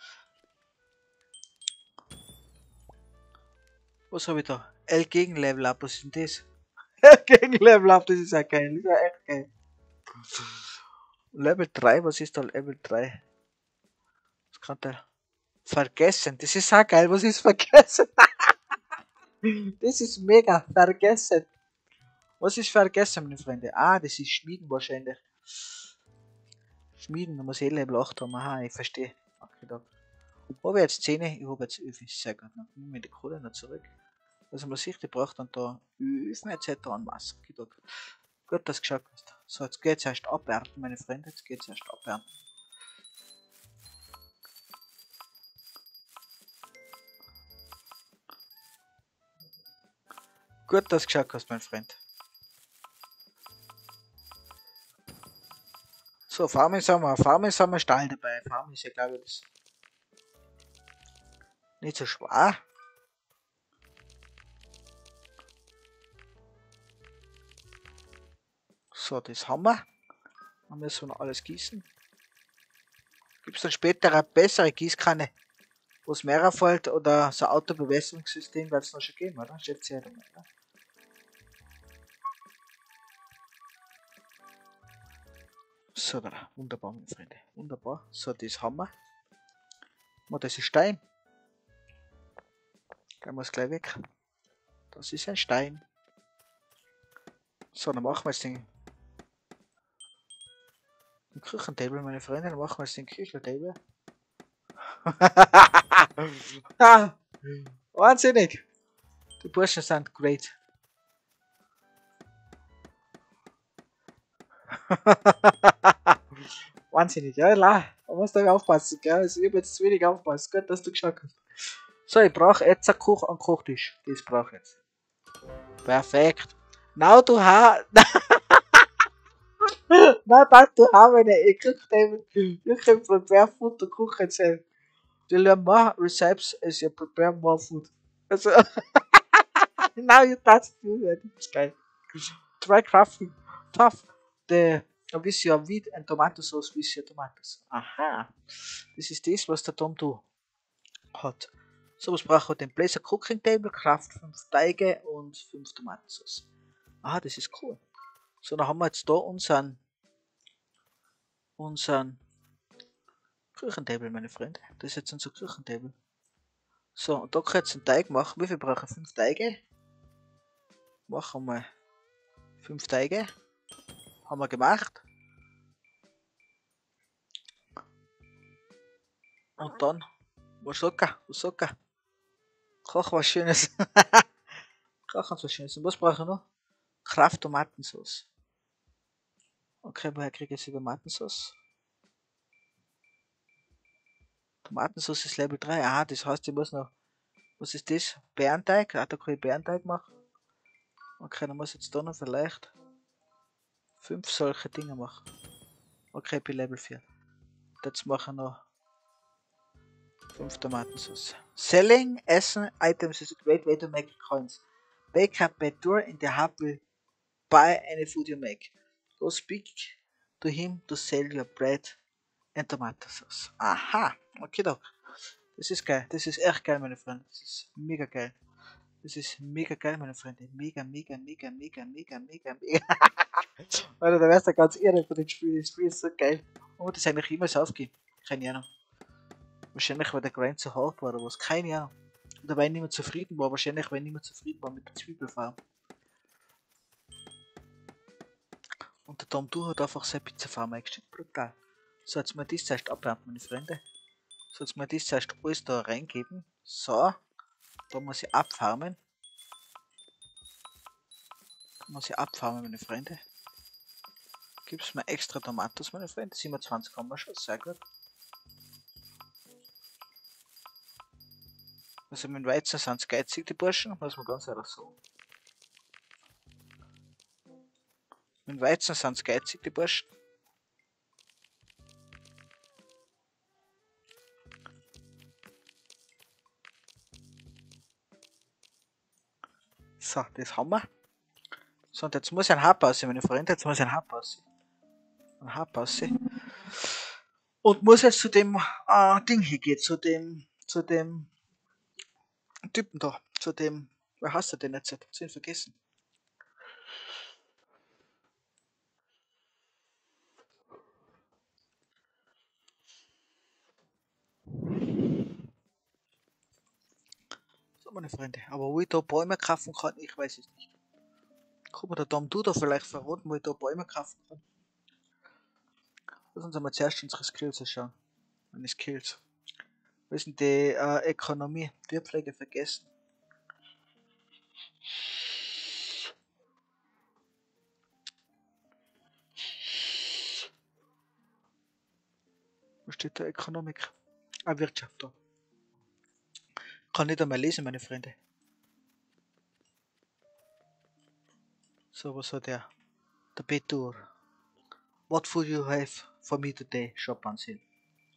Was habe ich da? L gegen Level Up, was ist denn das? L gegen Level Up, das ist ja geil. Das ist ja echt geil. Level drei, was ist da Level drei? Was kann der? Vergessen, das ist auch geil, was ist vergessen? Das ist mega, vergessen. Was ist vergessen, meine Freunde? Ah, das ist Schmieden wahrscheinlich. Schmieden, da muss ich Level acht haben. Aha, ich verstehe. Okay, da. Habe ich jetzt zehn, ich habe jetzt elf, sehr gut. Dann nehme ich die Kohle noch zurück. Also man sieht, ich brauche dann da Öfen et cetera und Wasser. Gut, dass du geschaut hast. So, jetzt geht es erst abernten, meine Freunde. Jetzt geht es erst abernten. Gut, dass du geschaut hast, mein Freund. So, Farming sind wir, Farming sind wir Stall dabei. Farming ist ja, glaube ich, das nicht so schwer. So, das haben wir. Dann müssen wir noch alles gießen. Gibt es dann später eine bessere Gießkanne, wo es mehr fällt, oder so ein Autobewässerungssystem, weil es noch schon geben, oder? Schätze ich einmal, oder? So, da, wunderbar, meine Freunde. Wunderbar. So, das haben wir. Oh, das ist Stein. Der muss gleich weg. Das ist ein Stein. So, dann machen wir jetzt den, den Küchentable, meine Freunde. Dann machen wir jetzt den Küchentable. Wahnsinnig. Die Burschen sind great. Wahnsinnig, ja, la. Da musst du aufpassen, gell? Also, ich habe jetzt zu wenig aufpassen. Gut, dass du geschaut hast. So, ich brauche jetzt einen, Koch einen Kochtisch. Das brauche ich jetzt. Perfekt. Now to have. Now that to have a cook you can prepare food to cook itself. To learn more recipes as you prepare more food. Also, now you touch food. That's geil. Try crafting tough the with your wheat and tomato sauce with your tomatoes. Aha. Das ist das, was der Tom du hat. So, was braucht er? Den Blazer Cooking Table, Kraft fünf Teige und fünf Tomatensauce. Aha, das ist cool. So, dann haben wir jetzt da unseren unseren Küchentable, meine Freunde. Das ist jetzt unser Küchentable. So, und da kann ich jetzt einen Teig machen. Wie viel brauche ich? fünf Teige. Machen wir fünf Teige. Haben wir gemacht. Und dann, was socker, was socker. Kochen was Schönes. Kochen was Schönes. Und was brauche ich noch? Kraft Tomatensauce. Okay, woher kriege ich jetzt die Tomatensauce? Tomatensauce ist Level drei. Aha, das heißt, ich muss noch. Was ist das? Bärenteig? Ah, da kann ich Bärenteig machen. Okay, dann muss ich jetzt da noch vielleicht fünf solche Dinge machen. Okay, ich bin Level vier. Jetzt mache ich noch fünf Tomatensauce. Selling Essen items is a great way to make coins. Bake up by door in the hub will buy any food you make. Go speak to him to sell your bread and tomato sauce. Aha, okay doch. Das ist geil. Das ist echt geil, meine Freunde. Das ist mega geil. Das ist mega geil, meine Freunde. Mega, mega, mega, mega, mega, mega, mega. Alter, da wärst du ganz irre von dem Spiel. Das Spiel ist so geil. Oh, das ist eigentlich immer so aufgeben. Keine Ahnung. Wahrscheinlich, weil der Grind so hart war oder was. Keine Ahnung. Oder weil ich nicht mehr zufrieden war. Wahrscheinlich, weil ich nicht mehr zufrieden war mit der Zwiebelfarm. Und der Tom Du hat einfach seine Pizzafarm eingestellt. Brutal. So, jetzt mal das zuerst abwärmen, meine Freunde. So, jetzt mal das zuerst alles da reingeben. So. Da muss ich abfarmen. Da muss ich abfarmen, meine Freunde. Gib's mir extra Tomatos, meine Freunde. siebenundzwanzig haben wir schon. Sehr gut. Also mit Weizen sind es geizig, die Burschen. Muss man ganz ehrlich sagen. Mit Weizen sind es geizig, die Burschen. So, das haben wir. So, und jetzt muss ein Hab aussehen, meine Freunde. Jetzt muss ein Hab aussehen. Ein Hab aussehen. Und muss jetzt zu dem äh, Ding hier gehen. Zu dem, zu dem Typen da. Zu dem, wer heißt der denn jetzt? Ich hab ihn vergessen. So, meine Freunde. Aber wo ich da Bäume kaufen kann, ich weiß es nicht. Kann mir der Tom Du da vielleicht verraten, wo ich da Bäume kaufen kann? Lass uns einmal zuerst unsere Skills anschauen. Meine Skills. Wo ist denn die äh, Ökonomie? Die Pflege vergessen. Wo steht da Ökonomik? Ah, Wirtschaft da. Kann nicht einmal lesen, meine Freunde. So, was hat der? Der Betur. What food you have for me today? Shop on sale.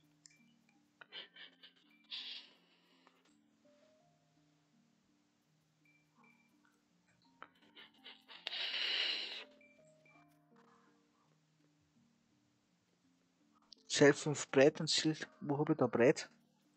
Sell fünf Brett und Sil. Wo habe ich da Brett?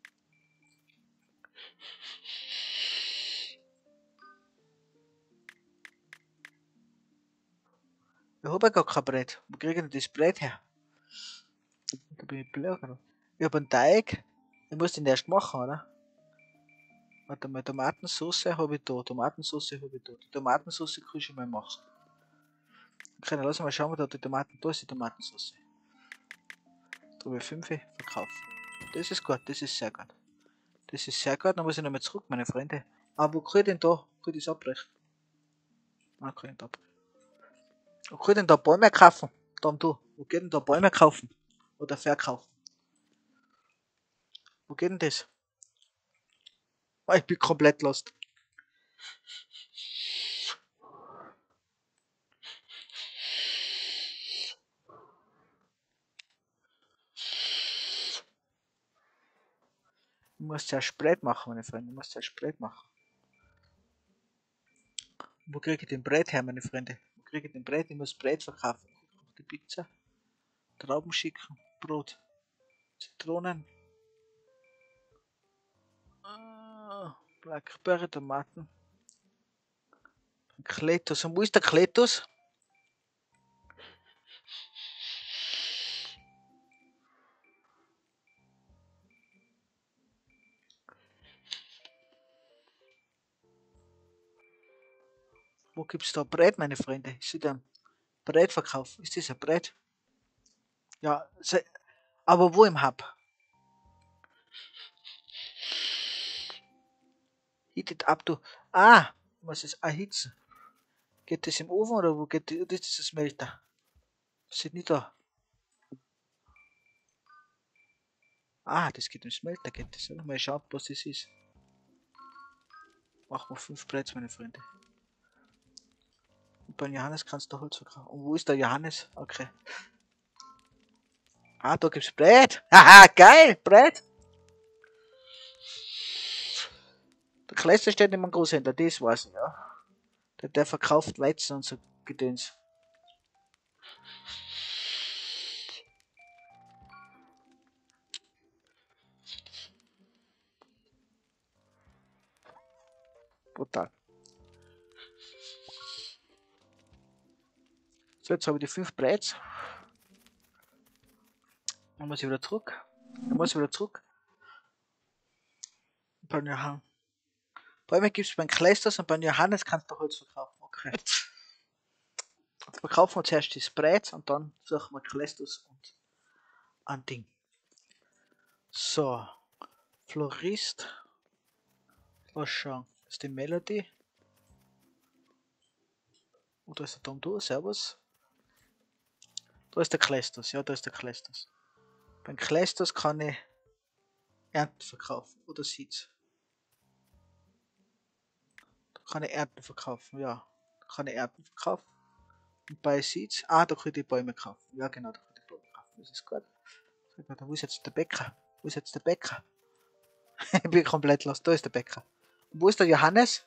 Ich habe ja gar kein Brett. Wo kriege ich denn das Brett her? Da bin ich blöd, oder? Ich habe einen Teig. Ich muss den erst machen, oder? Warte mal, Tomatensauce habe ich da. Tomatensauce habe ich da. Die Tomatensauce kann ich schon mal machen. Okay, dann lass mal schauen, wo da die Tomaten. Da ist die Tomatensauce. Da habe ich fünf verkauft. Das ist gut, das ist sehr gut. Das ist sehr gut, dann muss ich nochmal zurück, meine Freunde. Aber wo kann ich denn da? Kann ich das abbrechen? Ah, kann ich da abbrechen. Wo kann ich denn da Bäume kaufen? Tom Du, wo geht denn da Bäume kaufen? Oder verkaufen? Wo geht denn das? Ah, ich bin komplett lost. Ich muss zuerst Brett machen, meine Freunde. Ich muss zuerst Brett machen. Wo kriege ich den Brett her, meine Freunde? Wo kriege ich den Brett? Ich muss Brett verkaufen. Die Pizza. Trauben schicken. Brot. Zitronen. Ah, Blackberry, Tomaten. Kletus. Und wo ist der Kletus? Wo gibt's da Brett, meine Freunde? Ist das ein Brettverkauf? Ist das ein Brett? Ja, se- aber wo im Hub? Heat it up to. Ah, muss es erhitzen. Geht das im Ofen oder wo geht das? Das ist das Smelter. Sieht nicht da. Ah, das geht im Smelter, geht das, oder? Mal schauen, was das ist. Machen wir fünf Plätze, meine Freunde. Und beim Johannes kannst du Holz verkaufen. Und wo ist der Johannes? Okay. Ah, da gibt's Brett. Haha, geil, Brett. Der Kleinste steht nicht mehr Großhändler, das weiß ich, ja. Der, der verkauft Weizen und so Gedöns. Brutal. So, jetzt habe ich die fünf Brett. Dann muss ich wieder zurück. Dann muss ich wieder zurück. Beim Johannes. Bei mir gibt es beim Kleisters und beim Johannes kannst du Holz verkaufen. Okay. Jetzt verkaufen wir zuerst das Brett und dann suchen wir Kleisters und ein Ding. So. Florist. Was schauen. Das ist die Melody. Und da ist der Tom Du, servus. Da ist der Kleisters, ja, da ist der Kleisters. Beim Kleisters kann ich Ernten verkaufen oder Seeds. Da kann ich Ernten verkaufen, ja. Da kann ich Ernten verkaufen. Und bei Seeds, ah, da kann ich die Bäume kaufen. Ja, genau, da kann ich die Bäume kaufen. Das ist gut. Wo ist jetzt der Bäcker? Wo ist jetzt der Bäcker? Ich bin komplett los. Da ist der Bäcker. Und wo ist der Johannes?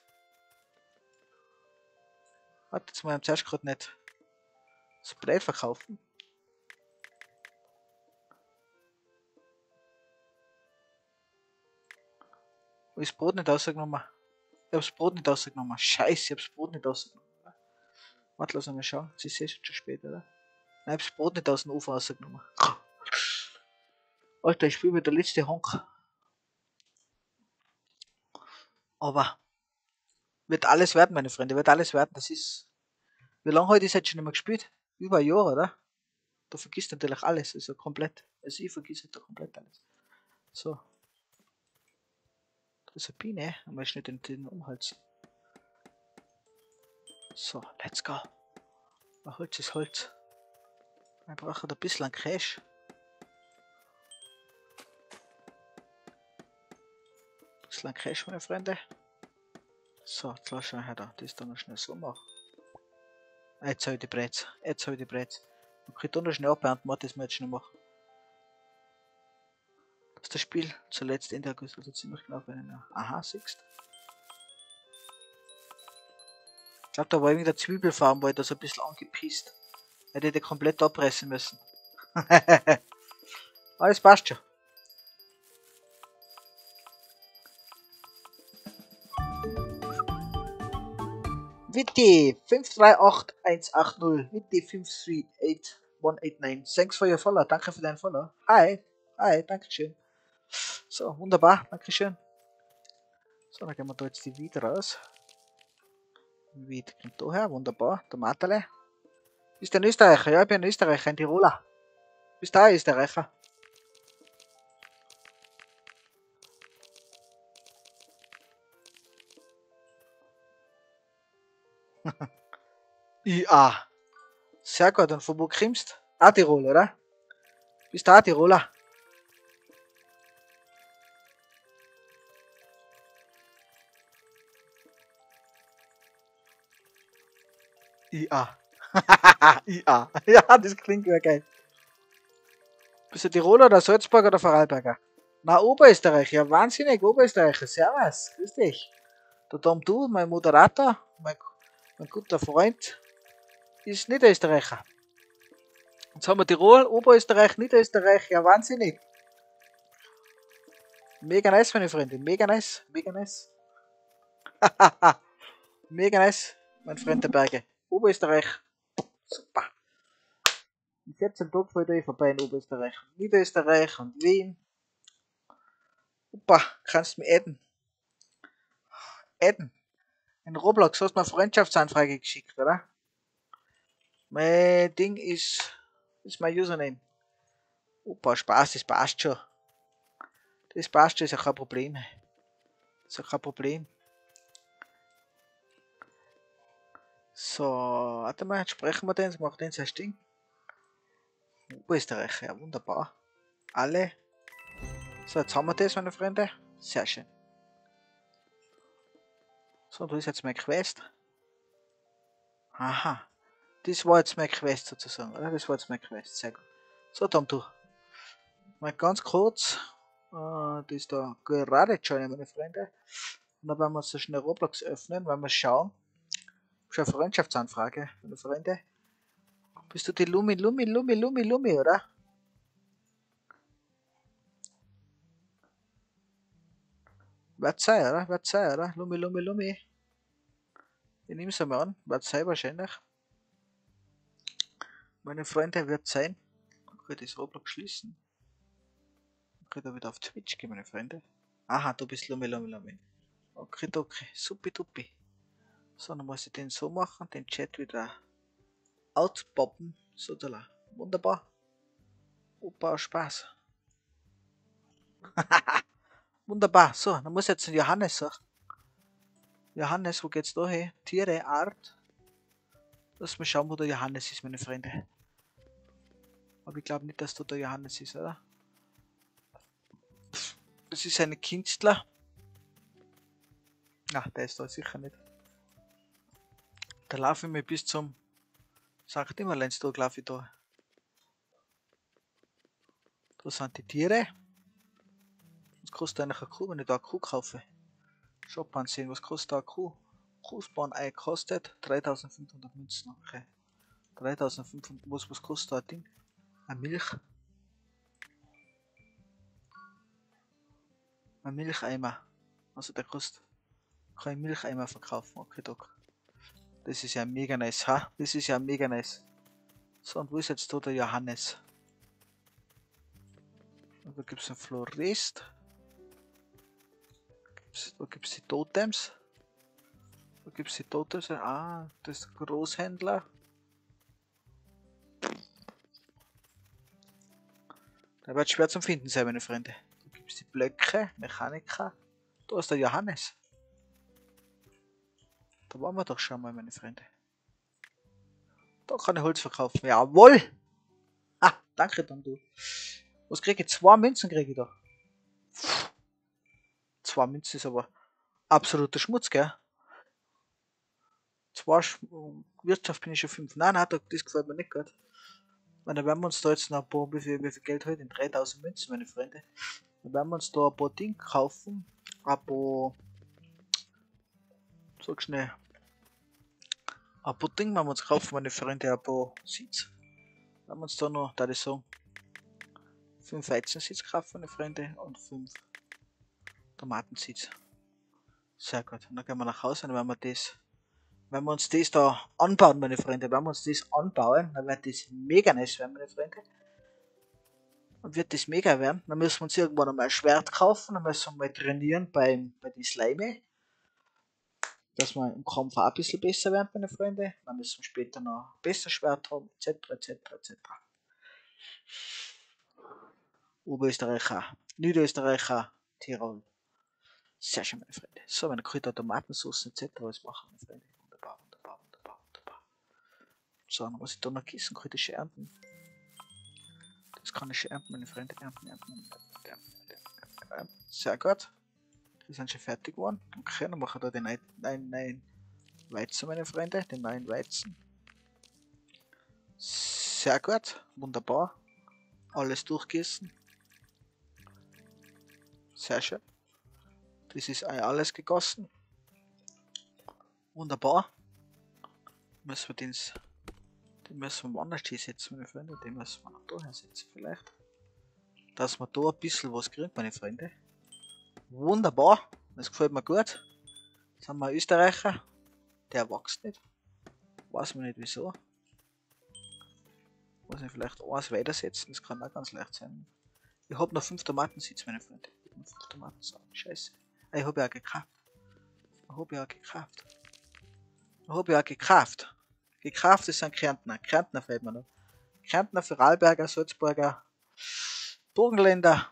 Warte, jetzt mal, ich zuerst gerade nicht das Brett verkaufen. Ich hab das Brot nicht rausgenommen. Ich hab das Brot nicht rausgenommen. Scheiße, ich hab das Brot nicht rausgenommen. Warte, lass mal schauen. Es ist jetzt schon spät, oder? Nein, ich hab das Brot nicht aus dem Ofen rausgenommen. Alter, ich spiele mit der letzte Honk. Aber wird alles werden, meine Freunde. Wird alles werden. Das ist. Wie lange habe ich das jetzt schon nicht mehr gespielt? Über ein Jahr, oder? Du vergisst natürlich alles. Also komplett. Also ich vergesse da komplett alles. So. Da ist eine Biene. Und mal schnell den, den umhalten. So, let's go. Holz ist Holz. Wir brauchen ein bisschen Cash. Ein bisschen Cash, meine Freunde. So, jetzt lassen wir da. Das dann noch schnell so machen. Jetzt habe ich die Brett. Jetzt habe ich die Brett. Ich kann da noch schnell abernten, warte, das wir jetzt schnell machen. Das ist das Spiel zuletzt Ende August, also ziemlich genau bei einer. Aha, siehst du. Ich glaube, da war irgendwie der Zwiebelfarm, weil das ein bisschen angepisst. Hätte ich die komplett abreißen müssen. Alles passt schon. Witti fünf drei acht eins acht null, Witti fünf drei acht eins acht neun. Thanks for your follow. Danke für deinen Follow. Hi. Hi, dankeschön. So, wunderbar, dankeschön. So, dann gehen wir da jetzt die Wied raus. Wied kommt da her, wunderbar. Der Matele. Bist du ein Österreicher? Ja, ich bin ein Österreicher, ein Tiroler. Bist du ein Österreicher? Ja. Sehr gut, und von wo kommst du? Auch Tirol, oder? Bist du auch Tiroler? Ja. Ja. Ja, das klingt ja geil. Bist du Tiroler oder Salzburger oder Vorarlberger? Na, Oberösterreich, ja wahnsinnig, Oberösterreicher. Servus, grüß dich. Der Tom Du, mein Moderator, mein, mein guter Freund, ist Niederösterreicher. Jetzt haben wir Tirol, Oberösterreich, Niederösterreich, ja wahnsinnig. Mega nice, meine Freunde, mega nice, mega nice. Mega nice, mein Freund der Berge. Oberösterreich, super. In vierzehn Tagen fällt er vorbei in Oberösterreich, Niederösterreich und Wien. Opa, kannst du mich adden? Adden. In Roblox hast du mir eine Freundschaftsanfrage geschickt, oder? Mein Ding ist, ist mein Username. Opa, Spaß, das passt schon. Das passt schon, ist ja kein Problem. Ist ja kein Problem. So, warte mal, jetzt sprechen wir den, jetzt macht den sein Ding. Oberösterreicher, ja wunderbar. Alle. So, jetzt haben wir das, meine Freunde. Sehr schön. So, da ist jetzt meine Quest. Aha. Das war jetzt meine Quest sozusagen, oder? Das war jetzt meine Quest. Sehr gut. So, Tom, du. Mal ganz kurz. Äh, das ist da gerade joinen, meine Freunde. Und dann werden wir uns so schnell Roblox öffnen, weil wir schauen. Schon eine Freundschaftsanfrage, meine Freunde. Bist du die Lumi, Lumi, Lumi, Lumi, Lumi, oder? Wird sein, oder? Wird sein, oder? Lumi, Lumi, Lumi. Ich nehme es einmal an. Wird sein wahrscheinlich. Meine Freunde, wird sein. Okay, das Roblox schließen. Okay, da wieder auf Twitch gehen, meine Freunde. Aha, du bist Lumi, Lumi, Lumi. Okay, okay. Supi, dupi. So, dann muss ich den so machen, den Chat wieder outpoppen. So, da. Wunderbar. Opa, Spaß. Wunderbar. So, dann muss jetzt Johannes sagen. Johannes, wo geht's da hin? Tiere, Art. Lass mal schauen, wo der Johannes ist, meine Freunde. Aber ich glaube nicht, dass da der Johannes ist, oder? Das ist ein Künstler. Na, der ist da sicher nicht. Da laufe ich mir bis zum Sankt Nimmerleinstag laufe ich da. Da sind die Tiere. Was kostet eigentlich eine Kuh, wenn ich da eine Kuh kaufe? Shop ansehen, was kostet da eine Kuh? Kuhspann-Ei kostet dreitausendfünfhundert Münzen. Okay. dreitausendfünfhundert, was, was kostet da ein Ding? Eine Milch? Ein Milcheimer. Also der kostet. Kann ich Milcheimer verkaufen? Okay, Doc. Das ist ja mega nice, ha? Das ist ja mega nice. So, und wo ist jetzt da der Johannes? Und da gibt es einen Florist. Da gibt es die Totems. Da gibt es die Totems. Ah, das ist der Großhändler. Der wird schwer zum Finden sein, meine Freunde. Da gibt es die Blöcke, Mechaniker. Da ist der Johannes. Da waren wir doch schon mal, meine Freunde. Da kann ich Holz verkaufen. Jawohl! Ah, danke dann du. Was kriege ich? Zwei Münzen kriege ich da. Zwei Münzen ist aber absoluter Schmutz, gell? Zwei Sch Wirtschaft bin ich schon fünf. Nein, nein, das gefällt mir nicht gut. Dann werden wir uns da jetzt noch ein paar, wie viel, wie viel Geld heute? In dreitausend Münzen, meine Freunde. Dann werden wir uns da ein paar Dinge kaufen. Ein paar. Sag schnell. Ein paar Dinge werden wir uns kaufen, meine Freunde. Ein paar Sitz. Werden wir uns da noch, da ich sagen, fünf Weizensitz kaufen, meine Freunde. Und fünf Tomatensitz. Sehr gut. Und dann gehen wir nach Hause und werden wir das. Wenn wir uns das da anbauen, meine Freunde, wenn wir uns das anbauen, dann wird das mega nice werden, meine Freunde. Und wird das mega werden. Dann müssen wir uns irgendwann einmal ein Schwert kaufen, dann müssen wir mal trainieren beim, bei den Slime. Dass wir im Kampf auch ein bisschen besser werden, meine Freunde. Dann müssen wir später noch ein besseres Schwert haben, et cetera, et cetera, et cetera. Oberösterreicher, Niederösterreicher, Tirol. Sehr schön, meine Freunde. So, wenn ich da Tomatensauce et cetera alles machen, meine Freunde. Wunderbar, wunderbar, wunderbar, wunderbar. So, dann muss ich da noch gießen, kann ich das ernten. Das kann ich ernten, meine Freunde. Ernten, ernten, ernten, ernten, ernten. Sehr gut. Die sind schon fertig geworden. Okay, dann machen wir da den neuen, neuen Weizen, meine Freunde. Den neuen Weizen. Sehr gut. Wunderbar. Alles durchgießen. Sehr schön. Das ist alles gegossen. Wunderbar. Müssen wir den, den müssen wir woanders hinsetzen, meine Freunde. Den müssen wir noch da hinsetzen vielleicht. Dass man da ein bisschen was kriegt, meine Freunde. Wunderbar. Das gefällt mir gut. Jetzt haben wir einen Österreicher. Der wächst nicht. Weiß man nicht wieso. Muss ich vielleicht eins weitersetzen. Das kann auch ganz leicht sein. Ich habe noch fünf Tomatensitz, meine Freunde. Ich habe noch fünf Tomatensitz. Scheiße. Ich habe ja gekauft. Ich habe ja gekauft. Ich habe ja gekauft. Gekauft ist ein Kärntner. Kärntner fällt mir noch. Kärntner, Vorarlberger, Salzburger, Burgenländer.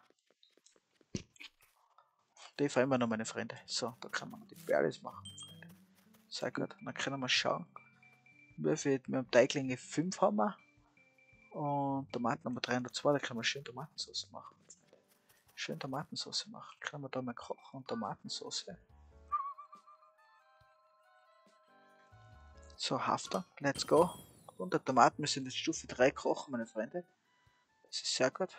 Die fallen mir noch, meine Freunde. So, da kann man die Berries machen, meine Freunde. Sehr gut. Dann können wir schauen, wie viel wir am Teiglinge fünf haben wir. Und Tomaten Nummer dreihundertzwei, da können wir schön Tomatensauce machen. Schön Tomatensauce machen. Können wir da mal kochen und Tomatensauce. So, Hafter, let's go. Und der Tomaten müssen jetzt Stufe drei kochen, meine Freunde. Das ist sehr gut.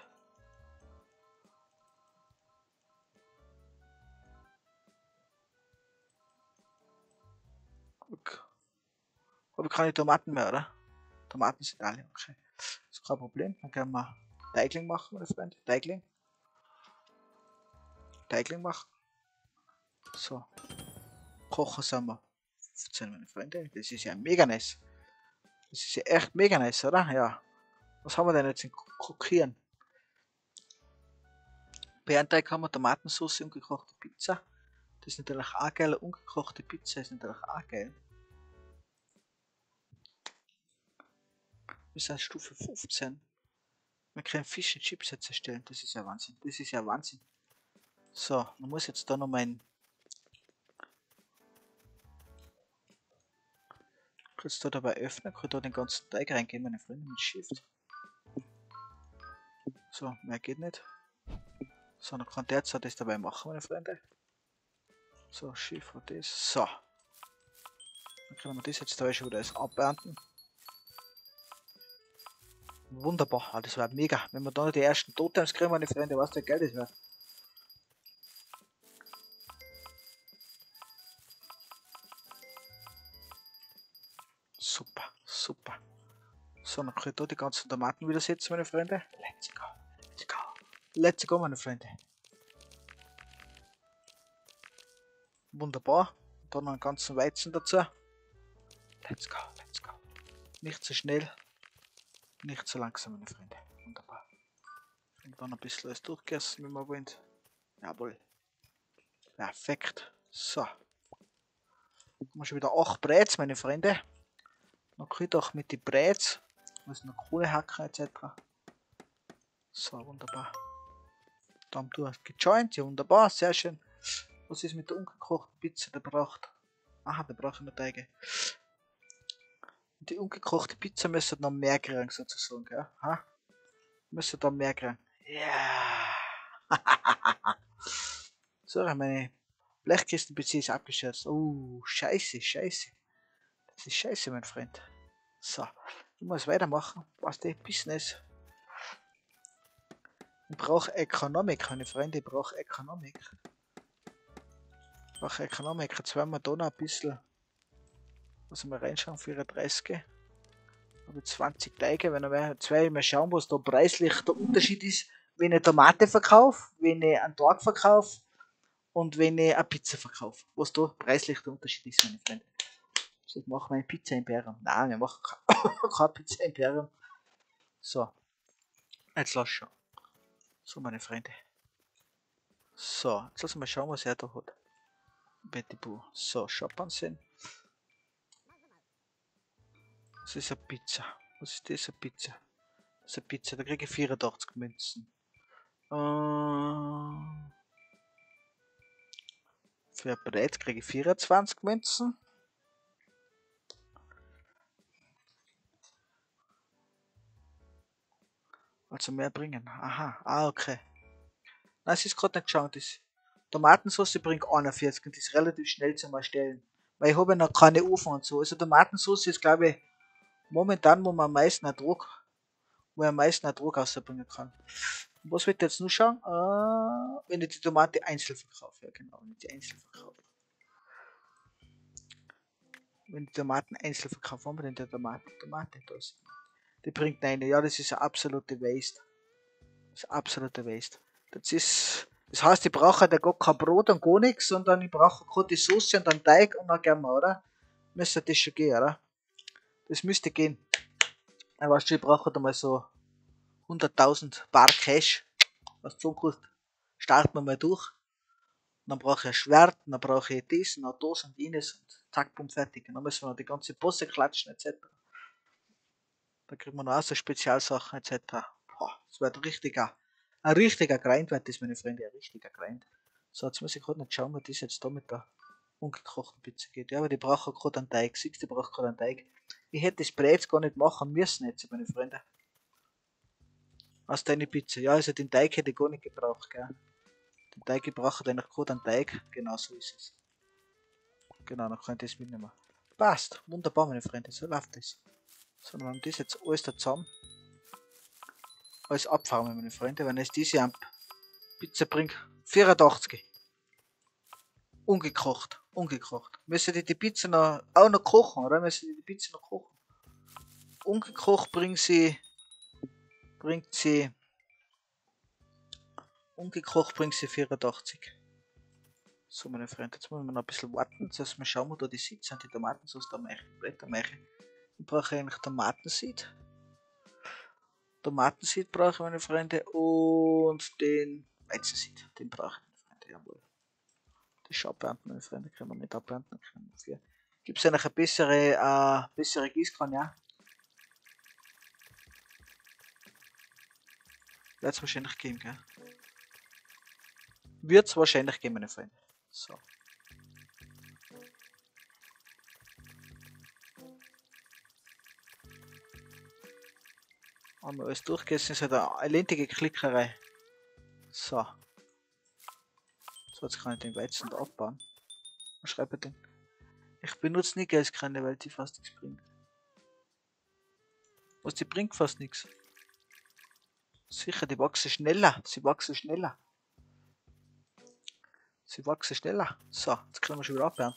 Okay. Aber keine Tomaten mehr, oder? Tomaten sind alle, okay. Das ist kein Problem. Dann können wir Teigling machen, meine Freunde. Teigling. Teigling machen. So. Kochen sind wir fünfzehn, meine Freunde. Das ist ja mega nice. Das ist ja echt mega nice, oder? Ja. Was haben wir denn jetzt in Kokieren? Bärenteig haben wir, Tomatensauce, ungekochte Pizza. Das ist natürlich auch geil. Ungekochte Pizza ist natürlich auch geil. Wir sind Stufe fünfzehn. Wir können Fish und Chips jetzt erstellen. Das ist ja Wahnsinn. Das ist ja Wahnsinn. So, man muss jetzt da noch mein. Kurz da dabei öffnen. Kann da den ganzen Teig reingeben, meine Freunde, mit Shift. So, mehr geht nicht. So, dann kann der jetzt das dabei machen, meine Freunde. So, Shift und das. So. Dann können wir das jetzt da schon wieder alles abernten. Wunderbar, ah, das war mega. Wenn wir da noch die ersten Totems kriegen, meine Freunde, was der Geld ist wert. Super, super. So, dann kann ich da die ganzen Tomaten wieder setzen, meine Freunde. Let's go, let's go. Let's go, meine Freunde. Wunderbar. Und dann noch einen ganzen Weizen dazu. Let's go, let's go. Nicht zu schnell, nicht zu langsam, meine Freunde. Wunderbar. Und dann ein bisschen alles durchgegessen, wenn man wollen. Jawohl. Perfekt. So. Haben wir schon wieder acht Brats, meine Freunde. Dann kann ich auch mit den Brats, muss noch Kohle hacken et cetera. So, wunderbar. Dann durch gejoint, ja wunderbar, sehr schön. Was ist mit der ungekochten Pizza? Der braucht. Aha, der braucht eine Teige. Die ungekochte Pizza müsste noch mehr kriegen, sozusagen, gell? Ha? Müsste da mehr kriegen. Ja. Yeah. So, meine Blechkistenpizza ist abgeschätzt. Oh, scheiße, scheiße. Das ist scheiße, mein Freund. So, ich muss weitermachen. Was der Business. Ich brauche Economic, meine Freunde. Ich brauche Economic. Ich brauche Economic. Jetzt werden wir da noch ein bisschen. Also mal reinschauen, vierunddreißig. Habe zwanzig Teige. Wenn wir jetzt werden wir schauen, was da preislich der Unterschied ist, wenn ich Tomate verkaufe, wenn ich einen Tag verkaufe und wenn ich eine Pizza verkaufe. Was da preislich der Unterschied ist, meine Freunde. So, jetzt machen wir ein Pizza-Imperium. Nein, wir machen kein Pizza-Imperium. So. Jetzt lass schon. So, meine Freunde. So, jetzt lassen wir schauen, was er da hat. Betty Boo. So, shoppen sehen. Was ist eine Pizza? Was ist das, eine Pizza? Das ist eine Pizza, da kriege ich vierundachtzig Münzen. Äh, für ein Brett kriege ich vierundzwanzig Münzen. Also mehr bringen. Aha, ah, okay. Nein, es ist gerade nicht geschaut. Das Tomatensauce bringt einundvierzig und das ist relativ schnell zum Erstellen. Weil ich habe ja noch keine Ofen und so. Also Tomatensauce ist, glaube ich, momentan, wo man am meisten Druck, wo ich am meisten Druck rausbringen kann. Und was wird jetzt nur schauen? Äh, wenn ich die Tomate einzeln verkaufe. Ja, genau, wenn ich die einzeln verkaufe. Wenn die Tomaten einzeln verkaufen, haben wir denn die Tomate? Tomate, da ist. Die bringt eine. Ja, das ist eine absolute Waste. Das ist absolute Waste. Das ist, das heißt, ich brauche da gar kein Brot und gar nichts, sondern ich brauche gerade die Soße und einen Teig und dann gehen wir, oder? Müsste das schon gehen, oder? Das müsste gehen. Aber weißt du, ich brauche da mal so hunderttausend Bar Cash. Was zusammenkostet, starten wir mal durch. Und dann brauche ich ein Schwert, dann brauche ich das, und das und jenes und zack, bumm, fertig. Und dann müssen wir noch die ganze Bosse klatschen, et cetera. Da kriegen wir noch auch so Spezialsachen, et cetera. Boah, das wird ein richtiger, ein richtiger Grind, wird das, meine Freunde, ein richtiger Grind. So, jetzt muss ich gerade nicht schauen, wie das jetzt da mit der ungekochten Pizza geht. Ja, aber die brauchen gerade einen Teig. Siehst du, die braucht gerade einen Teig. Ich hätte das Brett gar nicht machen müssen jetzt, meine Freunde. Aus deiner Pizza. Ja, also den Teig hätte ich gar nicht gebraucht, gell? Den Teig gebraucht eigentlich gerade einen Teig. Genau so ist es. Genau, dann könnt ihr es mitnehmen. Passt. Wunderbar, meine Freunde. So läuft das. So, dann haben wir das jetzt alles da zusammen. Alles abfarmen, meine Freunde. Wenn es diese Pizza bringt, vierundachtzig. Ungekocht. Ungekocht. Müssen die die Pizza noch, auch noch kochen, oder? Müssen die die Pizza noch kochen? Ungekocht bringt sie, bringt sie, ungekocht bringt sie vierundachtzig. So, meine Freunde, jetzt müssen wir noch ein bisschen warten. Zuerst mal schauen, wo da die Seeds sind, die Tomatensauce, da mache ich Blätter mache. Ich brauche eigentlich Tomatenseed. Tomatenseed brauche ich, meine Freunde, und den Weizenseed, den brauche ich, meine Freunde, jawohl. Die Schaubeernten, meine Freunde, können wir nicht abernten. Gibt es eigentlich eine bessere, äh, bessere Gießkanne, ja? Wird es wahrscheinlich geben, gell? Wird es wahrscheinlich geben, meine Freunde. So. Einmal alles durchgegessen, ist halt eine elendige Klickerei. So. So, jetzt kann ich den Weizen da abbauen. Was schreibt er denn? Ich benutze nie Geiskranne, weil die fast nichts bringt. Was, die bringt fast nichts? Sicher, die wachsen schneller. Sie wachsen schneller. Sie wachsen schneller. So, jetzt können wir schon wieder abbauen.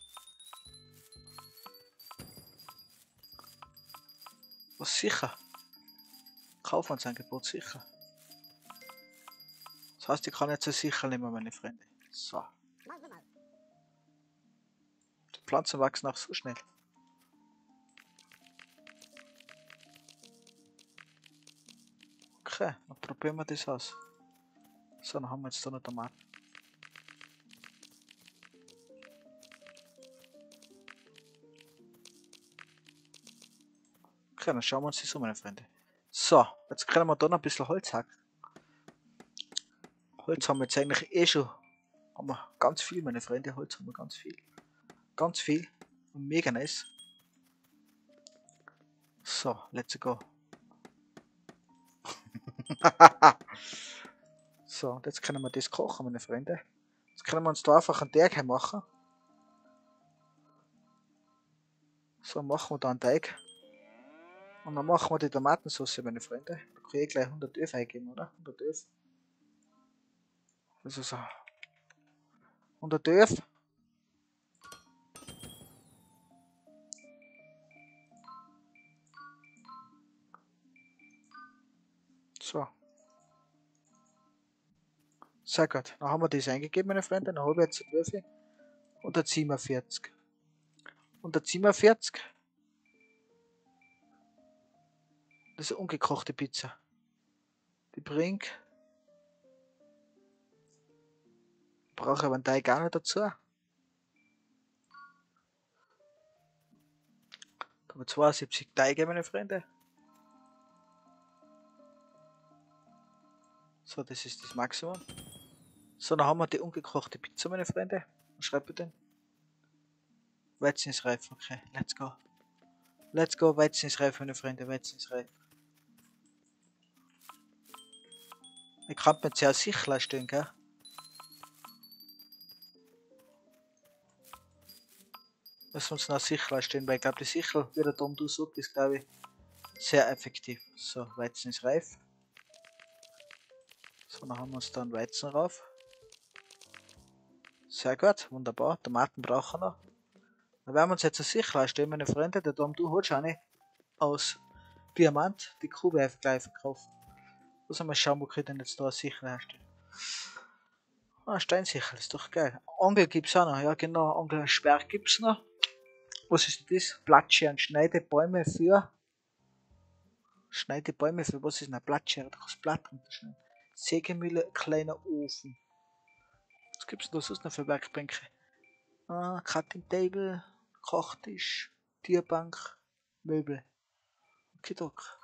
Was sicher? Kaufmannsangebot sicher. Das heißt, ich kann jetzt so sicher nehmen, meine Freunde. So. Die Pflanzen wachsen auch so schnell. Okay, dann probieren wir das aus. So, dann haben wir jetzt da noch Tomaten. Okay, dann schauen wir uns das um, meine Freunde. So, jetzt können wir da noch ein bisschen Holz hacken. Holz haben wir jetzt eigentlich eh schon. Haben wir ganz viel, meine Freunde. Holz haben wir ganz viel. Ganz viel. Und mega nice. So, let's go. So, und jetzt können wir das kochen, meine Freunde. Jetzt können wir uns da einfach einen Teig machen. So, machen wir da einen Teig. Und dann machen wir die Tomatensauce, meine Freunde. Da kann ich gleich hundert Öl eingeben, oder? hundert Öl. Also so. hundert Öl. So. Sehr gut. Dann haben wir das eingegeben, meine Freunde. Dann habe ich jetzt Würfel. hundertsiebenundvierzig. hundertsiebenundvierzig. Das ist eine ungekochte Pizza. Die bringt. Brauche aber einen Teig auch noch dazu. Da haben wir zweiundsiebzig Teige, meine Freunde. So, das ist das Maximum. So, dann haben wir die ungekochte Pizza, meine Freunde. Was schreibt ihr denn? Weizen ist reif, okay, let's go. Let's go, Weizen ist reif, meine Freunde, Weizen ist reif. Ich kann mir sehr sicher stellen, gell? Müssen wir uns noch sicher stellen, weil ich glaube, die Sichel, wie der Tom du sagt, ist, glaube ich, sehr effektiv. So, Weizen ist reif. So, dann haben wir uns da einen Weizen rauf. Sehr gut, wunderbar. Tomaten brauchen wir noch. Dann werden wir uns jetzt sicher stellen, meine Freunde. Der Tom, du holst eine aus Diamant, die Kuh gleich verkaufen. Muss mal schauen, wo kann ich denn jetzt da eine Sichel herstellen. Ah, Steinsichel, ist doch geil. Angel gibt's auch noch, ja genau, Angelsperr gibt's noch. Was ist das? Blattscheren, Schneidebäume für. Schneidebäume für, was ist eine Blattschere? Da kannst du Blatt runterschneiden. Sägemühle, kleiner Ofen. Was gibt's denn da sonst noch für Werkbänke? Ah, Cutting Table, Kochtisch, Tierbank, Möbel. Okay, Doc.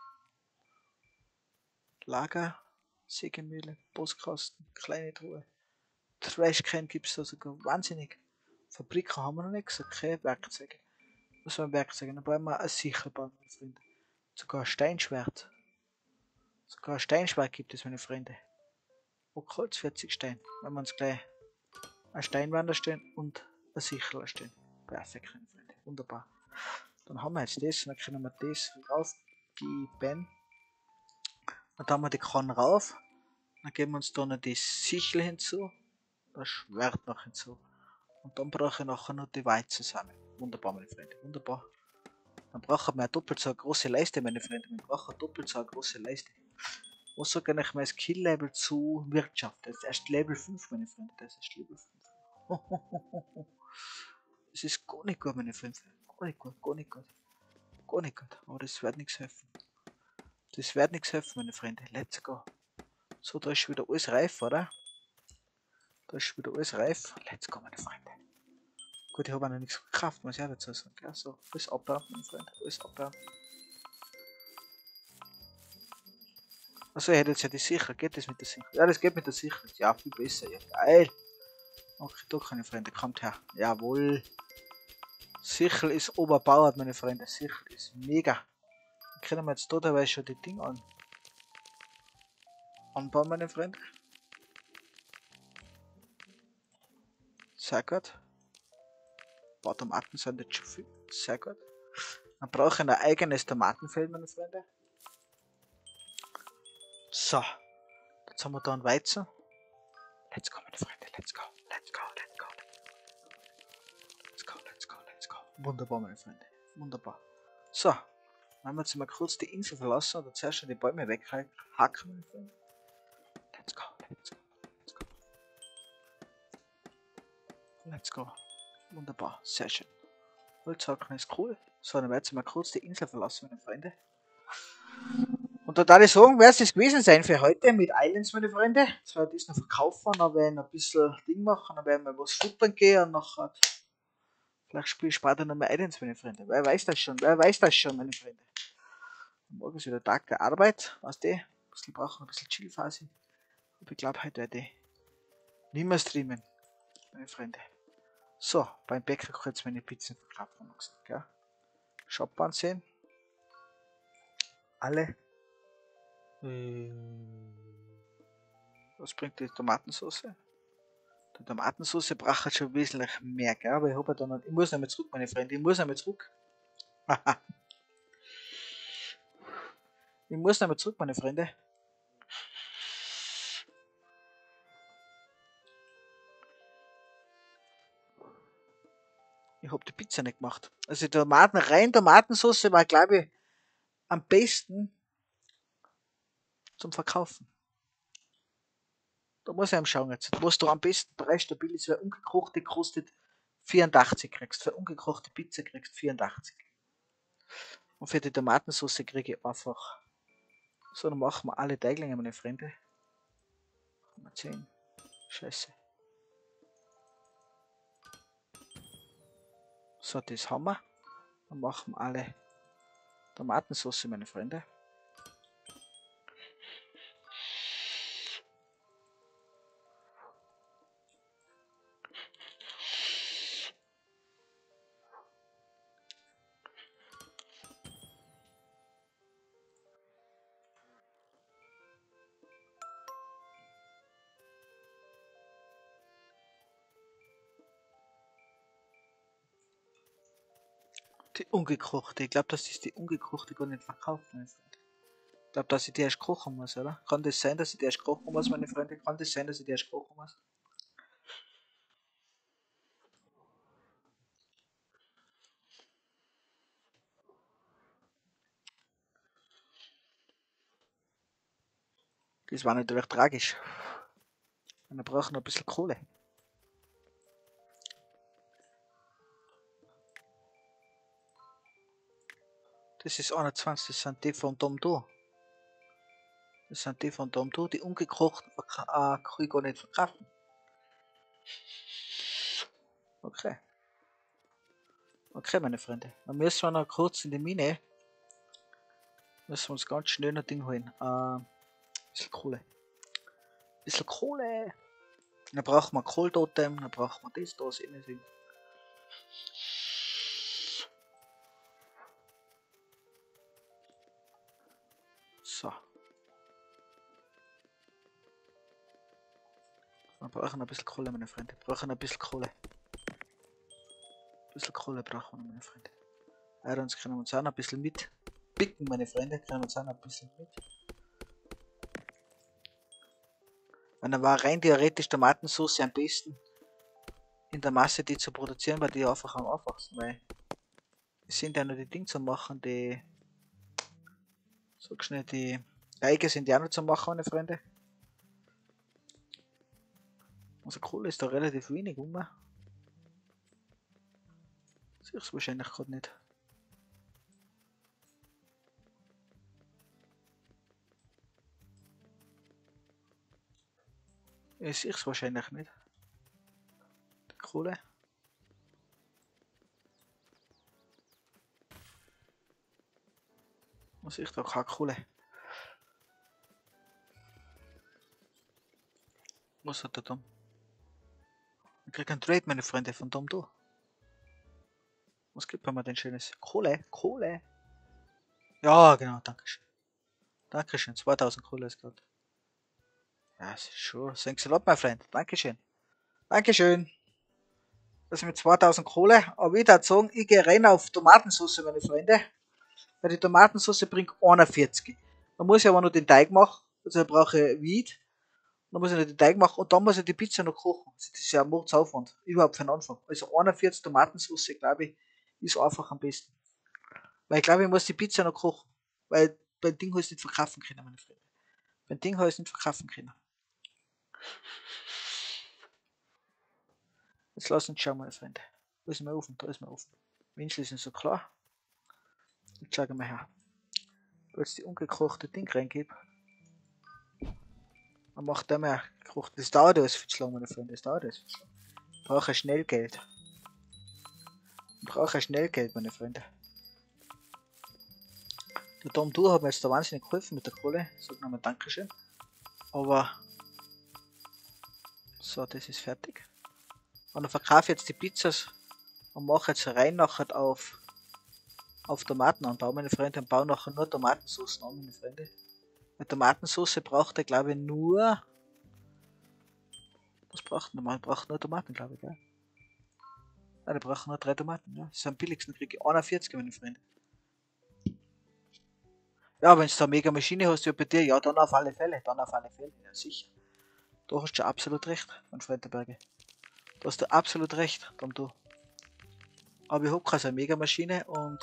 Lager, Sägemühle, Postkasten, kleine Truhe. Trashcan gibt es da sogar. Wahnsinnig. Fabriken haben wir noch nicht gesagt. Okay, Werkzeuge. Was für ein Werkzeug? Dann brauchen wir ein Sicherbaum, mein Freund. Sogar ein Steinschwert. Sogar ein Steinschweig gibt es, meine Freunde. Hochholz, vierzig Stein. Wenn wir uns gleich ein Steinwand stehen und ein Sicherl stehen. Perfekt, meine Freunde. Wunderbar. Dann haben wir jetzt das, dann können wir das raufgeben. Dann haben wir die Kanne rauf. Dann geben wir uns da noch die Sichel hinzu. Das Schwert noch hinzu. Und dann brauche ich nachher noch die Weizensamen. Wunderbar, meine Freunde. Wunderbar. Dann brauchen wir doppelt so eine große Leiste, meine Freunde. Wir brauchen doppelt so eine große Leiste. Was sage ich mein Skill-Level zu Wirtschaft? Das ist erst Level fünf, meine Freunde. Das ist erst Level fünf. Das ist gar nicht gut, meine Freunde. Gar nicht gut, gar nicht gut. Gar nicht gut. Aber das wird nichts helfen. Das wird nichts helfen, meine Freunde. Let's go. So, da ist wieder alles reif, oder? Da ist wieder alles reif. Let's go, meine Freunde. Gut, ich habe noch nichts gekauft, muss ich auch dazu sagen. Ja, so, alles abbauen, meine Freunde. Alles abbauen. Achso, ich hätte jetzt ja die Sicherheit. Geht das mit der Sicherheit? Ja, das geht mit der Sicherheit. Ja, viel besser. Ja, geil. Okay, da, meine Freunde. Kommt her. Jawohl. Sichel ist oberbauert, meine Freunde. Sichel ist mega. Dann können wir jetzt da dabei schon die Dinge an. Anbauen, meine Freunde. Sehr gut. Ein paar Tomaten sind jetzt schon viel. Sehr gut. Dann brauche ich ein eigenes Tomatenfeld, meine Freunde. So. Jetzt haben wir da einen Weizen. Let's go, meine Freunde. Let's go. Let's go. Let's go. Let's go. Let's go. Let's go. Wunderbar, meine Freunde. Wunderbar. So. Dann haben wir jetzt mal kurz die Insel verlassen oder zuerst schon die Bäume weghacken, meine Freunde. Let's go. Let's go. Let's go. Let's go. Wunderbar. Sehr schön. Holzhacken ist cool. So, dann werden wir jetzt mal kurz die Insel verlassen, meine Freunde. Und da würde ich sagen, wäre es das gewesen sein für heute mit Islands, meine Freunde. Jetzt werde ich das noch verkaufen, dann werde ich noch ein bisschen Ding machen, dann werde ich mal was futtern gehen und nachher vielleicht spiele ich später noch mal Islands, meine Freunde. Wer weiß das schon, wer weiß das schon, meine Freunde. Morgen ist wieder Tag der Arbeit, weißt du? Ein bisschen brauchen, ein bisschen Chillphase. Aber ich glaube, heute werde ich nicht mehr streamen, meine Freunde. So, beim Bäcker kann ich jetzt meine Pizzen verkaufen, haben wir gesagt, gell? Shop ansehen. Alle. Was bringt die Tomatensauce? Die Tomatensauce braucht schon wesentlich mehr, gell? Aber ich, hab ja dann, ich muss einmal zurück, meine Freunde. Ich muss einmal zurück. Ich muss einmal zurück, meine Freunde. Ich habe die Pizza nicht gemacht. Also die Tomaten rein, Tomatensauce war, glaube ich, am besten zum Verkaufen. Da muss ich einem schauen jetzt. Was du am besten preisstabil ist, weil ungekochte kostet vierundachtzig kriegst. Für ungekochte Pizza kriegst vierundachtzig. Und für die Tomatensauce kriege ich einfach. So, dann machen wir alle Teiglinge, meine Freunde. Mal zehn. Scheiße. So, das haben wir. Dann machen wir alle Tomatensauce, meine Freunde. Die ungekochte. Ich glaube, dass ich die ungekochte gar nicht verkauft, meine Freunde. Ich glaube, dass ich die erst kochen muss, oder? Kann das sein, dass ich die erst kochen muss, meine Freunde? Kann das sein, dass ich die erst kochen muss? Das war natürlich tragisch. Und wir brauchen noch ein bisschen Kohle. Das ist einundzwanzig, das sind die von Dom Do. Das sind die von Dom Do, die ungekochten äh, kann ich gar nicht verkaufen. Okay. Okay, meine Freunde. Dann müssen wir noch kurz in die Mine. Müssen wir uns ganz schnell ein Ding holen. Äh, ein bisschen Kohle. Ein bisschen Kohle. Dann brauchen wir Kohltotem, dann brauchen wir das, das, anything. So. Wir brauchen ein bisschen Kohle, meine Freunde. Wir brauchen ein bisschen Kohle. Ein bisschen Kohle brauchen wir, meine Freunde. Irons können wir uns auch noch ein bisschen mitpicken, meine Freunde. Können wir uns auch noch ein bisschen mit. Und dann war rein theoretisch Tomatensauce am besten in der Masse, die zu produzieren, weil die einfach am einfachsten, weil es sind ja nur die Dinge zu machen, die so schnell die Teige sind ja noch zu machen, meine Freunde. Also Kohle ist da relativ wenig um. Sehe ich es wahrscheinlich gerade nicht. Ich sehe es wahrscheinlich nicht. Die Kohle. Was ich da keine Kohle. Was hat er da? Ich krieg einen Trade, meine Freunde, von Dom da. Was gibt mir denn schönes? Kohle? Kohle? Ja, genau, dankeschön. Dankeschön, zweitausend Kohle ist gerade. Ja, sure. Thanks a lot, my friend. Dankeschön. Dankeschön. Das mit zweitausend Kohle. Aber ich würde sagen, ich gehe rein auf Tomatensauce, meine Freunde. Weil die Tomatensauce bringt einundvierzig. Dann muss ich aber noch den Teig machen. Also ich brauche Weed. Dann muss ich noch den Teig machen und dann muss ich die Pizza noch kochen. Das ist ja ein Mordsaufwand. Überhaupt für den Anfang. Also einundvierzig Tomatensauce, glaube ich, ist einfach am besten. Weil ich glaube, ich muss die Pizza noch kochen. Weil beim Ding habe ich es nicht verkaufen können, meine Freunde. Beim Ding habe ich es nicht verkaufen können. Jetzt lass uns schauen, meine Freunde. Wo ist mein Ofen? Da ist mein Ofen. Winzel sind so klar. Jetzt schauen wir mal her. Wenn ich jetzt die ungekochte Ding reingebe, dann macht der mal gekocht. Das dauert alles viel zu lang, meine Freunde. Das dauert alles viel zu lang. Ich brauche Schnellgeld. Ich brauche Schnellgeld, meine Freunde. Der Tom Du hat mir jetzt da wahnsinnig geholfen mit der Kohle. Sag nochmal Dankeschön. Aber so, das ist fertig. Und dann verkaufe ich jetzt die Pizzas und mache jetzt rein nachher auf, auf Tomatenanbau, meine Freunde, und baue nachher nur Tomatensauce an, meine Freunde. Mit Tomatensauce braucht er, glaube ich, nur. Was braucht er? Man braucht nur Tomaten, glaube ich, gell? Ja, der braucht nur drei Tomaten, ja. Das ist am billigsten, kriege ich einundvierzig, meine Freunde. Ja, wenn du da eine mega Maschine hast, wie bei dir, ja, dann auf alle Fälle, dann auf alle Fälle, ja, sicher. Da hast du schon absolut recht, mein Freund der Berge. Da hast du absolut recht, dann du. Aber ich habe keine so eine Mega-Maschine und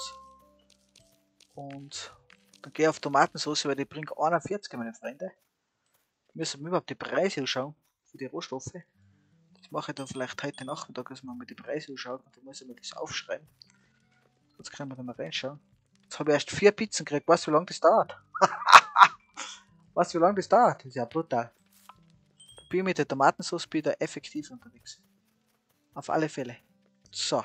und dann gehe ich auf Tomatensauce, weil die bringt einundvierzig, meine Freunde. Wir müssen überhaupt die Preise anschauen für die Rohstoffe. Das mache ich dann vielleicht heute Nachmittag, dass man mal die Preise anschaut und dann muss ich mir das aufschreiben. Jetzt können wir da mal reinschauen. Jetzt habe ich erst vier Pizzen gekriegt. Weißt du, wie lange das dauert? Weißt du, wie lange das dauert? Das ist ja brutal. Da bin ich mit der Tomatensauce wieder effektiv unterwegs. Auf alle Fälle. So.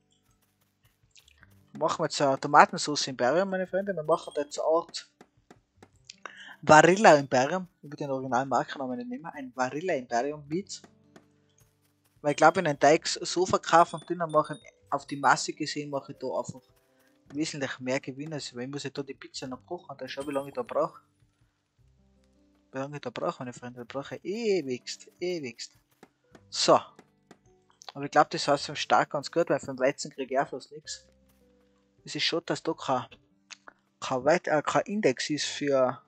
Machen wir jetzt eine Tomatensauce Imperium, meine Freunde. Wir machen jetzt eine Art Varilla Imperium. Ich würde den originalen Markennamen nicht nehmen. Ein Varilla Imperium mit. Weil ich glaube, in einen Teig so verkaufen und dünner machen, auf die Masse gesehen, mache ich da einfach wesentlich mehr Gewinn. Also, weil ich muss ja da die Pizza noch kochen. Und dann schau, wie lange ich da brauche. Wie lange ich da brauche, meine Freunde. Da brauche ich ewigst, ewigst. So. Aber ich glaube, das heißt vom Stark ganz gut, weil vom Weizen kriege ich auch fast nichts. Es ist schon, dass da kein, kein, Weit äh, kein Index ist für.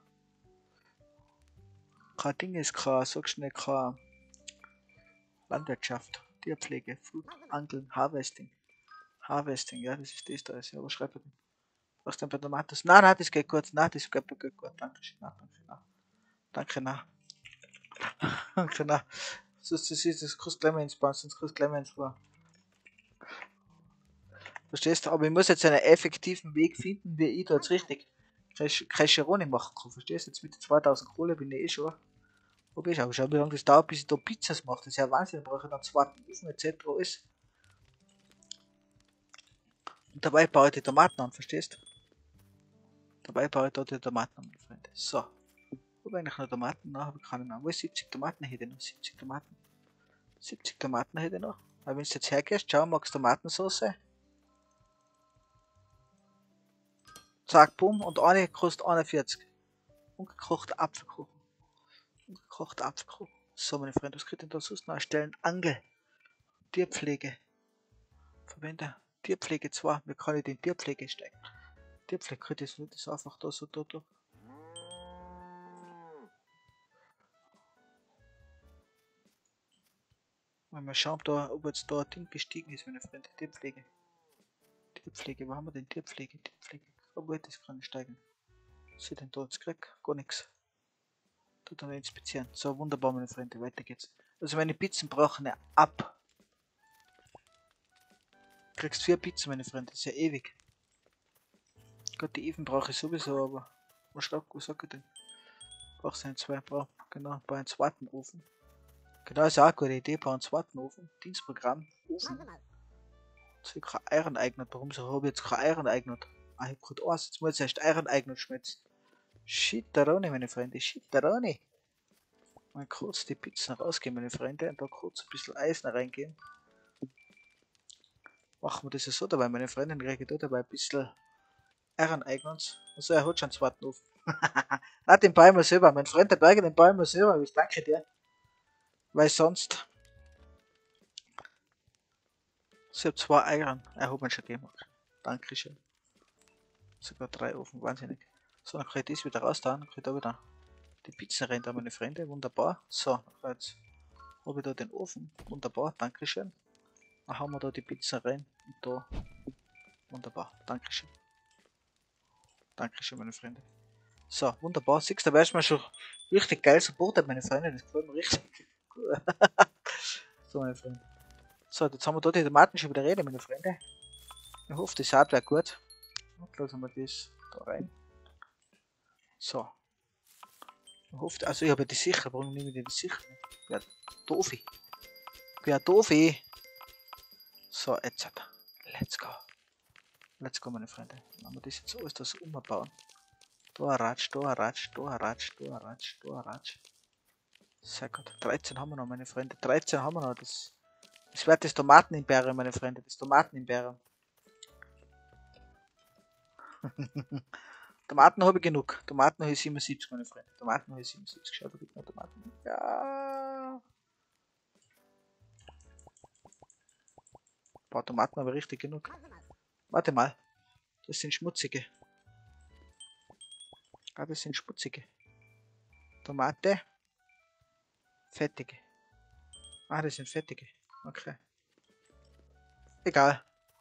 Kein Ding ist, kein, sag schnell, kein Landwirtschaft, Tierpflege, Food, Angeln, Harvesting. Harvesting, ja, das ist das da. Ja, was schreibt er denn? Was denn bei Tomaten? Nein, nein, das geht gut. Nein, das geht, geht gut. Dankeschön. Nein, danke, nein. Danke, nein. Danke, nein. Das ist das kostet gleich mal ins Bahn, sonst kostet gleich mal ins Bahn. Verstehst du? Aber ich muss jetzt einen effektiven Weg finden, wie ich da jetzt richtig Cresceroni machen kann. Verstehst du? Jetzt mit den zweitausend Kohle bin ich eh schon. Ob ich schau, schau, wie lange das dauert, bis ich da Pizzas mache. Das ist ja Wahnsinn. Da brauche ich dann zweiten Ofen et cetera alles. Und dabei baue ich die Tomaten an, verstehst du? Dabei baue ich da die Tomaten an, meine Freunde. So. Habe eigentlich noch Tomaten? Nein, habe ich keine mehr. Wo ist siebzig Tomaten hätte ich noch? siebzig Tomaten. siebzig Tomaten hätte ich noch. Aber wenn du jetzt hergehst, schau, magst du Tomatensauce? Zack, bumm. Und eine kostet einundvierzig. Ungekochter Apfelkuchen. Ungekochter Apfelkuchen. So, meine Freunde, was könnt ihr da sonst noch erstellen? Angel. Tierpflege. Verwende. Tierpflege zwei. Wie kann ich den Tierpflege stecken? Tierpflege könnte ich das einfach da so da, da. Mal schauen, ob, da, ob jetzt da ein Ding gestiegen ist, meine Freunde. Tierpflege. Tierpflege, wo haben wir denn Tierpflege? Tierpflege. Wo wird das gerade steigen? Was ist denn da jetzt krieg? Gar nichts. Tut dann inspizieren. So, wunderbar, meine Freunde. Weiter geht's. Also meine Pizzen brauchen eine ab. Du kriegst vier Pizzen, meine Freunde. Das ist ja ewig. Gott, die Even brauche ich sowieso, aber was sag, was sag ich denn? Brauchst du einen zwei, brauch, genau, bei einem zweiten Ofen. Genau, ist auch eine gute Idee, bei einem zweiten Ofen. Dienstprogramm, Ofen. Jetzt habe ich kein Eiern eignet. Warum so habe ich jetzt kein Eiern eignet? Ah, ich hab gerade eins, jetzt muss ich erst Eiern eignet schmelzen. Shit, da Roni, meine Freunde, shit, da Roni. Mal kurz die Pizzen rausgehen, meine Freunde, und da kurz ein bisschen Eisen reingehen. Machen wir das ja so dabei, meine Freunde, dann kriege ich da dabei ein bisschen Eiern eignet. Also, er hat schon einen zweiten Ofen. Na, den bauen wir selber. Mein Freund der Berger, den bauen wir selber. Ich danke dir. Weil sonst. Ich habe zwei Eiern. Er hat mir schon gegeben. Dankeschön. Sogar drei Ofen. Wahnsinnig. So, dann kann ich das wieder raus da. Dann kann ich da wieder die Pizza rein, da meine Freunde. Wunderbar. So, jetzt habe ich da den Ofen. Wunderbar. Dankeschön. Dann haben wir da die Pizza rein. Und da. Wunderbar. Dankeschön. Dankeschön, meine Freunde. So, wunderbar. Siehst du, da wärst du mal schon richtig geil supportet, meine Freunde. Das gefällt mir richtig gut. So, meine Freunde. So, jetzt haben wir da die Tomaten schon wieder reden, meine Freunde. Ich hoffe, die Saat wäre gut. Lassen wir das da rein. So. Ich hoffe, also ich habe die sicher. Warum nehme ich die sicher? Ja, doofi. Ja, doofi. So, jetzt. Let's go. Let's go, meine Freunde. Dann haben wir das jetzt alles das umbauen. Da ein Ratsch, da ein Ratsch, da ein Ratsch, da ein Ratsch, da ein Ratsch. Sehr gut. dreizehn haben wir noch, meine Freunde. dreizehn haben wir noch. Das, das wird das Tomatenimperium, meine Freunde. Das Tomatenimperium. Tomaten habe ich genug. Tomaten habe ich siebenundsiebzig, meine Freunde. Tomaten habe ich siebenundsiebzig. Schau, da gibt es noch Tomaten. Ja. Ein paar Tomaten habe ich richtig genug. Warte mal. Das sind schmutzige. Ah, das sind schmutzige. Tomate. Fettige. Ah, das sind fettige. Okay. Egal.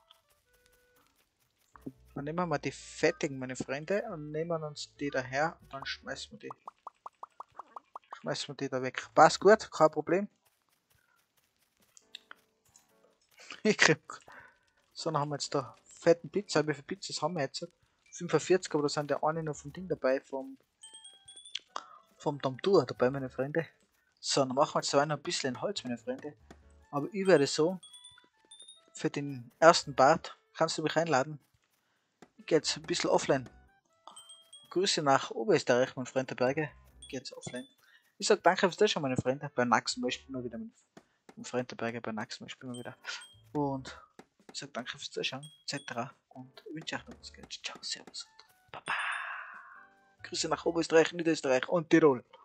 Dann nehmen wir mal die fettigen, meine Freunde, und nehmen uns die daher und dann schmeißen wir die. Schmeißen wir die da weg. Passt gut, kein Problem. Ich krieg. So, dann haben wir jetzt da fetten Pizza. Wie viele Pizzas haben wir jetzt? fünfundvierzig, aber da sind ja eine noch vom Ding dabei, vom vom Domtour dabei, meine Freunde. So, dann machen wir jetzt zwar noch ein bisschen Holz, meine Freunde. Aber ich werde so, für den ersten Part kannst du mich einladen. Ich gehe jetzt ein bisschen offline. Grüße nach Oberösterreich, mein Freund der Berge. Ich gehe jetzt offline. Ich sage danke fürs Zuschauen, meine Freunde. Bei nächsten Mal spielen wir wieder mit dem Freund der Berge. Bei nächsten Mal spielen wir wieder. Und ich sage danke fürs Zuschauen, et cetera. Und ich wünsche euch noch was Gutes. Ciao, servus und Baba. Grüße nach Oberösterreich, Niederösterreich und Tirol.